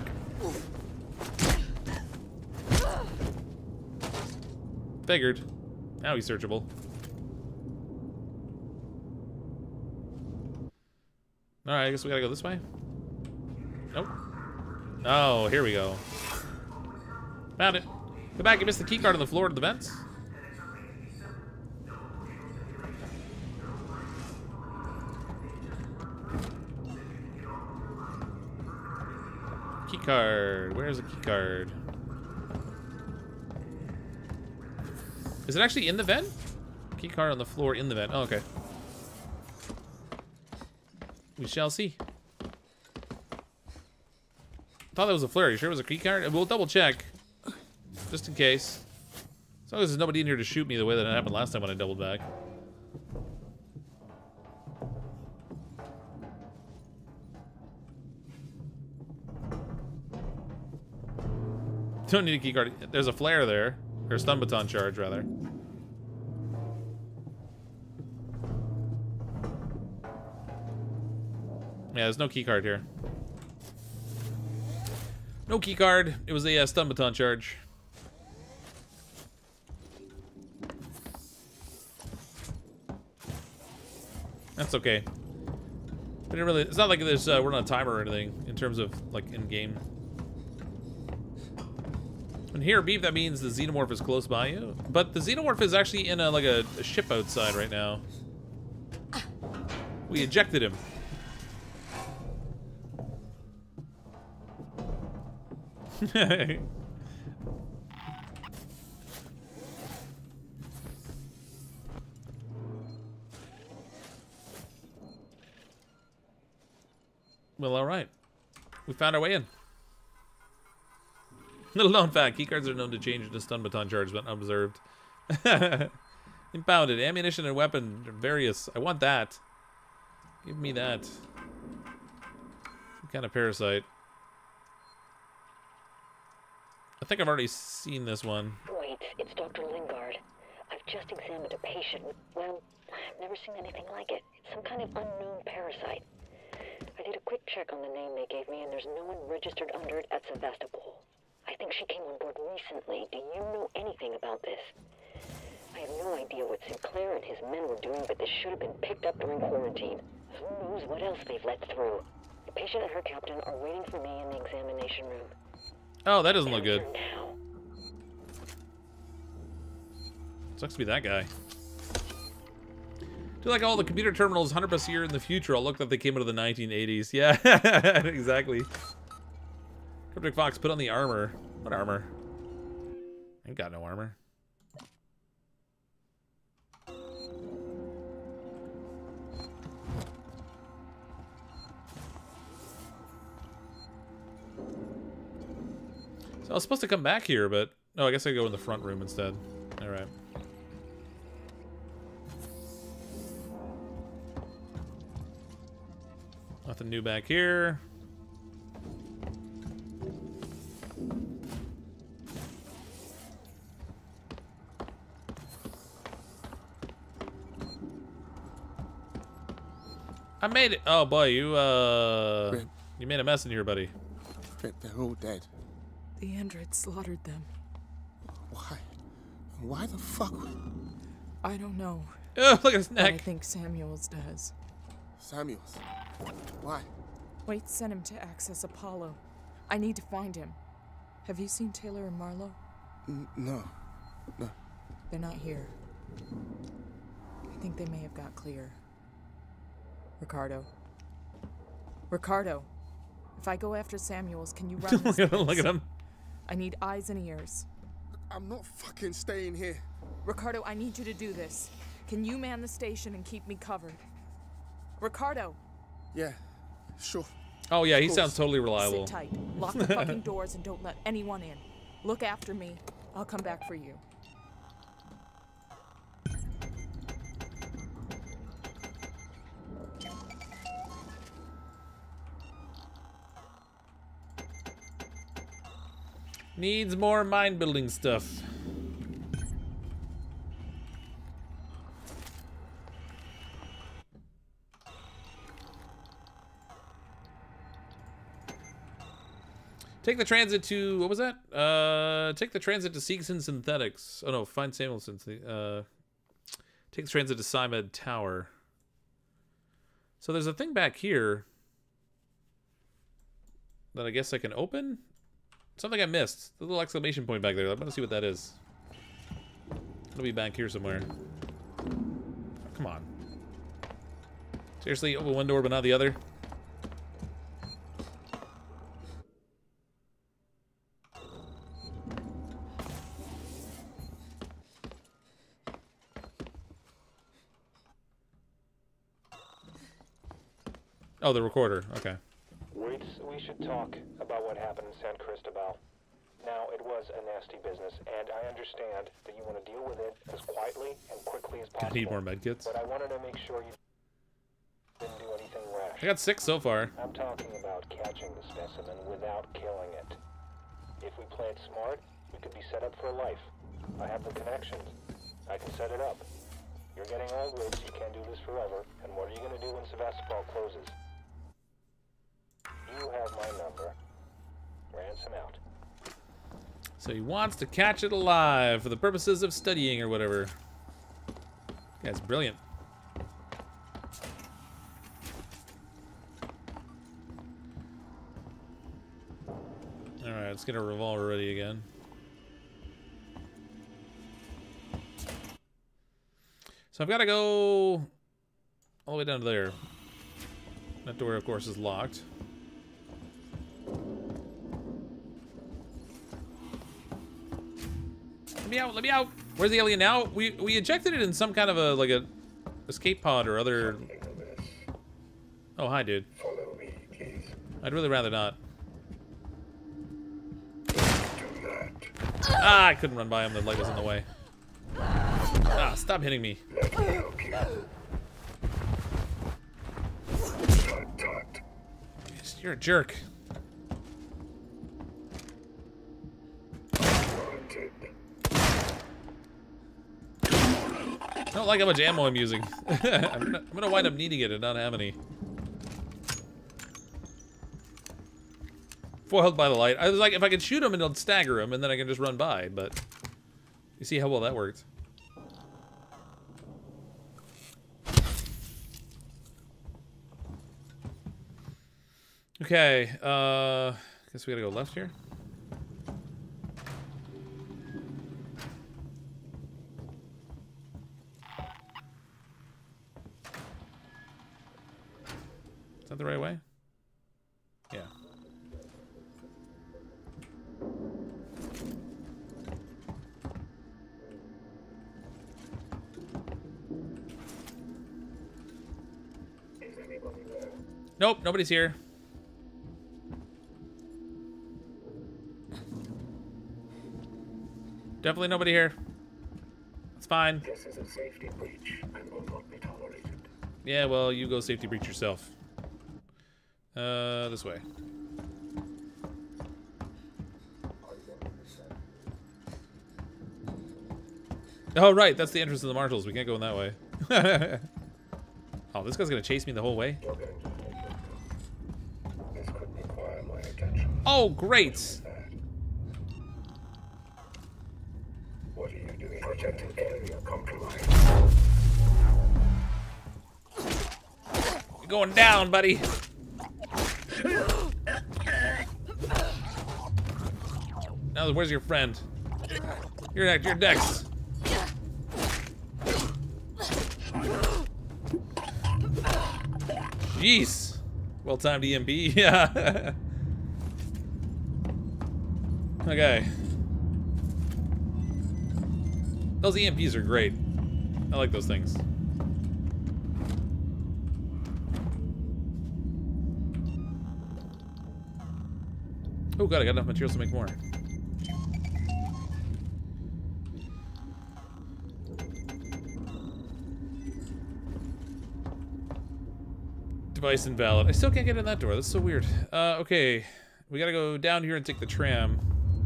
Figured. Now he's searchable. Alright, I guess we gotta go this way. Nope. Oh, here we go. Found it. Go back, you missed the keycard on the floor to the vents. Keycard. Where's the keycard? Is it actually in the vent? Keycard on the floor in the vent. Oh, okay. We shall see. Thought that was a flare. You sure it was a keycard? We'll double check. Just in case. As long as there's nobody in here to shoot me the way that it happened last time when I doubled back. Don't need a keycard. There's a flare there. Or a stun baton charge, rather. Yeah, there's no keycard here. No keycard. It was a stun baton charge. That's okay. We didn't really. It's not like there's we're on a timer or anything in terms of like in game. And here, beef, that means the xenomorph is close by you. But the xenomorph is actually in like a ship outside right now. We ejected him. Well, alright. We found our way in. Little known fact, keycards are known to change into stun baton charge when observed. Impounded. Ammunition and weapon. Various. I want that. Give me that. Some kind of parasite. I think I've already seen this one. Wait, it's Dr. Lingard. I've just examined a patient with, well, I've never seen anything like it. It's some kind of unknown parasite. I did a quick check on the name they gave me, and there's no one registered under it at Sevastopol. I think she came on board recently. Do you know anything about this? I have no idea what Sinclair and his men were doing, but this should have been picked up during quarantine. Who knows what else they've let through? The patient and her captain are waiting for me in the examination room. Oh, that doesn't look good. Sucks to be that guy. I feel like all the computer terminals 100% year in the future all look like they came out of the 1980s. Yeah, exactly. CrypticFox, put on the armor. What armor? I ain't got no armor. So I was supposed to come back here, but... Oh, I guess I go in the front room instead. Alright. Nothing new back here. I made it. Oh boy, you made a mess in here, buddy. They're all dead. The android slaughtered them. Why? Why the fuck? I don't know. Oh, look at his neck. But I think Samuels does. Samuels? Why? Wait, sent him to access Apollo. I need to find him. Have you seen Taylor and Marlowe? No. They're not here. I think they may have got clear. Ricardo, if I go after Samuels, can you run this Look at him. I need eyes and ears. I'm not fucking staying here. Ricardo, I need you to do this. Can you man the station and keep me covered? Ricardo! Yeah, sure. Oh yeah, he sounds totally reliable. Sit tight. Lock the fucking doors and don't let anyone in. Look after me. I'll come back for you. Needs more mind building stuff. Take the transit to, what was that? Take the transit to Seegson Synthetics. Oh no, find Samuelson. Take the transit to Symed Tower. So there's a thing back here that I guess I can open? Something I missed. The little exclamation point back there. I'm gonna see what that is. It'll be back here somewhere. Oh, come on. Seriously, open one door but not the other? Oh, the recorder. Okay. We should talk about what happened in San Cristobal. Now, it was a nasty business, and I understand that you want to deal with it as quietly and quickly as possible. I need more medkits. But I wanted to make sure you didn't do anything rash. I got 6 so far. I'm talking about catching the specimen without killing it. If we play it smart, we could be set up for life. I have the connections. I can set it up. You're getting all rich, you can't do this forever, and what are you going to do when Sevastopol closes? You have my number. Ransom out. So he wants to catch it alive for the purposes of studying or whatever. That's brilliant. Alright, let's get our revolver ready again. So I've got to go all the way down to there. That door, of course, is locked. Let me out, let me out! Where's the alien now? We ejected it in some kind of a escape pod or other. Oh, hi, dude. Follow me, please. I'd really rather not. Do that. Ah, I couldn't run by him, the light was in the way. Ah, stop hitting me. Let me help you. Tut, tut. You're a jerk. Wanted. I don't like how much ammo I'm using. I'm gonna wind up needing it and not have any. Foiled by the light. I was like, if I could shoot him, it'll stagger him, and then I can just run by, but... You see how well that worked. Okay, guess we gotta go left here. Is that the right way? Yeah. Is anybody there? Nope, nobody's here. Definitely nobody here. It's fine. This is a safety breach and will not be tolerated. Yeah, well, you go safety breach yourself. This way. Oh, right, that's the entrance to the marshals. We can't go in that way. Oh, this guy's gonna chase me the whole way? You're going to make it. This could require my attention. Oh, great! What are you doing? Projected area compromised. You're going down, buddy. Now, where's your friend? Your Dex. Jeez. Well-timed EMP. Yeah. Okay. Those EMPs are great. I like those things. Oh god, I got enough materials to make more. Device invalid. I still can't get in that door. That's so weird. Okay. We gotta go down here and take the tram.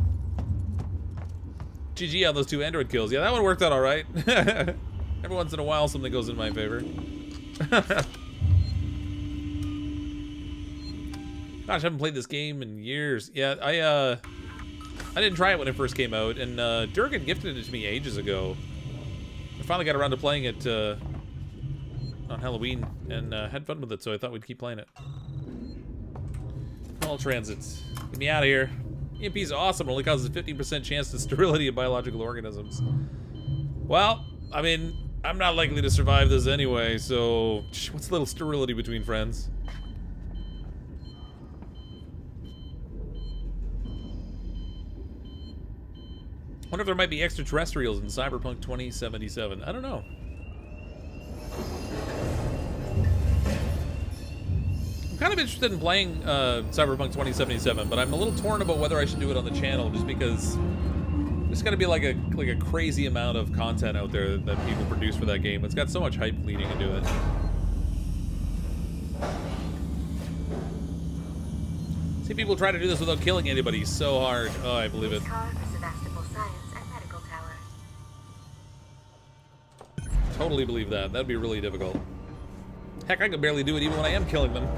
GG on those 2 android kills. Yeah, that one worked out alright. Every once in a while something goes in my favor. Gosh, I haven't played this game in years. Yeah, I didn't try it when it first came out, and Durgan gifted it to me ages ago. I finally got around to playing it on Halloween, and had fun with it, so I thought we'd keep playing it. All transits. Get me out of here. EMP is awesome. It only causes a 15% chance to sterility of biological organisms. Well, I mean, I'm not likely to survive this anyway, so what's a little sterility between friends? Wonder if there might be extraterrestrials in Cyberpunk 2077. I don't know. I'm kind of interested in playing Cyberpunk 2077, but I'm a little torn about whether I should do it on the channel, just because there's got to be like a crazy amount of content out there that people produce for that game. It's got so much hype leading into it. See people try to do this without killing anybody so hard. Oh, I believe it. Totally believe that. That'd be really difficult. Heck, I could barely do it even when I am killing them.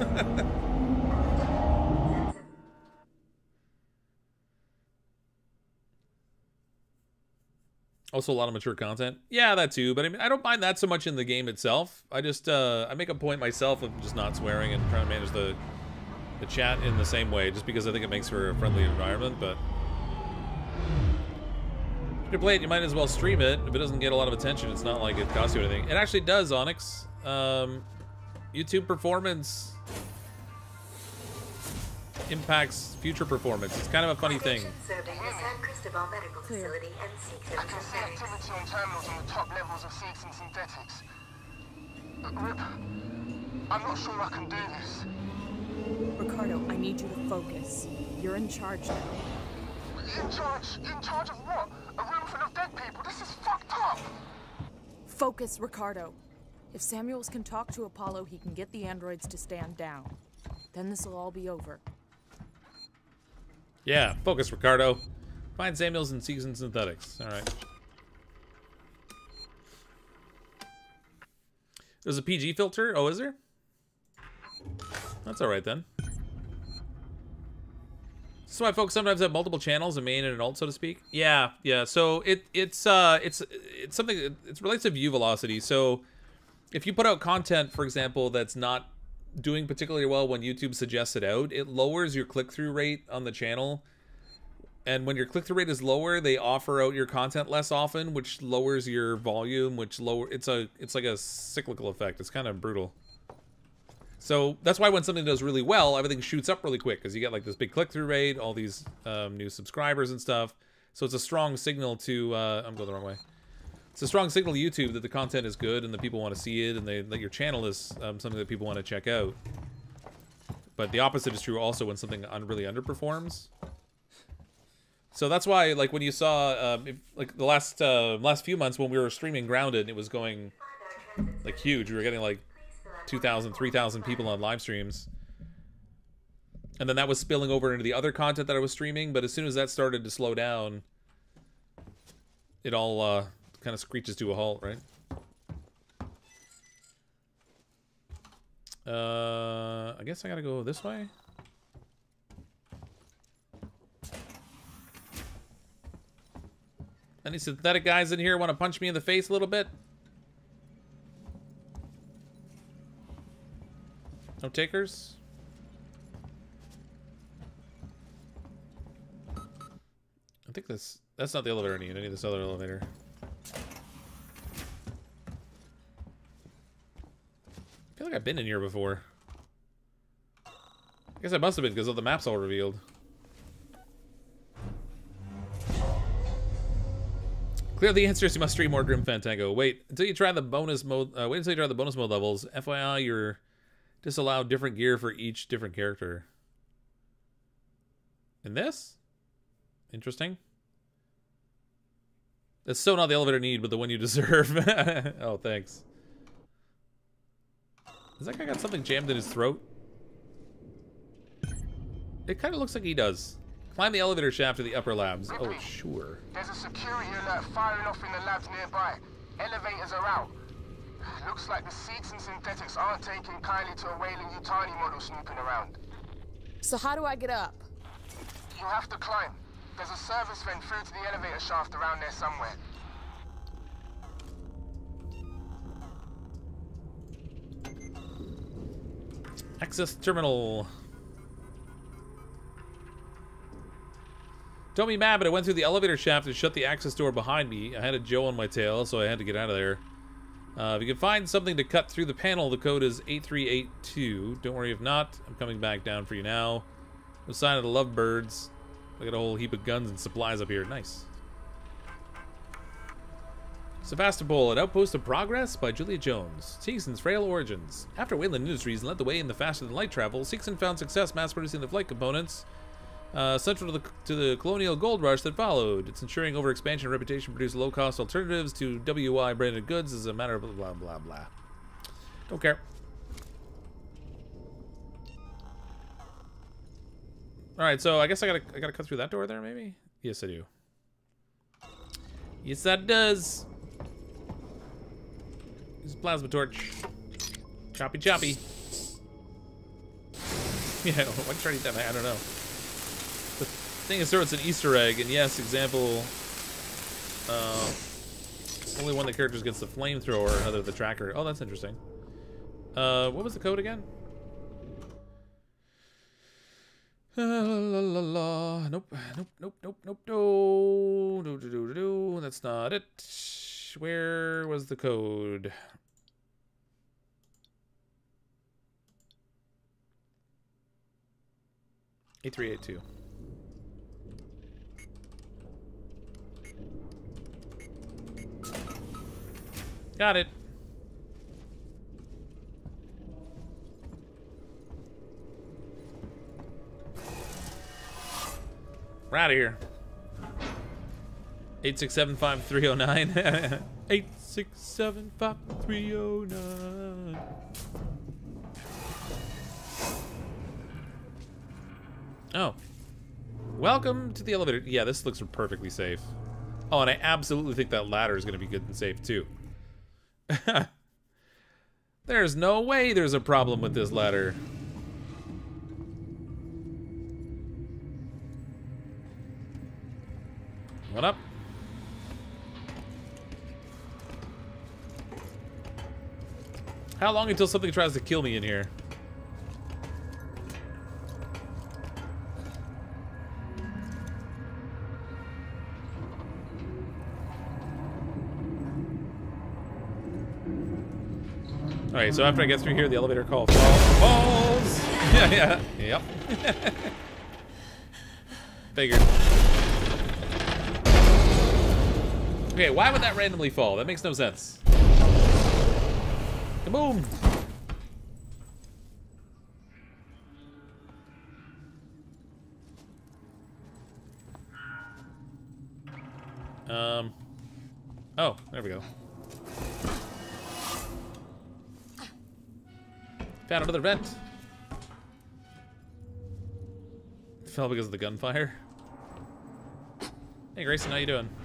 Also a lot of mature content. Yeah, that too, but I mean, I don't mind that so much in the game itself. I just, I make a point myself of just not swearing and trying to manage the chat in the same way, just because I think it makes for a friendly environment, but... If you play it, you might as well stream it. If it doesn't get a lot of attention, it's not like it costs you anything. It actually does, Onyx. YouTube performance impacts future performance. It's kind of a funny thing. Clear. I can see activity on terminals on the top levels of Seeks and Synthetics. Rip, I'm not sure I can do this. Ricardo, I need you to focus. You're in charge now. In charge? In charge of what? A room full of dead people? This is fucked up! Focus, Ricardo. If Samuels can talk to Apollo, he can get the androids to stand down. Then this will all be over. Yeah, focus, Ricardo. Find Samuels and Seeks and Synthetics. Alright. There's a PG filter? Oh, is there? That's alright then. So why folks sometimes have multiple channels, a main and an alt, so to speak. Yeah. So it's something. It relates to view velocity. So if you put out content, for example, that's not doing particularly well when YouTube suggests it out, it lowers your click-through rate on the channel. And when your click-through rate is lower, they offer out your content less often, which lowers your volume. It's like a cyclical effect. It's kind of brutal. So that's why when something does really well, everything shoots up really quick, because you get like this big click-through rate, all these new subscribers and stuff. So it's a strong signal to, I'm going the wrong way. It's a strong signal to YouTube that the content is good and that people want to see it, and that your channel is something that people want to check out. But the opposite is true also when something really underperforms. So that's why, like when you saw, like the last few months when we were streaming Grounded, it was going like huge. We were getting like 2,000, 3,000 people on live streams. And then that was spilling over into the other content that I was streaming, but as soon as that started to slow down, it all kind of screeches to a halt, right? I guess I gotta go this way. Any synthetic guys in here want to punch me in the face a little bit? No takers? think that's not the elevator I need. I need this other elevator. I feel like I've been in here before. I guess I must have been because of the maps all revealed. Clear the answers. You must stream more Grim Fantango. Wait until you try the bonus mode. Wait until you try the bonus mode levels. FYI, you're disallowed different gear for each different character. In this? Interesting. That's so not the elevator need, but the one you deserve. Oh, thanks. Has that guy got something jammed in his throat? It kind of looks like he does. Climb the elevator shaft to the upper labs. Oh, sure. There's a security alert firing off in the labs nearby. Elevators are out. Looks like the seats and synthetics aren't taking kindly to a Weyland-Yutani model snooping around. So how do I get up? You have to climb. There's a service vent through to the elevator shaft around there somewhere. Access terminal. Don't be mad, but I went through the elevator shaft and shut the access door behind me. I had a Joe on my tail, so I had to get out of there. If you can find something to cut through the panel, the code is 8382. Don't worry if not. I'm coming back down for you now. No sign of the lovebirds. I got a whole heap of guns and supplies up here. Nice. Sevastopol, an outpost of progress by Julia Jones. Seegson's frail origins. After Wayland Industries led the way in the faster-than-light travel, Seegson found success mass-producing the flight components central to the colonial gold rush that followed. Its ensuring overexpansion and reputation produced low-cost alternatives to WI-branded goods is a matter of blah, blah, blah. Don't care. Alright, so I guess I gotta cut through that door there, maybe? Yes, I do. Yes, that does. Use a plasma torch. Choppy choppy. Yeah, why try to eat that? I don't know. The thing is, it's an Easter egg, and yes, example. Only one of the characters gets the flamethrower, another the tracker. Oh, that's interesting. What was the code again? La la la la. Nope. No. That's not it. Where was the code? A382. Got it. We're out of here. 8675309. 8675309. Oh. Welcome to the elevator. Yeah, this looks perfectly safe. Oh, and I absolutely think that ladder is going to be good and safe, too. There's no way there's a problem with this ladder. What up? How long until something tries to kill me in here? Alright, so after I get through here, the elevator call falls. Yeah, yep. Figured. Okay, why would that randomly fall? That makes no sense. Kaboom! Oh, there we go. Found another vent. Fell because of the gunfire. Hey Grayson, how you doing?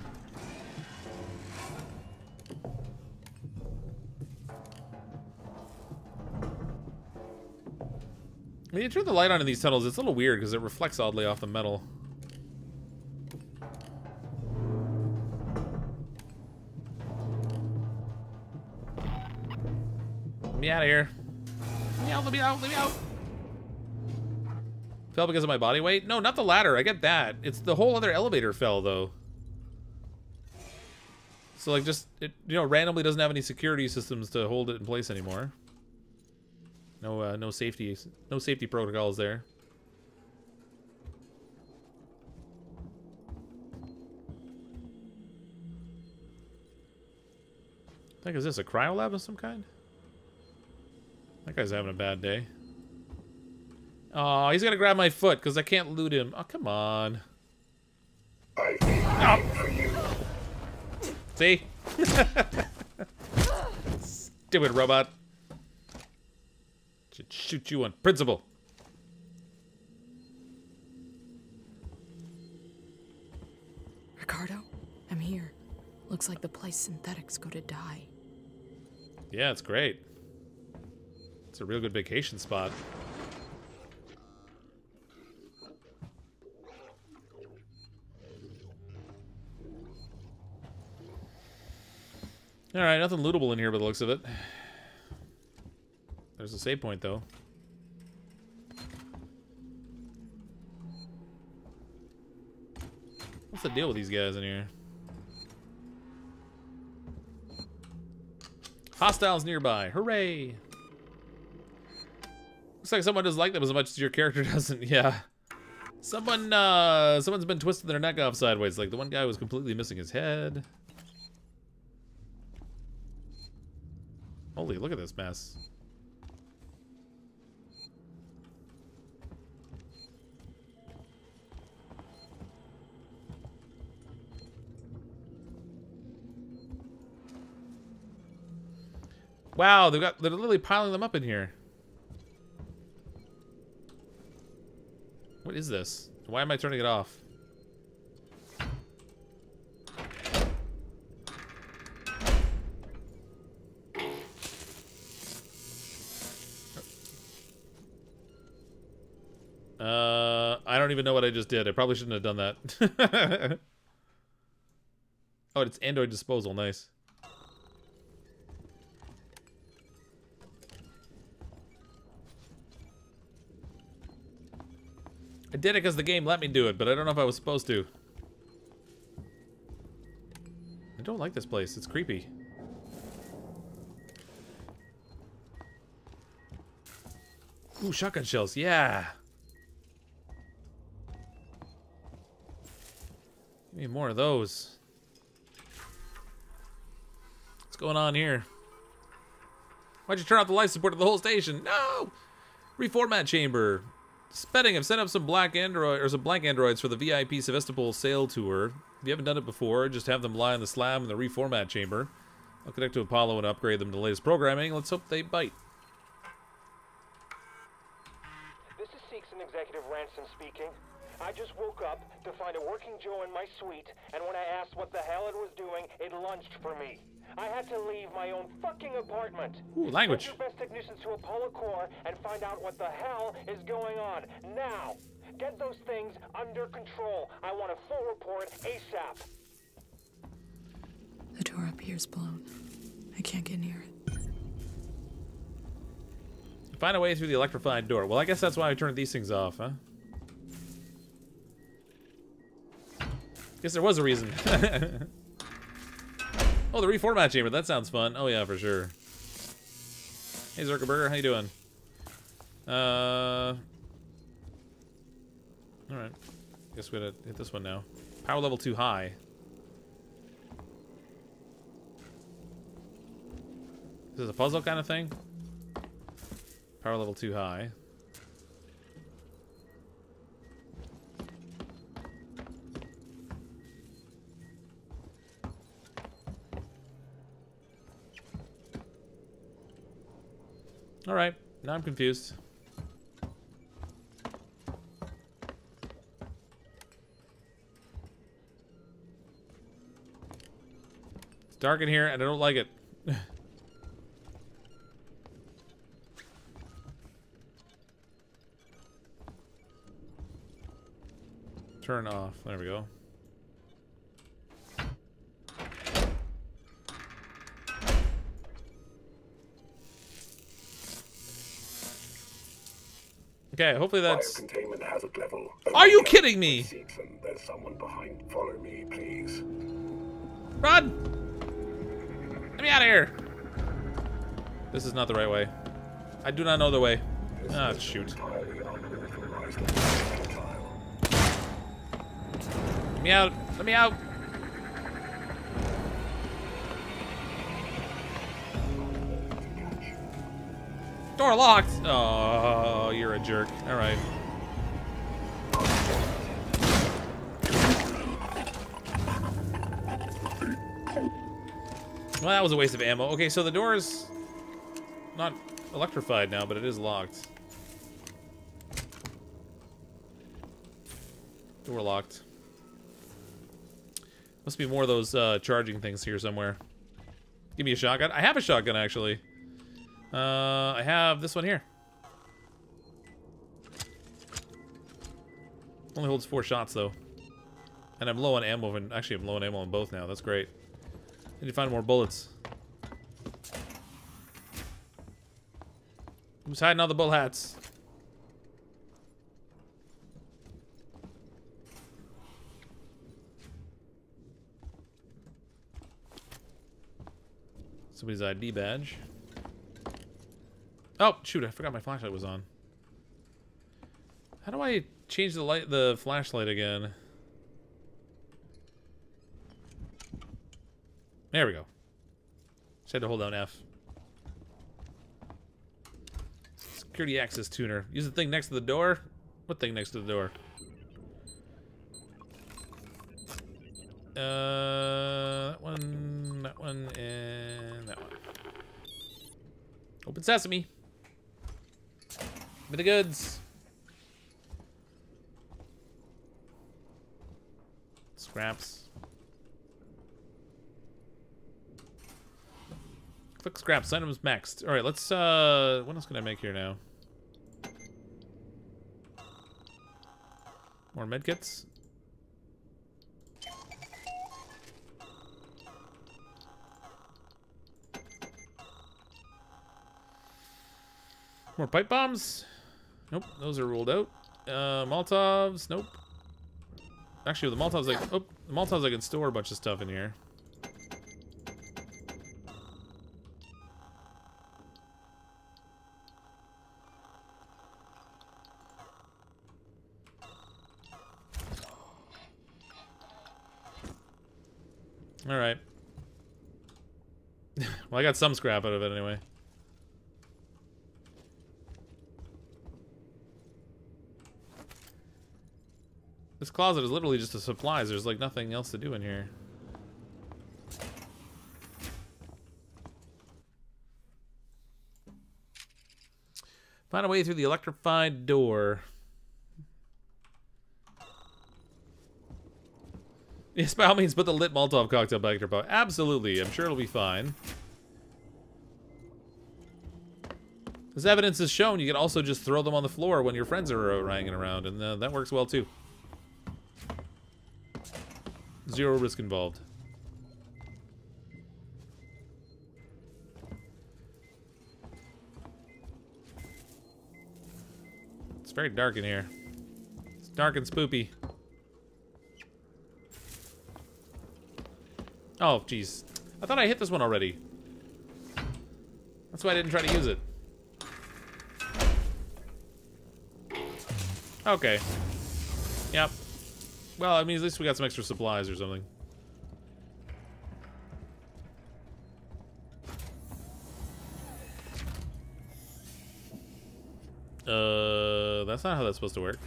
When you turn the light on in these tunnels, it's a little weird because it reflects oddly off the metal. Let me out of here. Let me out, let me out, let me out. Fell because of my body weight? No, not the ladder. I get that. It's the whole other elevator fell, though. So, like, just, it, you know, randomly doesn't have any security systems to hold it in place anymore. No, no safety protocols there. I think, is this a cryo lab of some kind? That guy's having a bad day. Oh, he's gonna grab my foot because I can't loot him. Oh, come on. For you. See? Stupid robot. Should shoot you on principle. Ricardo, I'm here. Looks like the place synthetics go to die. Yeah, it's great. It's a real good vacation spot. Alright, nothing lootable in here by the looks of it. There's a save point, though. What's the deal with these guys in here? Hostiles nearby. Hooray! Looks like someone doesn't like them as much as your character doesn't. Yeah. Someone's been twisting their neck off sideways. Like, the one guy was completely missing his head. Holy, look at this mess. Wow, they're literally piling them up in here. What is this? Why am I turning it off? I don't even know what I just did. I probably shouldn't have done that. Oh, it's Android disposal. Nice. I did it because the game let me do it, but I don't know if I was supposed to. I don't like this place. It's creepy. Ooh, shotgun shells. Yeah. Give me more of those. What's going on here? Why'd you turn off the life support of the whole station? No! Reformat chamber. Spedding, I've set up some blank androids for the VIP Sevastopol sail tour. If you haven't done it before, just have them lie on the slab in the reformat chamber. I'll connect to Apollo and upgrade them to the latest programming. Let's hope they bite. This is Seekson Executive Ransom speaking. I just woke up to find a working Joe in my suite, and when I asked what the hell it was doing, it lunged for me. I had to leave my own fucking apartment. Ooh, language. Send your best technicians to Apollo Core and find out what the hell is going on. Now! Get those things under control. I want a full report ASAP. The door up here's blown. I can't get near it. Find a way through the electrified door. Well, I guess that's why I turned these things off, huh? Guess there was a reason. Oh, the reformat chamber. That sounds fun. Oh, yeah, for sure. Hey, Zuckerberg. How you doing? Alright. Guess we gotta hit this one now. Power level too high. Is this a puzzle kind of thing? Power level too high. Alright, now I'm confused. It's dark in here and I don't like it. Turn off. There we go. Okay, hopefully that's... Biocontainment hazard level. Are you kidding me? There's someone behind. Follow me, please. Run! Let me out of here! This is not the right way. I do not know the way. Ah, shoot. Let me out! Let me out! Door locked! Oh, you're a jerk. Alright. Well, that was a waste of ammo. Okay, so the door's not electrified now, but it is locked. Door locked. Must be more of those charging things here somewhere. Give me a shotgun. I have a shotgun, actually. I have this one here. Only holds 4 shots, though. And I'm low on ammo. And actually, I'm low on ammo on both now. That's great. Need to find more bullets. Who's hiding all the bull hats? Somebody's ID badge. Oh, shoot, I forgot my flashlight was on. How do I change the flashlight again? There we go. Just had to hold down F. Security access tuner. Use the thing next to the door. What thing next to the door? That one, and that one. Open sesame. Give me the goods. Scraps. Click scraps. Items maxed. Alright, let's, what else can I make here now? More medkits. More pipe bombs. Nope, those are ruled out. Molotovs. Nope. Actually, with the Molotovs, like, oh, the Molotovs, I can store a bunch of stuff in here. All right. Well, I got some scrap out of it anyway. This closet is literally just a supplies. There's like nothing else to do in here. Find a way through the electrified door. Yes, by all means, put the lit Molotov cocktail back in your pocket. Absolutely, I'm sure it'll be fine. As evidence is shown, you can also just throw them on the floor when your friends are hanging around, and that works well too. Zero risk involved. It's very dark in here. It's dark and spoopy. Oh, jeez. I thought I hit this one already. That's why I didn't try to use it. Okay. Yep. Well, I mean, at least we got some extra supplies or something. That's not how that's supposed to work.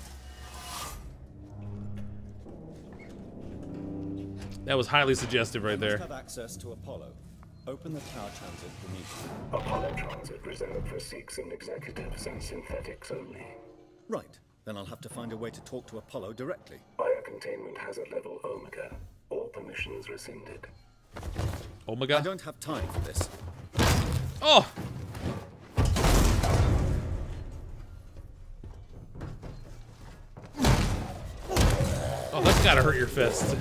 That was highly suggestive right there. Have access to Apollo. Open the tower transit beneath. Apollo transit reserved for Sikhs and executives and synthetics only. Right. Then I'll have to find a way to talk to Apollo directly. Biocontainment hazard level Omega. All permissions rescinded. Omega? I don't have time for this. Oh! Oh, that's gotta hurt your fist.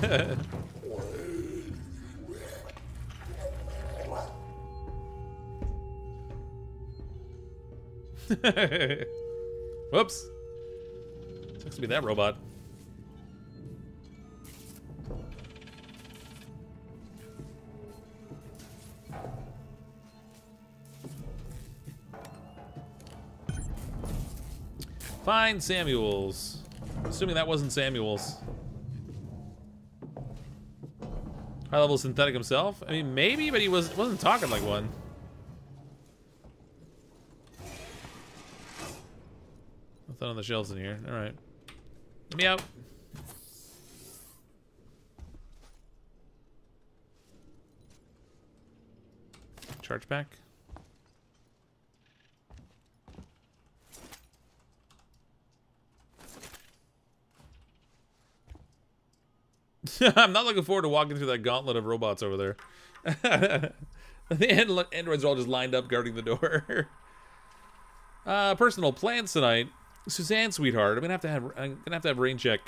Whoops. Sucks to be that robot. Find Samuels. Assuming that wasn't Samuels. High level synthetic himself? I mean, maybe, but he wasn't talking like one. Nothing on the shelves in here. Alright. Let me out. Charge back. I'm not looking forward to walking through that gauntlet of robots over there. The androids are all just lined up guarding the door. Personal plans tonight. Suzanne, sweetheart, I'm gonna have to have rain check.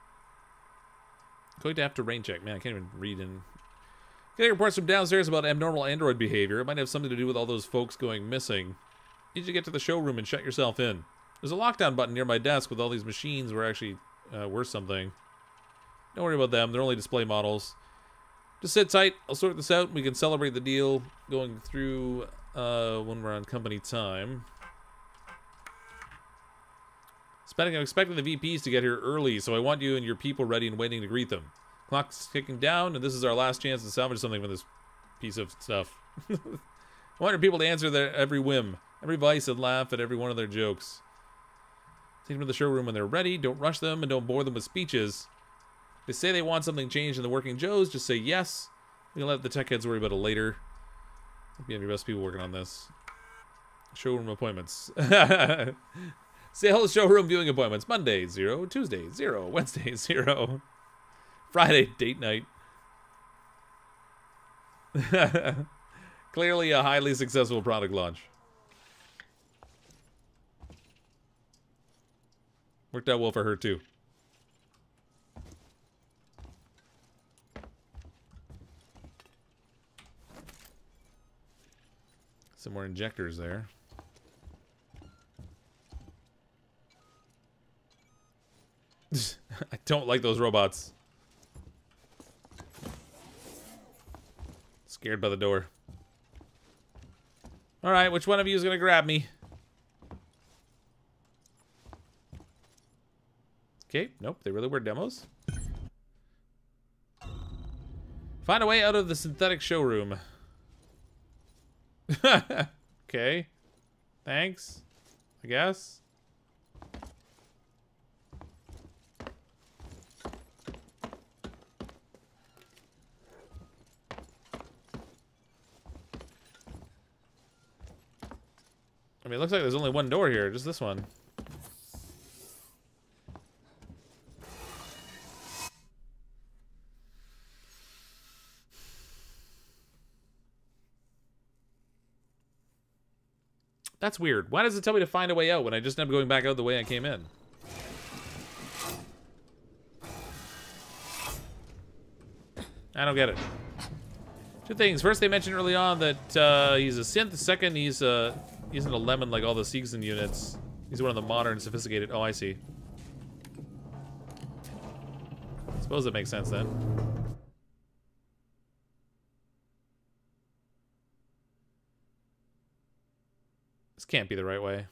Going to have to rain check. Man, I can't even read in. Getting reports from downstairs about abnormal android behavior. It might have something to do with all those folks going missing. Need you to get to the showroom and shut yourself in. There's a lockdown button near my desk with all these machines where actually worth something. Don't worry about them. They're only display models. Just sit tight. I'll sort this out. We can celebrate the deal going through when we're on company time. I'm expecting the VPs to get here early, so I want you and your people ready and waiting to greet them. Clock's ticking down, and this is our last chance to salvage something from this piece of stuff. I want your people to answer their every whim, every vice, and laugh at every one of their jokes. Take them to the showroom when they're ready. Don't rush them, and don't bore them with speeches. If they say they want something changed in the working Joes, just say yes. We can let the tech heads worry about it later. Hope you have your best people working on this. Showroom appointments. Sales showroom viewing appointments. Monday, 0. Tuesday, 0. Wednesday, 0. Friday, date night. Clearly a highly successful product launch. Worked out well for her, too. Some more injectors there. I don't like those robots. Scared by the door. Alright, which one of you is going to grab me? Okay, nope, they really were demos. Find a way out of the synthetic showroom. Okay. Thanks. I guess. I mean, it looks like there's only one door here, just this one. That's weird. Why does it tell me to find a way out when I just end up going back out the way I came in? I don't get it. Two things. First, they mentioned early on that he's a synth. Second, he's isn't a lemon like all the Seegson units. He's one of the modern, sophisticated... Oh, I see. I suppose that makes sense then. This can't be the right way.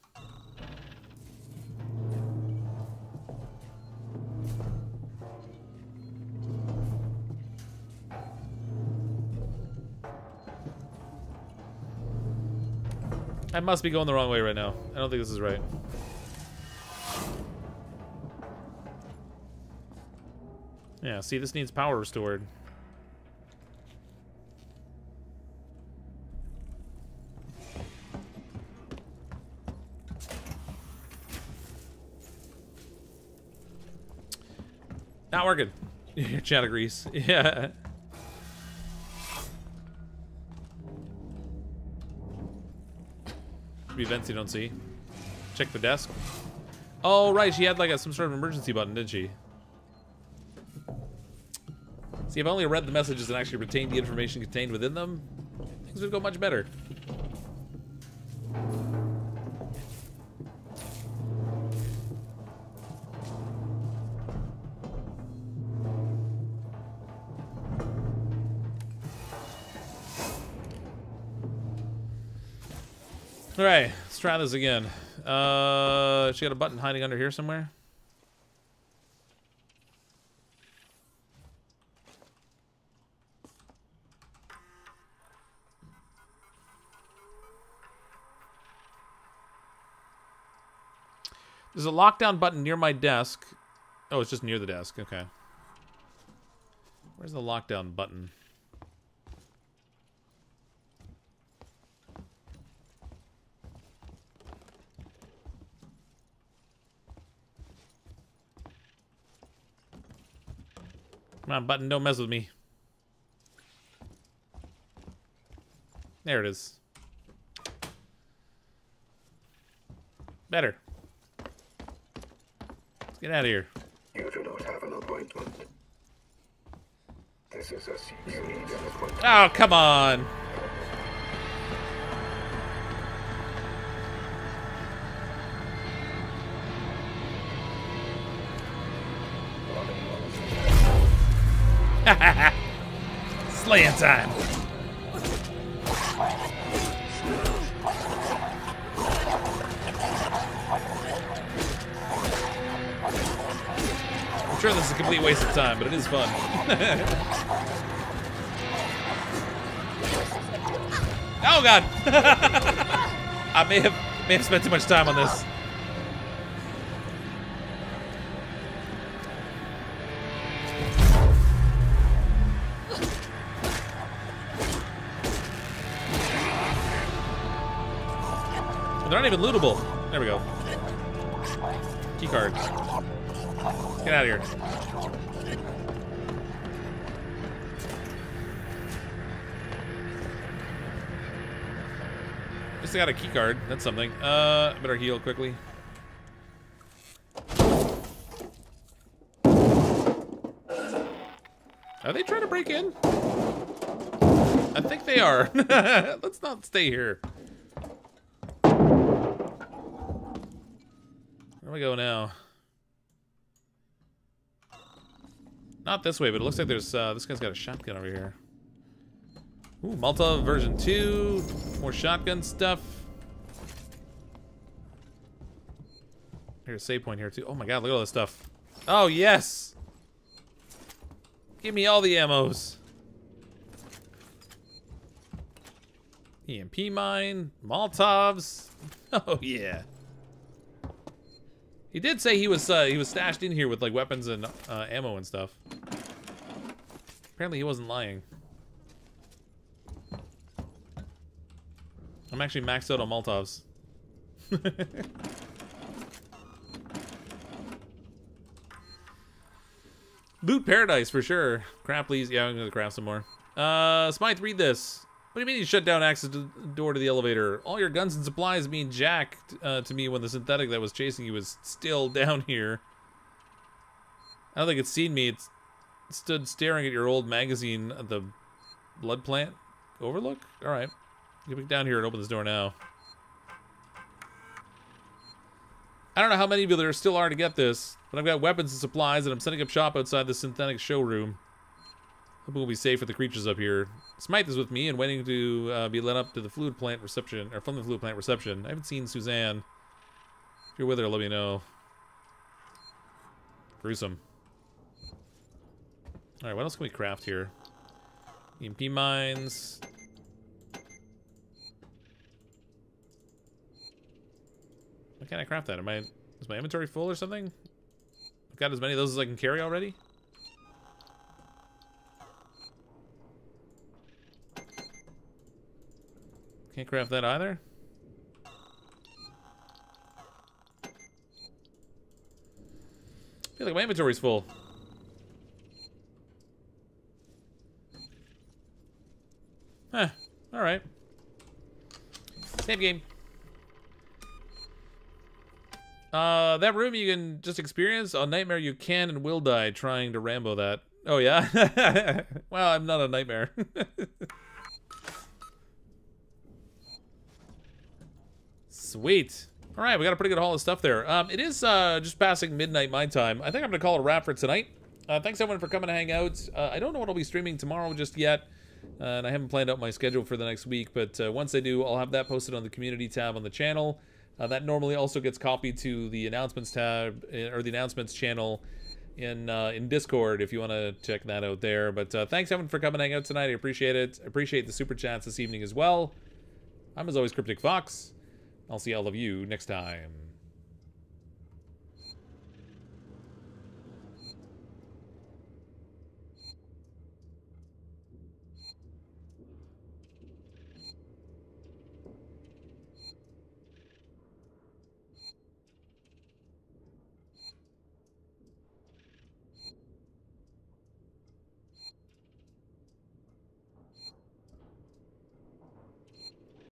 I must be going the wrong way right now. I don't think this is right. Yeah, see, this needs power restored. Not working. Chat agrees. Yeah. Be vents you don't see. Check the desk. Oh, right. She had like some sort of emergency button, didn't she? See, if I only read the messages and actually retained the information contained within them, things would go much better. Alright, let's try this again. She got a button hiding under here somewhere. There's a lockdown button near my desk. Oh, it's just near the desk. Okay. Where's the lockdown button? Come on, button, don't mess with me. There it is. Better. Let's get out of here. You do not have an appointment. This is a you need an appointment. Oh, come on. Slaying time. I'm sure this is a complete waste of time, but it is fun. Oh god! I may have spent too much time on this. They're not even lootable. There we go. Key card. Get out of here. Just got a key card. That's something. Better heal quickly. Are they trying to break in? I think they are. Let's not stay here. Where do we go now? Not this way, but it looks like there's, this guy's got a shotgun over here. Ooh, Malta version 2. More shotgun stuff. Here's a save point here, too. Oh my god, look at all this stuff. Oh, yes! Give me all the ammos. EMP mine. Molotovs. Oh, yeah. He did say he was stashed in here with like weapons and ammo and stuff. Apparently he wasn't lying. I'm actually maxed out on Molotovs. Loot paradise for sure. Craft please. Yeah, I'm gonna craft some more. Smythe, read this. What do you mean you shut down access to the door to the elevator? All your guns and supplies mean jack to me when the synthetic that was chasing you was still down here. I don't think it's seen me. It's stood staring at your old magazine at the blood plant overlook? Alright. Get down here and open this door now. I don't know how many of you there still are to get this, but I've got weapons and supplies and I'm setting up shop outside the synthetic showroom. Hope we'll be safe for the creatures up here. Smythe is with me and waiting to be led up to the fluid plant reception, or from the fluid plant reception. I haven't seen Suzanne. If you're with her, let me know. Gruesome. Alright, what else can we craft here? EMP mines. Why can't I craft that? Is my inventory full or something? I've got as many of those as I can carry already? Can't craft that either? I feel like my inventory's full. Huh. Alright. Same game. That room you can just experience. On Nightmare you can and will die trying to Rambo that. Oh yeah? Well, I'm not a nightmare. Sweet. Alright, we got a pretty good haul of stuff there. It is just passing midnight my time. I think I'm gonna call it a wrap for tonight. Thanks everyone for coming to hang out. I don't know what I'll be streaming tomorrow just yet. And I haven't planned out my schedule for the next week, but once I do, I'll have that posted on the community tab on the channel. That normally also gets copied to the announcements tab, or the announcements channel in Discord, if you want to check that out there. But thanks, Evan, for coming hang out tonight. I appreciate it. I appreciate the super chats this evening as well. I'm, as always, CrypticFox. I'll see all of you next time.